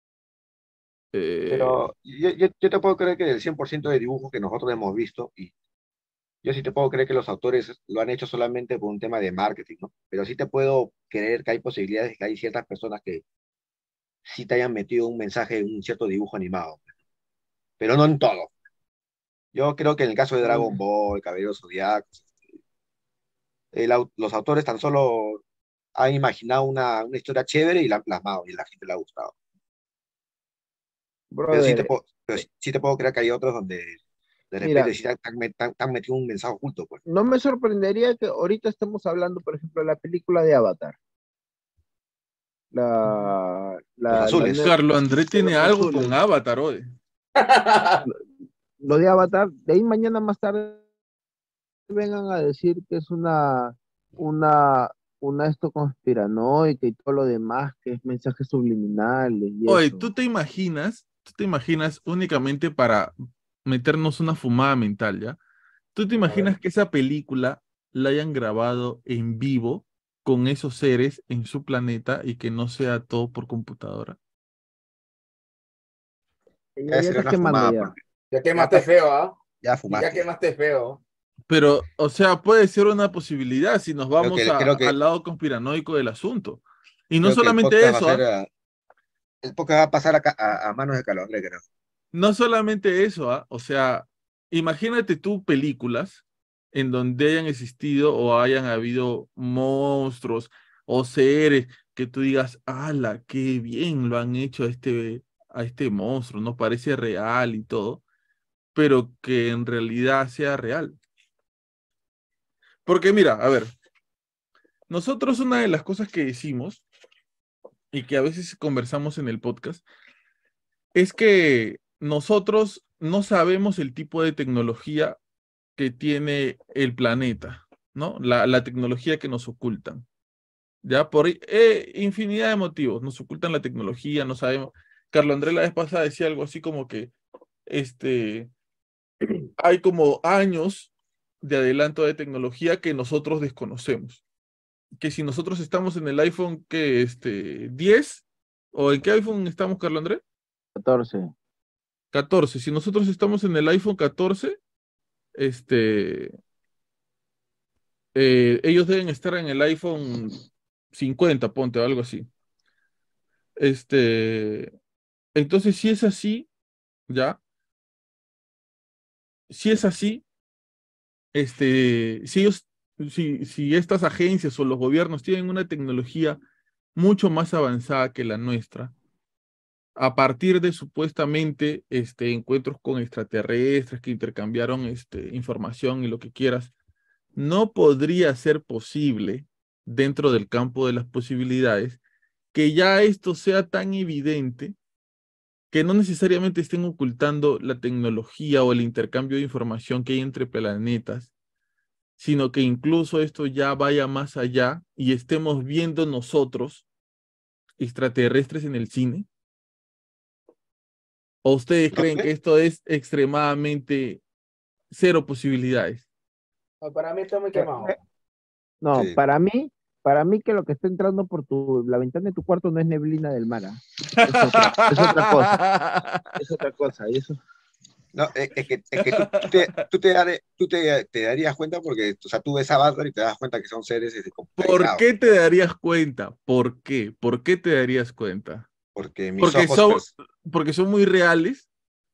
Speaker 2: eh,
Speaker 6: Pero yo, yo, yo te puedo creer que del cien por ciento de dibujos que nosotros hemos visto, y yo sí te puedo creer que los autores lo han hecho solamente por un tema de marketing, ¿no? Pero sí te puedo creer que hay posibilidades de que hay ciertas personas que sí te hayan metido un mensaje en un cierto dibujo animado, pero no en todo. Yo creo que en el caso de Dragon
Speaker 3: Mm,
Speaker 6: Ball, Caballero Zodiaco, el au- los autores tan solo han imaginado una, una historia chévere y la han plasmado y a la gente le ha gustado. Pero sí te
Speaker 3: Brother,
Speaker 6: puedo, pero sí, sí te puedo creer que hay otros donde de
Speaker 3: mira,
Speaker 6: repente sí te han, te han- te han metido un mensaje oculto, pues.
Speaker 3: no me sorprendería que ahorita estemos hablando, por ejemplo, de la película de Avatar. La,
Speaker 6: Los
Speaker 3: la, la
Speaker 6: azules.
Speaker 3: nue-
Speaker 2: Carlos André
Speaker 3: de
Speaker 2: tiene
Speaker 3: los
Speaker 2: algo con
Speaker 3: azules.
Speaker 2: Avatar hoy.
Speaker 3: Lo de Avatar, de ahí mañana más tarde vengan a decir que es una, una, una esto conspiranoica y todo lo demás, que es mensajes subliminales y
Speaker 2: Oye,
Speaker 3: eso.
Speaker 2: ¿tú te imaginas? ¿Tú te imaginas únicamente para meternos una fumada mental, ya? ¿Tú te
Speaker 4: A ver.
Speaker 2: imaginas que esa película la hayan grabado en vivo con esos seres en su planeta y que no sea todo por computadora?
Speaker 3: Ya,
Speaker 6: Ya
Speaker 3: ya
Speaker 6: sería
Speaker 3: estás
Speaker 6: una
Speaker 3: quemando
Speaker 6: fumada,
Speaker 3: ya.
Speaker 6: porque
Speaker 4: Ya
Speaker 6: ya,
Speaker 4: quemaste
Speaker 6: estás-
Speaker 4: feo, ¿ah?
Speaker 6: ya
Speaker 4: Ya
Speaker 6: fumaste.
Speaker 4: quemaste feo.
Speaker 2: Pero, o sea, puede ser una posibilidad si nos
Speaker 6: Creo
Speaker 2: vamos
Speaker 6: que,
Speaker 2: a-
Speaker 6: creo que,
Speaker 2: al lado conspiranoico del asunto. Y no
Speaker 6: creo que el
Speaker 2: solamente
Speaker 6: podcast va a
Speaker 2: eso,
Speaker 6: ser,
Speaker 2: ¿ah?
Speaker 6: ah, el podcast va a pasar a, ca- a- a manos de Carlos Andrés, creo.
Speaker 2: No solamente eso, ¿ah? O sea, imagínate tú películas en donde hayan existido o hayan habido monstruos o seres que tú digas, ¡hala, qué bien lo han hecho a este, a este monstruo! No parece real y todo, pero que en realidad sea real. Porque mira, a ver, nosotros una de las cosas que decimos y que a veces conversamos en el podcast es que nosotros no sabemos el tipo de tecnología que tiene el planeta, ¿no? La, la tecnología que nos ocultan. Ya por eh, infinidad de motivos, nos ocultan la tecnología, no sabemos. Carlos Andrés la vez pasada decía algo así como que este, hay como años de adelanto de tecnología que nosotros desconocemos. Que si nosotros estamos en el iPhone que este, diez, ¿o en qué iPhone estamos, Carlos Andrés?
Speaker 3: catorce.
Speaker 2: catorce. Si nosotros estamos en el iPhone catorce, este, eh, ellos deben estar en el iPhone cincuenta, ponte, o algo así. Este, entonces, si es así, ya, si es así, este, si ellos, si, si estas agencias o los gobiernos tienen una tecnología mucho más avanzada que la nuestra, a partir de supuestamente este, encuentros con extraterrestres que intercambiaron este, información y lo que quieras, no podría ser posible, dentro del campo de las posibilidades, que ya esto sea tan evidente que no necesariamente estén ocultando la tecnología o el intercambio de información que hay entre planetas, sino que incluso esto ya vaya más allá y estemos viendo nosotros extraterrestres en el cine. ¿O ustedes
Speaker 6: No
Speaker 2: creen
Speaker 6: sé.
Speaker 2: que esto es extremadamente cero posibilidades?
Speaker 4: No, para mí está muy
Speaker 3: Eh,
Speaker 4: quemado.
Speaker 3: eh, No,
Speaker 6: Sí.
Speaker 3: para mí, para mí que lo que está entrando por tu, la ventana de tu cuarto no es neblina del mar. ¿Ah? Es otra, es otra cosa, es otra cosa. Y eso,
Speaker 6: No, es, es que, es que tú, tú te, tú, te, dare- tú te, te darías cuenta porque, o sea, tú ves Avatar y te das cuenta que son seres este,
Speaker 2: ¿Por
Speaker 6: computarizados.
Speaker 2: qué te darías cuenta? ¿Por qué? ¿Por qué te darías cuenta?
Speaker 6: Porque mis
Speaker 2: Porque
Speaker 6: ojos,
Speaker 2: son,
Speaker 6: pues,
Speaker 2: porque son muy reales.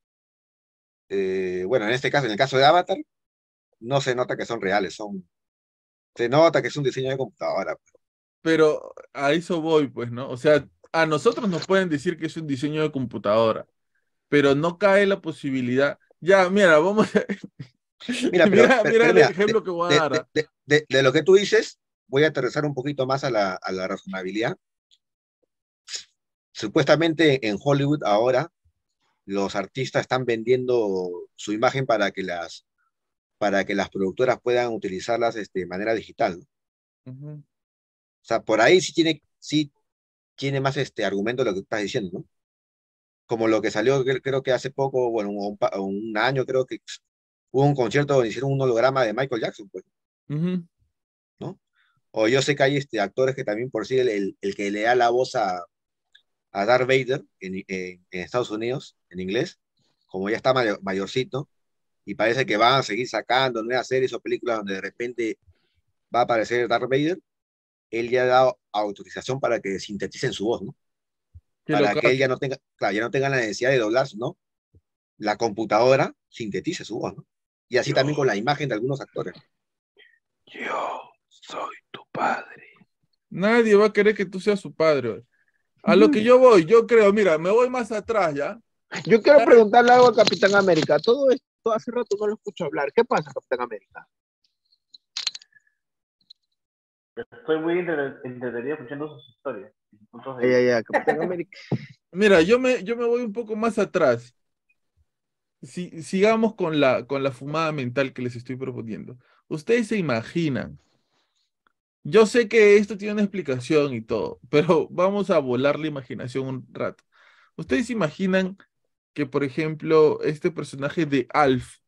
Speaker 6: eh, bueno, en este caso, en el caso de Avatar, no se nota que son reales, son, se nota que es un diseño de computadora.
Speaker 2: Pero a eso voy, pues, ¿no? O sea, a nosotros nos pueden decir que es un diseño de computadora, pero no cae la posibilidad. Ya, mira, vamos a...
Speaker 6: Mira, pero,
Speaker 2: Mira,
Speaker 6: pero,
Speaker 2: mira
Speaker 6: pero
Speaker 2: el
Speaker 6: mira,
Speaker 2: ejemplo que voy a
Speaker 6: de,
Speaker 2: dar.
Speaker 6: de,
Speaker 2: ¿Ah?
Speaker 6: de, de, de lo que tú dices, voy a aterrizar un poquito más a la, a la razonabilidad. Supuestamente en Hollywood ahora los artistas están vendiendo su imagen para que las, para que las productoras puedan utilizarlas este, de manera digital, ¿no?
Speaker 2: Ujú.
Speaker 6: O sea, por ahí sí tiene, sí tiene más este argumento lo que estás diciendo, ¿no? Como lo que salió, cre- creo que hace poco, bueno, un, pa- un año creo que hubo un concierto donde hicieron un holograma de Michael Jackson, pues,
Speaker 2: Ujú.
Speaker 6: ¿no? O yo sé que hay este, actores que también por sí el, el, el que le da la voz a, a Darth Vader en, en- en Estados Unidos, en inglés, como ya está mayor- mayorcito, y parece que van a seguir sacando nuevas series o películas donde de repente va a aparecer Darth Vader, él ya ha dado autorización para que sinteticen su voz, ¿no?
Speaker 2: Qué
Speaker 6: Para que él
Speaker 2: locazo.
Speaker 6: ya no tenga, claro, ya no tenga la necesidad de doblar, ¿no? La computadora sintetice su voz, ¿no? Y así también con la imagen de algunos actores.
Speaker 1: Yo soy tu padre.
Speaker 2: Nadie va a querer que tú seas su padre. Oye. A lo que yo voy, yo creo, mira, me voy más atrás, ¿ya?
Speaker 3: yo quiero preguntarle algo a Capitán América. Todo esto hace rato no lo escucho hablar. ¿Qué pasa, Capitán América?
Speaker 5: Estoy muy entre- entretenido escuchando sus historias. Sus puntos de
Speaker 3: Ay, ay,
Speaker 5: vista.
Speaker 3: ay, Capitán América.
Speaker 2: Mira, yo me, yo me voy un poco más atrás. Si, sigamos con la, con la fumada mental que les estoy proponiendo. Ustedes se imaginan. Yo sé que esto tiene una explicación y todo, pero vamos a volar la imaginación un rato. ¿Ustedes se imaginan que, por ejemplo, este personaje de Alf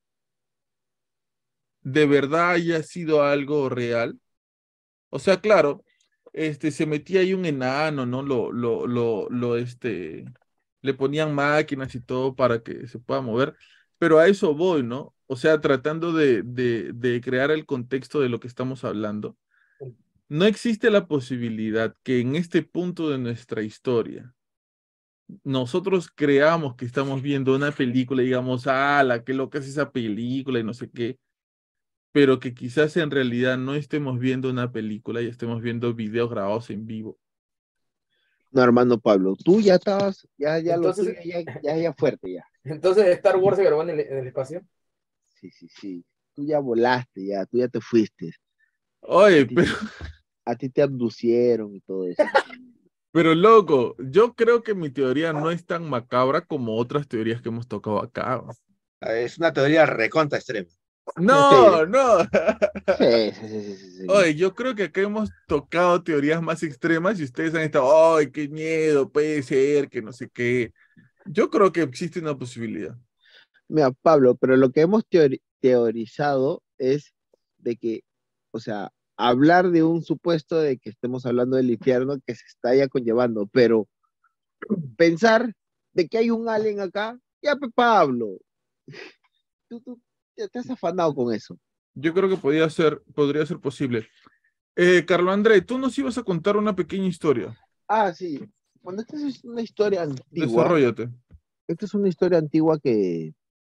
Speaker 2: de verdad haya sido algo real? O sea, claro, este, se metía ahí un enano, ¿no? Lo, lo, lo, lo, este, le ponían máquinas y todo para que se pueda mover, pero a eso voy, ¿no? O sea, tratando de, de, de crear el contexto de lo que estamos hablando. No existe la posibilidad que en este punto de nuestra historia nosotros creamos que estamos viendo una película y digamos, ah, la qué loca es esa película y no sé qué, pero que quizás en realidad no estemos viendo una película y estemos viendo videos grabados en vivo.
Speaker 3: No, hermano Pablo, tú ya estabas, ya, ya lo tuyo,
Speaker 4: Entonces,
Speaker 3: ya, ya, ya fuerte, ya.
Speaker 4: entonces Star Wars se grabó en el, en el espacio.
Speaker 3: Sí, sí, sí. Tú ya volaste, ya, tú ya te fuiste. A
Speaker 2: Oye,
Speaker 3: ti,
Speaker 2: pero,
Speaker 3: a ti te abducieron y todo eso.
Speaker 2: pero loco, yo creo que mi teoría no es tan macabra como otras teorías que hemos tocado acá.
Speaker 6: Es una teoría recontra extrema.
Speaker 2: No, no.
Speaker 3: Sí, sí, sí, sí, sí, sí.
Speaker 2: Oye, yo creo que acá hemos tocado teorías más extremas y ustedes han estado, ay, qué miedo, puede ser, que no sé qué. Yo creo que existe una posibilidad.
Speaker 3: Mira, Pablo, pero lo que hemos teori- teorizado es de que, o sea, hablar de un supuesto de que estemos hablando del infierno que se está ya conllevando, pero pensar de que hay un alien acá, ya, pe, Pablo, tú, tú ya te has afanado con eso.
Speaker 2: Yo creo que podría ser, podría ser posible. Eh, Carlo André, tú nos ibas a contar una pequeña historia.
Speaker 3: Ah, sí. Bueno, esta es una historia antigua.
Speaker 2: Desarróllate.
Speaker 3: Esta es una historia antigua que,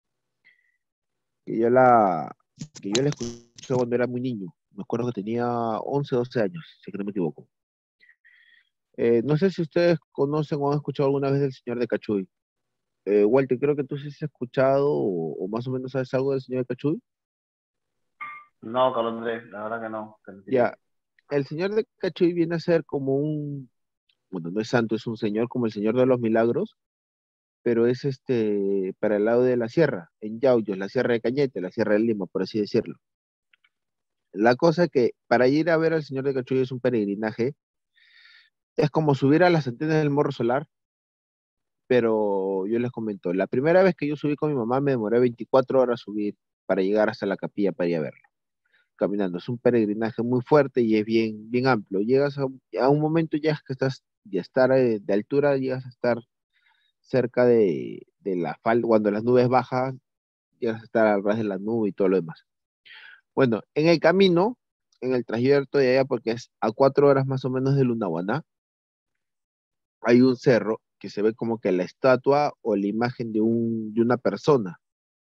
Speaker 3: que yo la, que yo la escuché cuando era muy niño. Me acuerdo que tenía once doce años, si es que no me equivoco. Eh, no sé si ustedes conocen o han escuchado alguna vez del Señor de Cachuy. Eh, Walter, creo que tú sí has escuchado o, o más o menos sabes algo del Señor de Cachuy.
Speaker 5: No, Carlos Andrés, la verdad que no. Te mentiría.
Speaker 3: Ya, el Señor de Cachuy viene a ser como un, bueno, no es santo, es un señor como el Señor de los Milagros, pero es este para el lado de la sierra, en Yauyos, la Sierra de Cañete, la Sierra de Lima, por así decirlo. La cosa que para ir a ver al Señor de Cachuy es un peregrinaje, es como subir a las antenas del Morro Solar, pero yo les comento, la primera vez que yo subí con mi mamá me demoré veinticuatro horas subir para llegar hasta la capilla para ir a verlo, caminando. Es un peregrinaje muy fuerte y es bien, bien amplio. Llegas a, un a un momento ya que estás, ya estar eh, de altura, llegas a estar cerca de, de la falda, cuando las nubes bajan, llegas a estar al ras de la nube y todo lo demás. Bueno, en el camino, en el trayecto de allá, porque es a cuatro horas más o menos de Lunahuaná, hay un cerro que se ve como que la estatua o la imagen de, un, de una persona.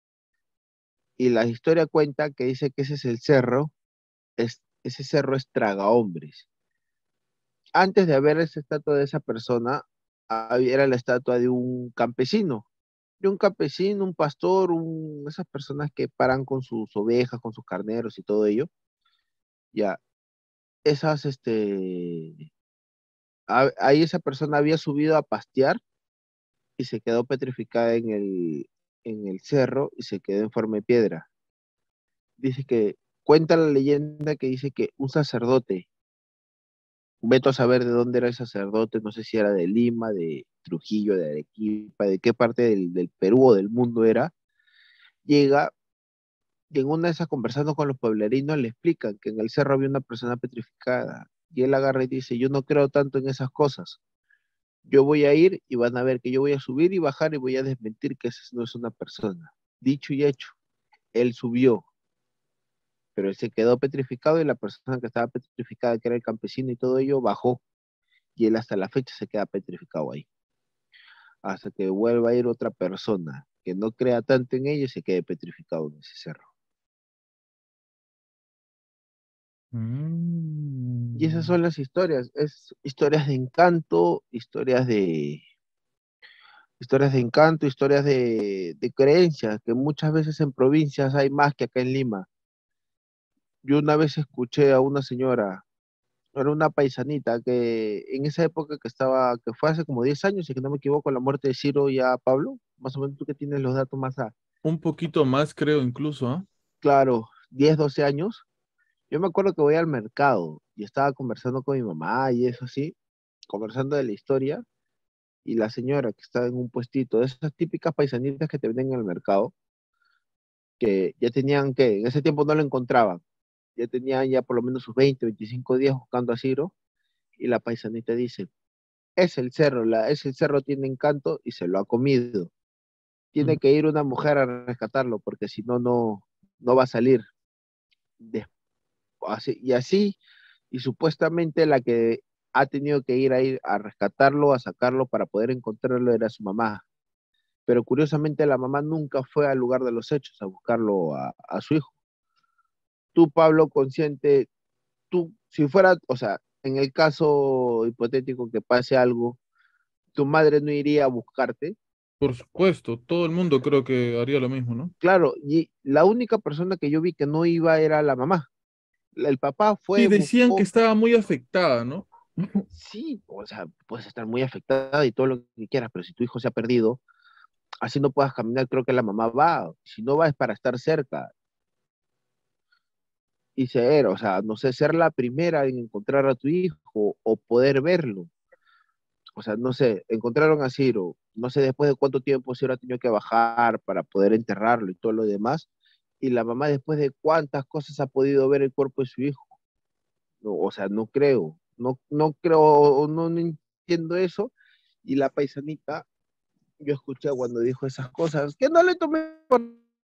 Speaker 3: Y la historia cuenta que dice que ese es el cerro, es, ese cerro es traga hombres. Antes de haber esa estatua de esa persona, había- era la estatua de un campesino, de un campesino, un pastor, un, esas personas que paran con sus ovejas, con sus carneros y todo ello. Ya, esas, este, a- ahí esa persona había subido a pastear y se quedó petrificada en el, en el cerro y se quedó en forma de piedra. Dice que, cuenta la leyenda que dice que un sacerdote, veto a saber de dónde era el sacerdote, no sé si era de Lima, de Trujillo, de Arequipa, de qué parte del, del Perú o del mundo era, llega y en una de esas conversando con los pueblerinos le explican que en el cerro había una persona petrificada y él agarra y dice, yo no creo tanto en esas cosas, yo voy a ir y van a ver que yo voy a subir y bajar y voy a desmentir que esa no es una persona. Dicho y hecho, él subió, pero él se quedó petrificado y la persona que estaba petrificada, que era el campesino y todo ello, bajó y él hasta la fecha se queda petrificado ahí, hasta que vuelva a ir otra persona que no crea tanto en ello y se quede petrificado en ese cerro. Y esas
Speaker 2: Mm.
Speaker 3: son las historias, es historias de encanto, historias de historias de encanto, historias de, de creencias, que muchas veces en provincias hay más que acá en Lima. Yo una vez escuché a una señora, era una paisanita, que en esa época que estaba, que fue hace como diez años, si que no me equivoco, la muerte de Ciro ya Pablo, más o menos tú que tienes los datos más a,
Speaker 2: Un poquito más, creo, incluso, ¿ah?
Speaker 3: claro, diez doce años. Yo me acuerdo que voy al mercado y estaba conversando con mi mamá y eso así, conversando de la historia, y la señora que estaba en un puestito, de esas típicas paisanitas que te venden en el mercado, que ya tenían que, en ese tiempo no lo encontraban, ya tenían ya por lo menos sus veinte veinticinco días buscando a Ciro, y la paisanita dice, es el cerro, la, es el cerro tiene encanto y se lo ha comido. Tiene
Speaker 2: Mm.
Speaker 3: que ir una mujer a rescatarlo porque si no, no, no va a salir. De- así- y así, y supuestamente la que ha tenido que ir a ir a rescatarlo, a sacarlo para poder encontrarlo era su mamá. Pero curiosamente la mamá nunca fue al lugar de los hechos a buscarlo a, a su hijo. tú, Pablo, consciente, tú, si fuera, o sea, en el caso hipotético que pase algo, tu madre no iría a buscarte.
Speaker 2: Por supuesto, todo el mundo creo que haría lo mismo, ¿no?
Speaker 3: Claro, y la única persona que yo vi que no iba era la mamá. El papá
Speaker 2: Sí,
Speaker 3: fue,
Speaker 2: decían que
Speaker 3: buscó,
Speaker 2: estaba muy afectada, ¿no?
Speaker 3: sí, o sea, puedes estar muy afectada y todo lo que quieras, pero si tu hijo se ha perdido, así no puedas caminar, creo que la mamá va. Si no va es para estar cerca y ser, o sea, no sé, ser la primera en encontrar a tu hijo o poder verlo. O sea, no sé, encontraron a Ciro, no sé después de cuánto tiempo Ciro ha tenido que bajar para poder enterrarlo y todo lo demás, y la mamá después de cuántas cosas ha podido ver el cuerpo de su hijo. No, o sea, no creo, no, no creo, no, no entiendo eso, y la paisanita, yo escuché cuando dijo esas cosas, que no le tomé por-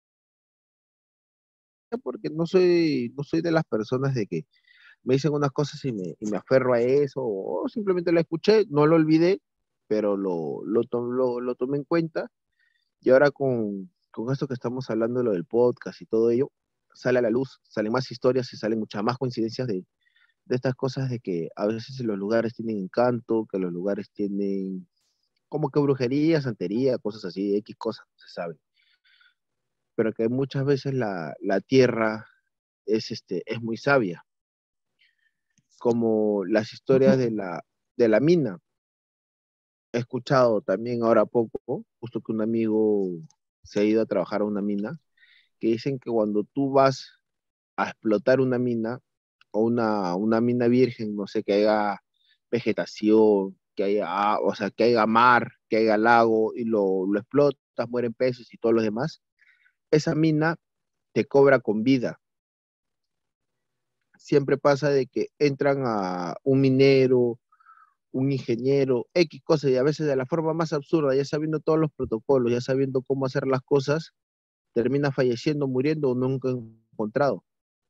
Speaker 3: porque no soy, no soy de las personas de que me dicen unas cosas y me, y me aferro a eso, o simplemente la escuché, no lo olvidé, pero lo, lo, to- lo, lo tomé en cuenta. Y ahora con, con esto que estamos hablando, lo del podcast y todo ello, sale a la luz, salen más historias y salen muchas más coincidencias de, de estas cosas de que a veces los lugares tienen encanto, que los lugares tienen como que brujería, santería, cosas así, X cosas, no se sabe. Pero que muchas veces la, la tierra es, este, es muy sabia, como las historias de la, de la mina. He escuchado también ahora poco, justo que un amigo se ha ido a trabajar a una mina, que dicen que cuando tú vas a explotar una mina o una, una mina virgen, no sé, que haya vegetación, que haya, ah, o sea, que haya mar, que haya lago y lo, lo explotas, mueren peces y todos los demás, esa mina te cobra con vida. Siempre pasa de que entran a un minero, un ingeniero, X cosas, y a veces de la forma más absurda, ya sabiendo todos los protocolos, ya sabiendo cómo hacer las cosas, termina falleciendo, muriendo o nunca encontrado.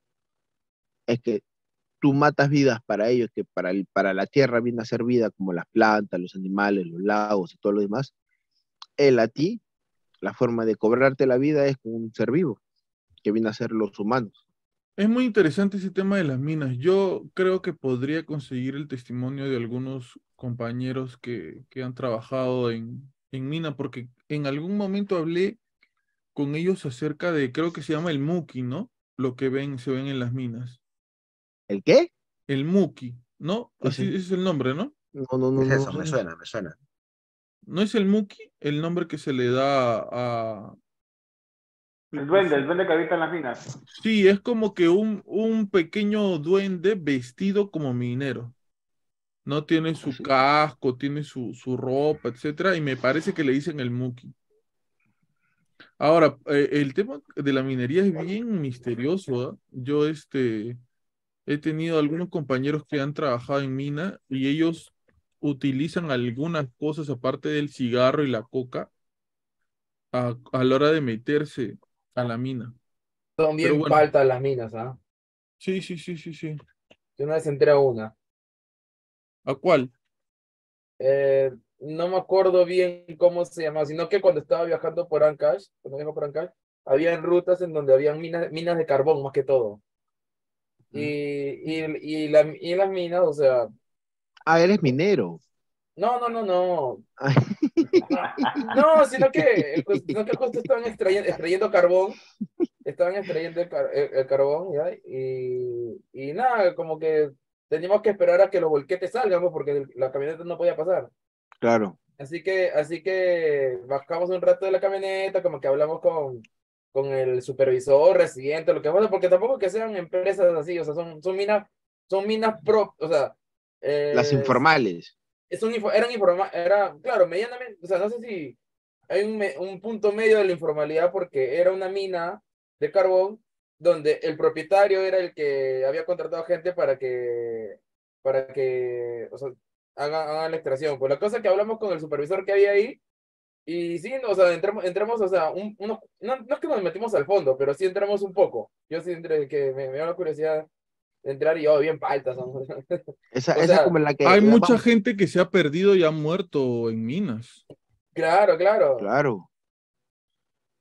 Speaker 3: Es que tú matas vidas para ellos, que para, el, para la tierra viene a ser vida, como las plantas, los animales, los lagos y todo lo demás. Él a ti, la forma de cobrarte la vida es con un ser vivo, que viene a ser los humanos.
Speaker 2: Es muy interesante ese tema de las minas. Yo creo que podría conseguir el testimonio de algunos compañeros que, que han trabajado en, en mina, porque en algún momento hablé con ellos acerca de, creo que se llama el muki, ¿no? Lo que ven, se ven en las minas.
Speaker 3: ¿El qué?
Speaker 2: El muki, ¿no?
Speaker 3: ¿Qué
Speaker 2: Así
Speaker 3: es?
Speaker 2: ese es el nombre, ¿no?
Speaker 3: No, no,
Speaker 6: ¿Qué
Speaker 3: no,
Speaker 6: es
Speaker 3: no
Speaker 6: eso? Me
Speaker 3: sé.
Speaker 6: suena, me suena.
Speaker 2: ¿No es el muki el nombre que se le da a...
Speaker 5: El duende, el duende que habita en las minas.
Speaker 2: Sí, es como que un, un pequeño duende vestido como minero. No tiene su
Speaker 3: Así.
Speaker 2: casco, tiene su, su ropa, etcétera, y me parece que le dicen el muki. Ahora, eh, el tema de la minería es bien misterioso, ¿ah? Yo este, he tenido algunos compañeros que han trabajado en mina y ellos utilizan algunas cosas aparte del cigarro y la coca a, a la hora de meterse a la mina.
Speaker 4: Son
Speaker 2: Pero
Speaker 4: bien
Speaker 2: bueno,
Speaker 4: paltas las minas, ¿ah?
Speaker 2: sí, sí, sí, sí, sí.
Speaker 4: Yo una vez entré a una.
Speaker 2: ¿A cuál?
Speaker 4: Eh, no me acuerdo bien cómo se llamaba, sino que cuando estaba viajando por Ancash, cuando viajo por Ancash, había rutas en donde habían minas, minas de carbón más que todo. Y, y, y, la, y las minas, o sea,
Speaker 3: Ah, eres minero.
Speaker 4: no, no, no, no. No, sino que, sino que justo estaban extrayendo, extrayendo carbón, estaban extrayendo el, car- el- el carbón, ¿ya? Y, y nada, como que teníamos que esperar a que los volquetes salgan, pues, porque la camioneta no podía pasar.
Speaker 3: Claro.
Speaker 4: Así que, así que bajamos un rato de la camioneta, como que hablamos con, con el supervisor, residente, lo que fuera, porque tampoco que sean empresas así, o sea, son, son minas, son minas pro, o sea,
Speaker 3: Las
Speaker 4: eh,
Speaker 3: informales.
Speaker 4: es un, info- eran informa, era, claro, medianamente, o sea, no sé si hay un, me- un punto medio de la informalidad porque era una mina de carbón donde el propietario era el que había contratado gente para que, para que, o sea, hagan, hagan la extracción. Pues la cosa es que hablamos con el supervisor que había ahí y sí, o sea, entramos, entramos o sea, un, unos- no, no es que nos metimos al fondo, pero sí entramos un poco. Yo sí entré, que me, me dio la curiosidad de entrar y yo, bien paltas, son.
Speaker 3: Esa,
Speaker 4: O
Speaker 3: esa es
Speaker 4: sea,
Speaker 3: como la que
Speaker 2: Hay
Speaker 3: la
Speaker 2: mucha
Speaker 3: vamos.
Speaker 2: gente que se ha perdido y ha muerto en minas.
Speaker 4: claro, claro.
Speaker 3: Claro.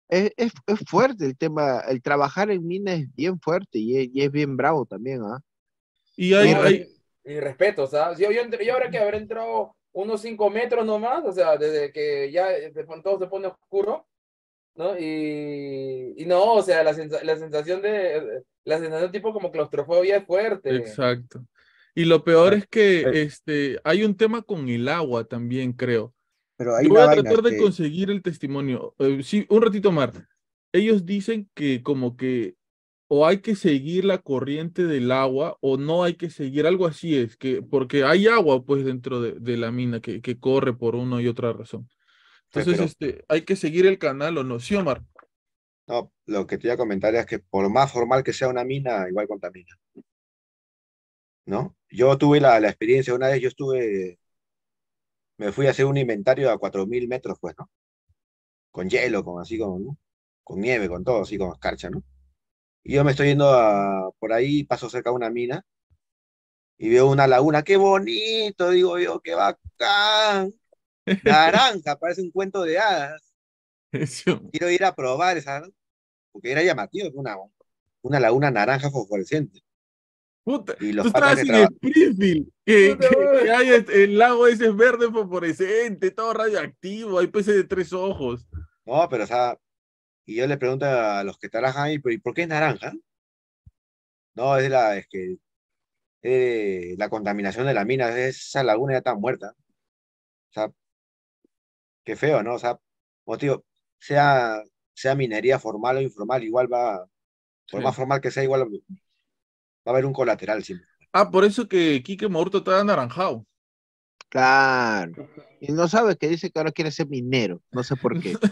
Speaker 3: Es, es, es fuerte el tema, el trabajar en mina es bien fuerte y es, y es bien bravo también, ¿ah?
Speaker 2: Y hay,
Speaker 4: No,
Speaker 2: hay,
Speaker 4: y, y respeto, ¿sabes? Yo, yo, entré- yo ahora que habré entrado unos cinco metros nomás, o sea, desde que ya de pronto todo se pone oscuro, ¿no? Y, y no, o sea, la, sensa- la sensación de, la sensación tipo como claustrofobia es fuerte.
Speaker 2: exacto. Y lo peor
Speaker 6: Pero,
Speaker 2: es que
Speaker 6: pero-
Speaker 2: este, hay un tema con el agua también, creo.
Speaker 6: pero hay
Speaker 2: Yo voy
Speaker 6: una
Speaker 2: a
Speaker 6: vaina,
Speaker 2: tratar de
Speaker 6: este,
Speaker 2: conseguir el testimonio. Eh, sí, un ratito más. Ellos dicen que como que o hay que seguir la corriente del agua o no hay que seguir, algo así es, que porque hay agua pues dentro de, de la mina que, que corre por una y otra razón.
Speaker 6: pues,
Speaker 2: Entonces,
Speaker 6: pero
Speaker 2: este, hay que seguir el canal o no, ¿sí, Omar?
Speaker 6: no, lo que te iba a comentar es que por más formal que sea una mina, igual contamina, ¿no? Yo tuve la, la experiencia, una vez yo estuve, me fui a hacer un inventario a cuatro mil metros, pues, ¿no? Con hielo, con así, con, ¿no? Con nieve, con todo, así, con escarcha, ¿no? Y yo me estoy yendo a, por ahí, paso cerca de una mina y veo una laguna, qué bonito, digo yo, qué bacán, naranja, parece un cuento de hadas.
Speaker 2: Eso.
Speaker 6: Quiero ir a probar esa, porque era llamativo, una, una laguna naranja fosforescente.
Speaker 2: Puta,
Speaker 6: Y
Speaker 2: tú
Speaker 6: los patas
Speaker 2: estabas
Speaker 6: que
Speaker 2: en
Speaker 6: trabajan,
Speaker 2: Springfield, que,
Speaker 4: Puta,
Speaker 2: que,
Speaker 4: madre.
Speaker 2: que hay este- el lago ese es verde fosforescente, todo radioactivo, hay peces de tres ojos.
Speaker 6: no, pero o sea, y yo le pregunto a los que trabajan ahí, pero ¿y por qué es naranja? No, es la, es que eh, la contaminación de la mina, esa laguna ya está muerta. O sea, qué feo, ¿no? O sea, como te digo, sea, sea minería formal o informal, igual va, por más
Speaker 2: Sí.
Speaker 6: formal que sea, igual va a haber un colateral siempre.
Speaker 2: Ah, por eso que Quique Maurto está anaranjado.
Speaker 3: Claro. Y no sabe que dice que ahora quiere ser minero, no sé por qué.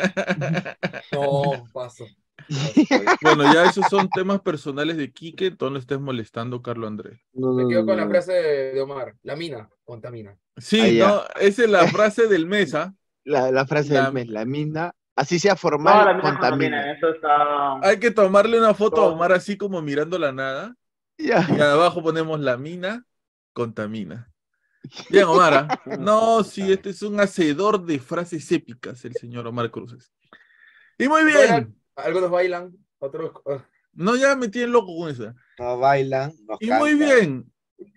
Speaker 4: No, paso. paso.
Speaker 6: Oye,
Speaker 2: Bueno, ya esos son temas personales de Quique, entonces no estés molestando, Carlos Andrés.
Speaker 3: No,
Speaker 4: Me
Speaker 3: no,
Speaker 4: quedo
Speaker 3: no,
Speaker 4: con la
Speaker 3: no, no.
Speaker 4: frase de, de Omar, la mina contamina.
Speaker 3: Ah,
Speaker 2: Sí,
Speaker 3: ya.
Speaker 2: no, esa es la frase del mes, ¿ah?
Speaker 3: La, la frase del
Speaker 2: La-
Speaker 3: mes, la mina, así sea
Speaker 5: No,
Speaker 3: formal,
Speaker 5: la mina
Speaker 3: contamina.
Speaker 5: contamina, eso está
Speaker 2: hay que tomarle una foto a
Speaker 5: todo.
Speaker 2: Omar así como mirando la nada
Speaker 3: Ya.
Speaker 2: y abajo ponemos la mina contamina. Bien, Omar, ¿ah? No, sí, este es un hacedor de frases épicas, el señor Omar Cruces. Y muy
Speaker 4: Todavía
Speaker 2: bien,
Speaker 4: algunos bailan, otros... ah,
Speaker 2: no, ya me tienen loco con eso.
Speaker 6: nos bailan, nos
Speaker 2: Y muy
Speaker 6: cantan.
Speaker 2: bien,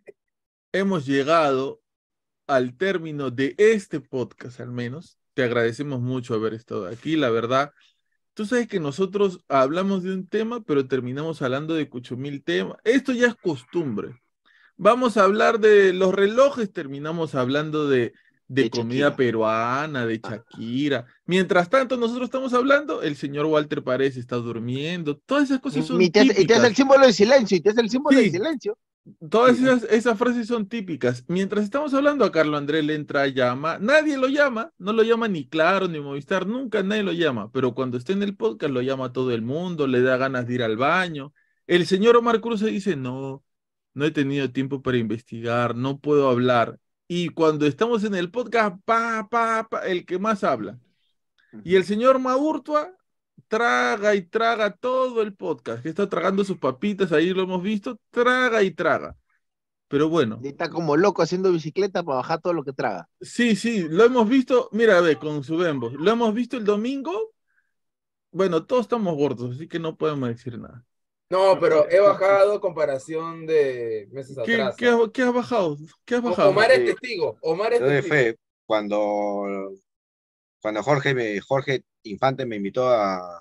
Speaker 2: hemos llegado al término de este podcast, al menos. Te agradecemos mucho haber estado aquí, la verdad. Tú sabes que nosotros hablamos de un tema, pero terminamos hablando de cucho mil temas. Esto ya es costumbre. Vamos a hablar de los relojes, terminamos hablando de, de
Speaker 3: De
Speaker 2: comida
Speaker 3: Shakira.
Speaker 2: peruana, de
Speaker 3: Ah.
Speaker 2: Shakira. Mientras tanto, nosotros estamos hablando, el señor Walter Paredes está durmiendo. Todas esas cosas son
Speaker 3: Y te, hace, y te hace el
Speaker 2: típicas.
Speaker 3: símbolo de silencio, y te hace el símbolo de
Speaker 2: Sí,
Speaker 3: silencio.
Speaker 2: todas esas, esas frases son típicas. Mientras estamos hablando, a Carlos Andrés le entra, llama. Nadie lo llama, no lo llama ni Claro ni Movistar, nunca nadie lo llama. Pero cuando está en el podcast lo llama todo el mundo, le da ganas de ir al baño. El señor Omar Cruz dice, no, no he tenido tiempo para investigar, no puedo hablar. Y cuando estamos en el podcast, pa, pa, pa, el que más habla. Y el señor Maurtua traga y traga todo el podcast, que está tragando sus papitas, ahí lo hemos visto, traga y traga. Pero bueno,
Speaker 3: Y está como loco haciendo bicicleta para bajar todo lo que traga.
Speaker 2: sí, sí, lo hemos visto, mira, ve, con su Bembo, lo hemos visto el domingo, bueno, todos estamos gordos, así que no podemos decir nada.
Speaker 4: No, pero he bajado comparación de meses
Speaker 2: ¿Qué,
Speaker 4: atrás.
Speaker 2: qué,
Speaker 4: ¿ah?
Speaker 2: ha- qué has bajado? ¿Qué has
Speaker 4: O-
Speaker 2: bajado?
Speaker 4: Omar es
Speaker 6: Sí,
Speaker 4: testigo, Omar es
Speaker 6: yo de
Speaker 4: testigo.
Speaker 6: fe, cuando, cuando Jorge, me, Jorge Infante me invitó a,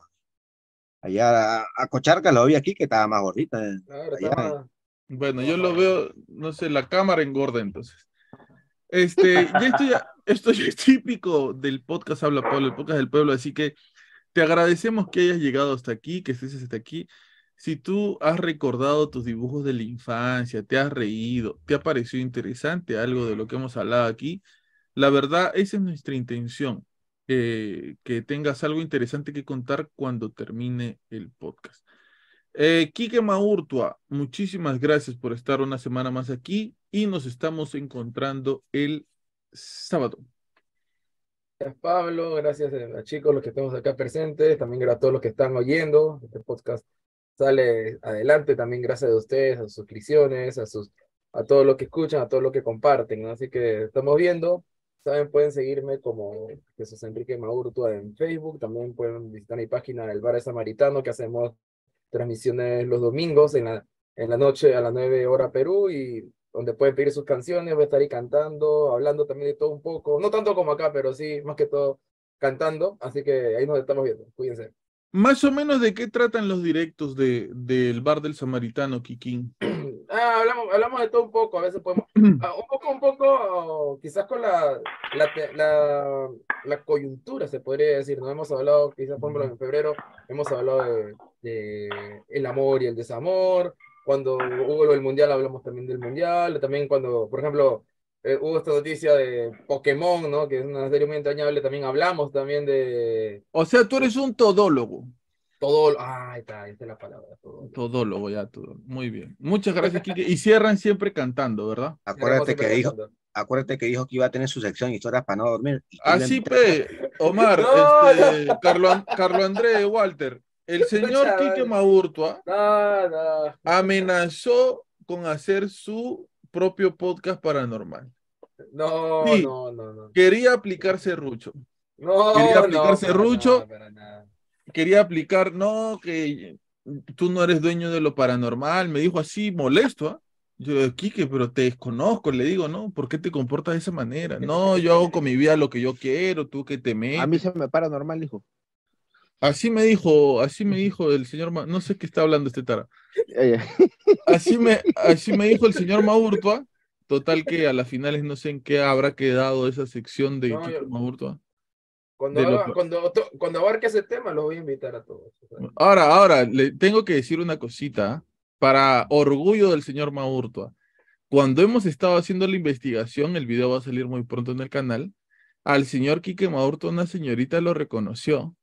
Speaker 6: allá a, a Cocharca, lo vi aquí que estaba más gordita. eh,
Speaker 4: Claro,
Speaker 6: Allá.
Speaker 4: estaba...
Speaker 2: Bueno, yo lo
Speaker 4: estaba-
Speaker 2: veo, no sé, la cámara engorda entonces. Este, ya esto ya, esto ya es típico del podcast Habla Pablo, el podcast del pueblo, así que te agradecemos que hayas llegado hasta aquí, que estés hasta aquí. Si tú has recordado tus dibujos de la infancia, te has reído, te ha parecido interesante algo de lo que hemos hablado aquí, la verdad, esa es nuestra intención, eh, que tengas algo interesante que contar cuando termine el podcast. Eh, Quique Maurtua, muchísimas gracias por estar una semana más aquí y nos estamos encontrando el sábado.
Speaker 4: Gracias, Pablo, gracias a chicos los que estamos acá presentes, también gracias a todos los que están oyendo. Este podcast sale adelante también gracias a ustedes, a sus suscripciones, a sus, a todos los que escuchan, a todos los que comparten, ¿no? Así que estamos viendo. saben, pueden seguirme como Jesús Enrique Maurtua en Facebook. También pueden visitar mi página del Bar Samaritano, que hacemos transmisiones los domingos en la, en la noche a las nueve hora Perú, y donde pueden pedir sus canciones. Voy a estar ahí cantando, hablando también de todo un poco. No tanto como acá, pero sí, más que todo cantando. Así que ahí nos estamos viendo. Cuídense.
Speaker 2: Más o menos de qué tratan los directos de, del Bar del Samaritano, Kikín.
Speaker 4: Ah, hablamos, hablamos de todo un poco, a veces podemos, ah, un poco, un poco, oh, quizás con la, la, te- la, la coyuntura, se podría decir, ¿no? Hemos hablado, quizás por ejemplo en febrero, hemos hablado de, de el amor y el desamor. Cuando hubo lo del mundial, hablamos también del mundial. También cuando, por ejemplo, eh, hubo esta noticia de Pokémon, ¿no? Que es una serie muy entrañable, también hablamos también de
Speaker 2: O sea, tú eres un todólogo.
Speaker 4: todo, ah, ahí está, ahí está la palabra, todo.
Speaker 2: Todólogo, ya, todo. Muy bien. Muchas gracias, Kike. Y cierran siempre cantando, ¿verdad?
Speaker 6: Acuérdate que
Speaker 4: siempre
Speaker 6: dijo,
Speaker 4: cantando.
Speaker 6: acuérdate que dijo que iba a tener su sección historias para no dormir. Y tú
Speaker 2: Así,
Speaker 6: le-
Speaker 2: pe, Omar,
Speaker 4: No,
Speaker 2: este, Carlo, An- Carlo André Walter, el señor
Speaker 4: Chaval.
Speaker 2: Quique Maurtua
Speaker 4: No, no.
Speaker 2: amenazó con hacer su propio podcast paranormal.
Speaker 4: No,
Speaker 2: Sí.
Speaker 4: no, no, no.
Speaker 2: Quería aplicar serrucho.
Speaker 4: No,
Speaker 2: Quería
Speaker 4: no,
Speaker 2: aplicar
Speaker 4: para
Speaker 2: serrucho.
Speaker 4: nada, para nada.
Speaker 2: Quería aplicar, no, que tú no eres dueño de lo paranormal. Me dijo así, molesto, ¿ah? Yo, Quique, pero te desconozco, le digo, ¿no? ¿Por qué te comportas de esa manera? No, yo hago con mi vida lo que yo quiero, tú que te metes.
Speaker 3: A mí se me para normal, dijo.
Speaker 2: Así me dijo, así me dijo el señor, Ma- no sé qué está hablando este tara.
Speaker 3: Ella.
Speaker 2: Así me, así me dijo el señor Maurtua. Total que a las finales no sé en qué habrá quedado esa sección de
Speaker 4: No,
Speaker 2: Quique
Speaker 4: yo-
Speaker 2: Maurtua.
Speaker 4: Cuando,
Speaker 2: De lo-
Speaker 4: haga- cuando, to- cuando abarque ese tema, los voy a invitar a todos. O sea,
Speaker 2: Ahora, ahora, le tengo que decir una cosita, ¿ah? Para orgullo del señor Maurtua. Cuando hemos estado haciendo la investigación, el video va a salir muy pronto en el canal, al señor Quique Maurtua una señorita lo reconoció.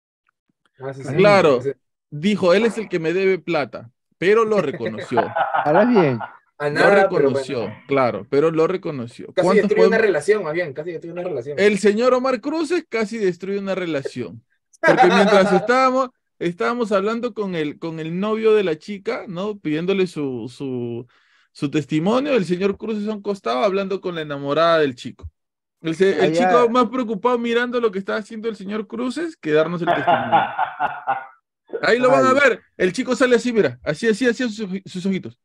Speaker 4: ah, sí, sí,
Speaker 2: Claro,
Speaker 4: sí.
Speaker 2: dijo, él es el que me debe plata, pero lo reconoció.
Speaker 3: Hablas bien.
Speaker 4: A
Speaker 2: Lo
Speaker 4: nada, pero
Speaker 2: reconoció,
Speaker 4: bueno.
Speaker 2: claro, pero lo reconoció.
Speaker 4: Casi
Speaker 2: ¿Cuántos
Speaker 4: destruye una
Speaker 2: podemos-
Speaker 4: relación, más bien, casi destruye una relación.
Speaker 2: El señor Omar Cruces casi destruye una relación. Porque mientras estábamos, estábamos hablando con el, con el novio de la chica, ¿no? Pidiéndole su, su, su testimonio, el señor Cruces a un costado hablando con la enamorada del chico. El, se- el
Speaker 3: Allá-
Speaker 2: chico más preocupado mirando lo que está haciendo el señor Cruces que darnos el testimonio. Ahí lo van a
Speaker 3: Ay.
Speaker 2: ver. El chico sale así, mira, así, así, así sus, oji- sus ojitos.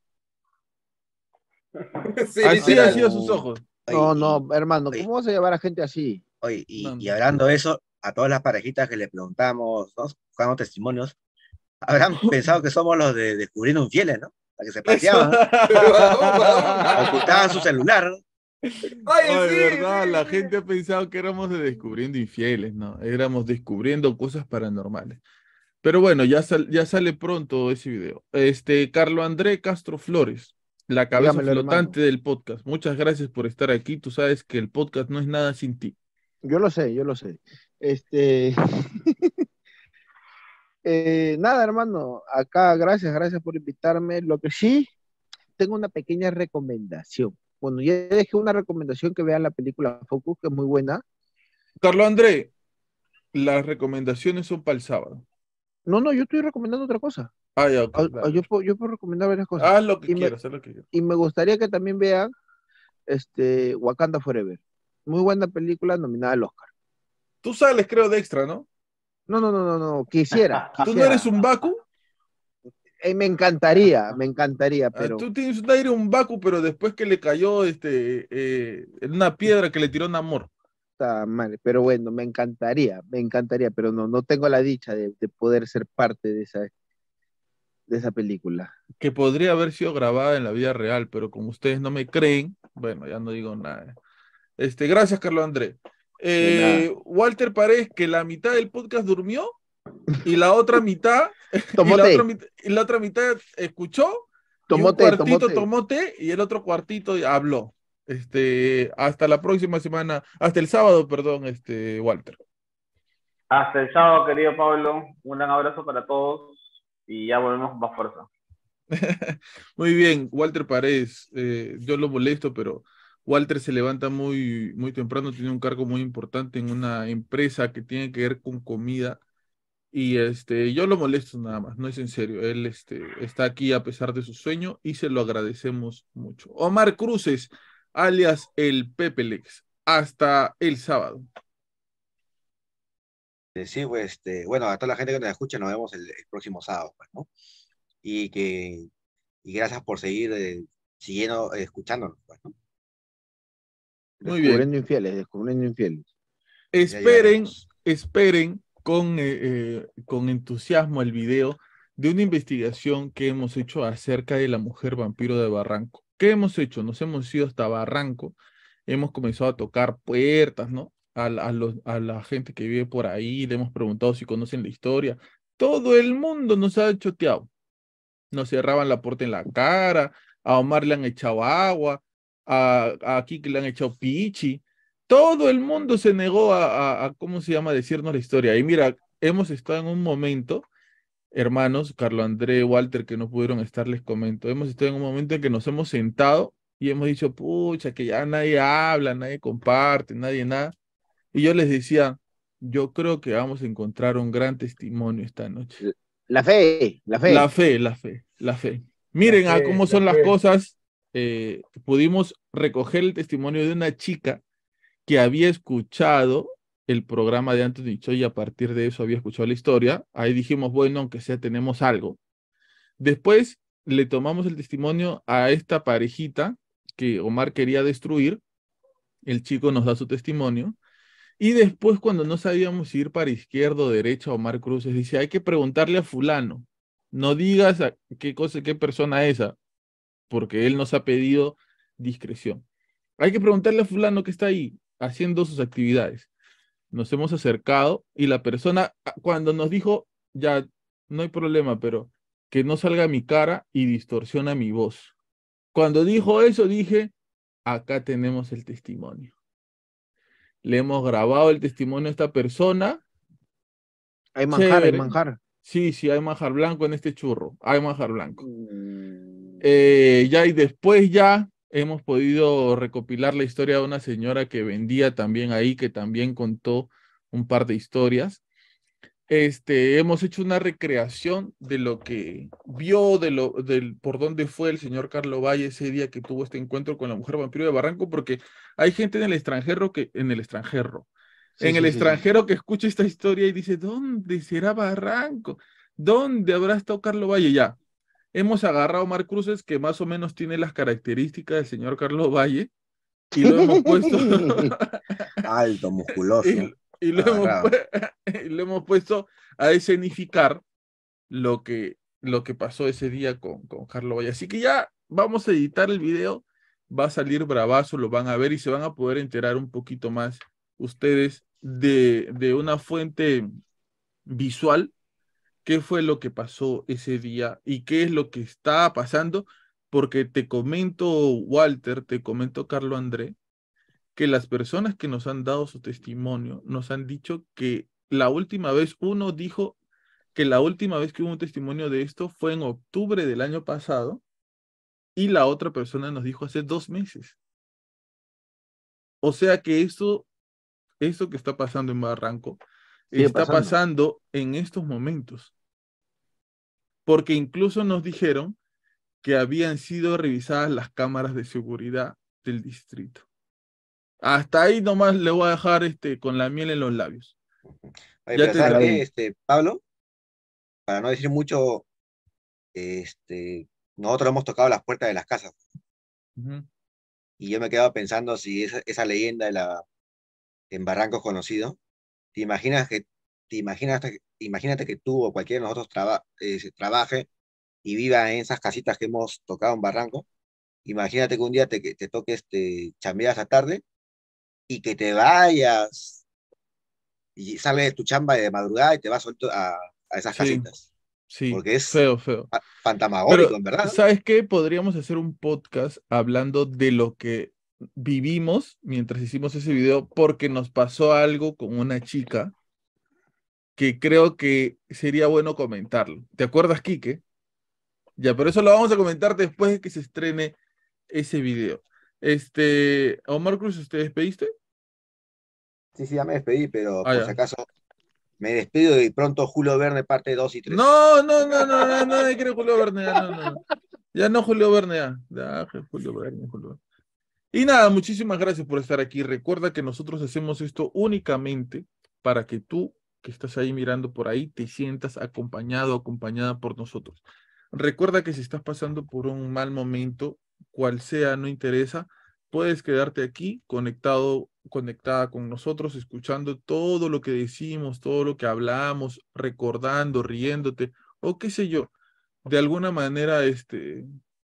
Speaker 4: Sí,
Speaker 2: Así,
Speaker 4: literal.
Speaker 2: así a sus ojos.
Speaker 3: No,
Speaker 6: Oye,
Speaker 3: no, hermano,
Speaker 6: oye.
Speaker 3: ¿cómo vas a llevar a gente así?
Speaker 6: Oye, y,
Speaker 2: No,
Speaker 6: y
Speaker 2: no.
Speaker 6: hablando de eso, a todas las parejitas que le preguntamos, ¿no? Buscamos testimonios, habrán pensado que somos los de Descubriendo Infieles, ¿no? La que se paseaban, ¿no? Ocultaban su celular, ¿no?
Speaker 4: Ay,
Speaker 2: Ay,
Speaker 4: sí,
Speaker 2: verdad,
Speaker 4: sí,
Speaker 2: la
Speaker 4: sí.
Speaker 2: gente ha pensado que éramos de Descubriendo Infieles, ¿no? Éramos descubriendo cosas paranormales. Pero bueno, ya, sal- ya sale pronto ese video. Este, Carlo André Castro Flores, la cabeza
Speaker 3: Dígamelo,
Speaker 2: flotante del podcast. Muchas gracias por estar aquí. Tú sabes que el podcast no es nada sin ti.
Speaker 3: Yo lo sé, yo lo sé. Este. Eh, nada, hermano, acá gracias, gracias por invitarme. Lo que sí, tengo una pequeña recomendación. Bueno, ya dejé una recomendación que vean la película Focus, que es muy buena.
Speaker 2: Carlo André, las recomendaciones son para el sábado.
Speaker 3: No, no, yo estoy recomendando otra cosa.
Speaker 2: Ah, ya, ok,
Speaker 3: Ah,
Speaker 2: dale.
Speaker 3: ah, yo, puedo, yo puedo recomendar varias cosas.
Speaker 2: Haz lo que
Speaker 3: y me-
Speaker 2: quieras, haz lo que quieras.
Speaker 3: Y me gustaría que también vean este, Wakanda Forever. Muy buena película nominada al Oscar.
Speaker 2: Tú sales, creo, de extra, ¿no?
Speaker 3: No, no, no, no, no, quisiera.
Speaker 2: ¿Tú no
Speaker 3: quisiera.
Speaker 2: eres un Baku?
Speaker 3: Eh, me encantaría, me encantaría,
Speaker 2: Ah,
Speaker 3: pero
Speaker 2: Tú tienes un aire un Baku, pero después que le cayó este, eh, en una piedra que le tiró Namor.
Speaker 3: está mal. Pero bueno, me encantaría, me encantaría, pero no, no tengo la dicha de, de poder ser parte de esa, de esa película.
Speaker 2: Que podría haber sido grabada en la vida real, pero como ustedes no me creen, bueno, ya no digo nada. Este, gracias, Carlos André. Eh, Walter Paredes, que la mitad del podcast durmió y la otra mitad, y
Speaker 3: Tomó
Speaker 2: la
Speaker 3: té,
Speaker 2: otra, mit- y la otra mitad escuchó, y
Speaker 3: tomó
Speaker 2: un
Speaker 3: té, tomó
Speaker 2: cuartito
Speaker 3: té.
Speaker 2: tomó té y el otro cuartito habló. Este, hasta la próxima semana, hasta el sábado, perdón, este, Walter.
Speaker 5: Hasta el sábado, querido Pablo. Un gran abrazo para todos y ya volvemos con más fuerza.
Speaker 2: Muy bien, Walter Paredes, eh, yo lo molesto, pero Walter se levanta muy, muy temprano, tiene un cargo muy importante en una empresa que tiene que ver con comida y este, yo lo molesto nada más, no es en serio, él este, está aquí a pesar de su sueño y se lo agradecemos mucho. Omar Cruces, alias el Pepelex, hasta el sábado.
Speaker 6: Eh, Sí, pues, este, bueno, a toda la gente que nos escucha, nos vemos el, el próximo sábado, pues, ¿no? Y que, y gracias por seguir eh, siguiendo, eh, escuchándonos, pues, ¿no?
Speaker 2: Muy bien.
Speaker 3: Descubriendo infieles, descubriendo infieles.
Speaker 6: Ya
Speaker 2: Esperen,
Speaker 6: llegaremos.
Speaker 2: esperen con, eh, eh, con entusiasmo el video de una investigación que hemos hecho acerca de la mujer vampiro de Barranco. ¿Qué hemos hecho? Nos hemos ido hasta Barranco, hemos comenzado a tocar puertas, ¿no? A, la- a los- a la gente que vive por ahí, le hemos preguntado si conocen la historia. Todo el mundo nos ha choteado. Nos cerraban la puerta en la cara, a Omar le han echado agua, a, a Kike le han echado pichi. Todo el mundo se negó a, a, a, ¿cómo se llama?, decirnos la historia. Y mira, hemos estado en un momento, hermanos, Carlos André, Walter, que no pudieron estar, les comento, hemos estado en un momento en que nos hemos sentado y hemos dicho, pucha, que ya nadie habla, nadie comparte, nadie nada. Y yo les decía, yo creo que vamos a encontrar un gran testimonio esta noche.
Speaker 3: La fe, la fe.
Speaker 2: La fe, la fe, la fe. Miren
Speaker 4: La
Speaker 2: a
Speaker 4: fe,
Speaker 2: cómo
Speaker 4: la
Speaker 2: son las
Speaker 4: fe.
Speaker 2: cosas. Eh, pudimos recoger el testimonio de una chica que había escuchado el programa de Anthony Choi y a partir de eso había escuchado la historia. Ahí dijimos, bueno, aunque sea tenemos algo. Después le tomamos el testimonio a esta parejita que Omar quería destruir. El chico nos da su testimonio. Y después, cuando no sabíamos si ir para izquierda o derecha, Omar Cruces dice, hay que preguntarle a fulano. No digas a qué cosa, qué persona es esa, porque él nos ha pedido discreción. Hay que preguntarle a fulano que está ahí haciendo sus actividades. Nos hemos acercado y la persona, ah, cuando nos dijo, ya, no hay problema, pero que no salga mi cara y distorsiona mi voz. Cuando dijo eso, dije, acá tenemos el testimonio. Le hemos grabado el testimonio a esta persona.
Speaker 3: Hay manjar, hay
Speaker 2: Chévere.
Speaker 3: manjar.
Speaker 2: Sí, sí, hay manjar blanco en este churro. Hay manjar blanco.
Speaker 3: Mm,
Speaker 2: Eh, ya y después ya hemos podido recopilar la historia de una señora que vendía también ahí, que también contó un par de historias. Este, hemos hecho una recreación de lo que vio, de lo, del, por dónde fue el señor Carlos Valle ese día que tuvo este encuentro con la mujer vampiro de Barranco, porque hay gente en el extranjero que, en el extranjero,
Speaker 3: sí,
Speaker 2: en
Speaker 3: sí,
Speaker 2: el
Speaker 3: sí, sí.
Speaker 2: extranjero que escucha esta historia y dice, ¿dónde será Barranco? ¿Dónde habrá estado Carlos Valle? Ya, hemos agarrado a Omar Cruces, que más o menos tiene las características del señor Carlos Valle, y lo hemos puesto,
Speaker 6: Alto, musculoso,
Speaker 2: y, y lo hemos,
Speaker 6: agarrado.
Speaker 2: pu- y lo hemos puesto a escenificar lo que, lo que pasó ese día con, con Carlos Valle. Así que ya vamos a editar el video, va a salir bravazo, lo van a ver y se van a poder enterar un poquito más ustedes de, de una fuente visual, qué fue lo que pasó ese día y qué es lo que está pasando, porque te comento, Walter, te comento, Carlos André, que las personas que nos han dado su testimonio nos han dicho que la última vez, uno dijo que la última vez que hubo un testimonio de esto fue en octubre del año pasado y la otra persona nos dijo hace dos meses. O sea que esto, esto que está pasando en Barranco
Speaker 3: Sigue
Speaker 2: está
Speaker 3: pasando.
Speaker 2: pasando en estos momentos, porque incluso nos dijeron que habían sido revisadas las cámaras de seguridad del distrito. Hasta ahí nomás le voy a dejar este, con la miel en los labios.
Speaker 6: Oye,
Speaker 2: Ya
Speaker 6: pero
Speaker 2: te
Speaker 6: ¿sabes
Speaker 2: diré.
Speaker 6: qué, este, Pablo? Para no decir mucho, este, nosotros hemos tocado las puertas de las casas
Speaker 2: Ujú.
Speaker 6: y yo me he quedado pensando si esa, esa leyenda de la, en Barranco conocido, ¿te imaginas que, te imaginas, imagínate que tú o cualquiera de nosotros traba- eh, se trabaje y viva en esas casitas que hemos tocado en Barranco? Imagínate que un día te, que te toque este, chambear esa tarde y que te vayas y sales de tu chamba de madrugada y te vas suelto a, a esas
Speaker 2: Sí,
Speaker 6: casitas.
Speaker 2: sí,
Speaker 6: Porque es
Speaker 2: feo, feo.
Speaker 6: fa- fantasmagórico,
Speaker 2: Pero,
Speaker 6: en verdad.
Speaker 2: ¿sabes qué? Podríamos hacer un podcast hablando de lo que vivimos mientras hicimos ese video, porque nos pasó algo con una chica que creo que sería bueno comentarlo. ¿Te acuerdas, Quique? Ya, pero eso lo vamos a comentar después de que se estrene ese video. Este, Omar Cruz, ¿te despediste?
Speaker 6: Sí, sí, ya me despedí, pero
Speaker 2: Ah,
Speaker 6: por si
Speaker 2: ya.
Speaker 6: acaso me despido y pronto Julio Verne parte dos y tres.
Speaker 2: No, no, no, no, no, no, no quiere Julio Verne, ya, no, no, no. Ya no Julio Verne, ya. Ya, Julio Verne, Julio Verne. Y nada, muchísimas gracias por estar aquí. Recuerda que nosotros hacemos esto únicamente para que tú, que estás ahí mirando por ahí, te sientas acompañado, acompañada por nosotros. Recuerda que si estás pasando por un mal momento, cual sea, no interesa, puedes quedarte aquí conectado, conectada con nosotros, escuchando todo lo que decimos, todo lo que hablamos, recordando, riéndote, o qué sé yo. De alguna manera, este,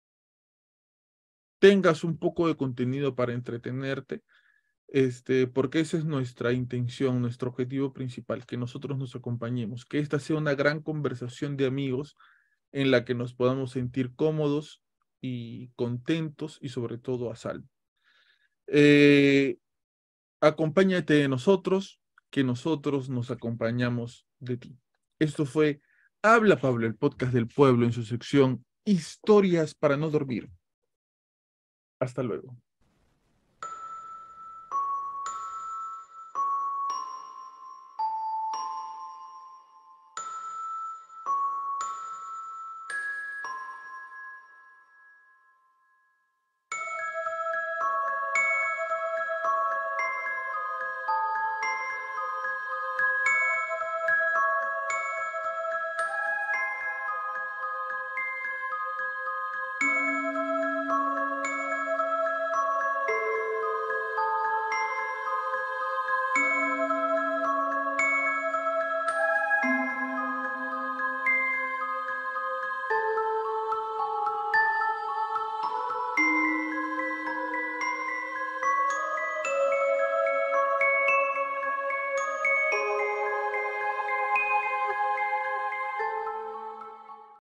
Speaker 2: tengas un poco de contenido para entretenerte, este, porque esa es nuestra intención, nuestro objetivo principal, que nosotros nos acompañemos, que esta sea una gran conversación de amigos en la que nos podamos sentir cómodos y contentos y sobre todo a salvo. Eh, acompáñate de nosotros, que nosotros nos acompañamos de ti. Esto fue Habla Pablo, el podcast del pueblo en su sección Historias para no dormir. Hasta luego.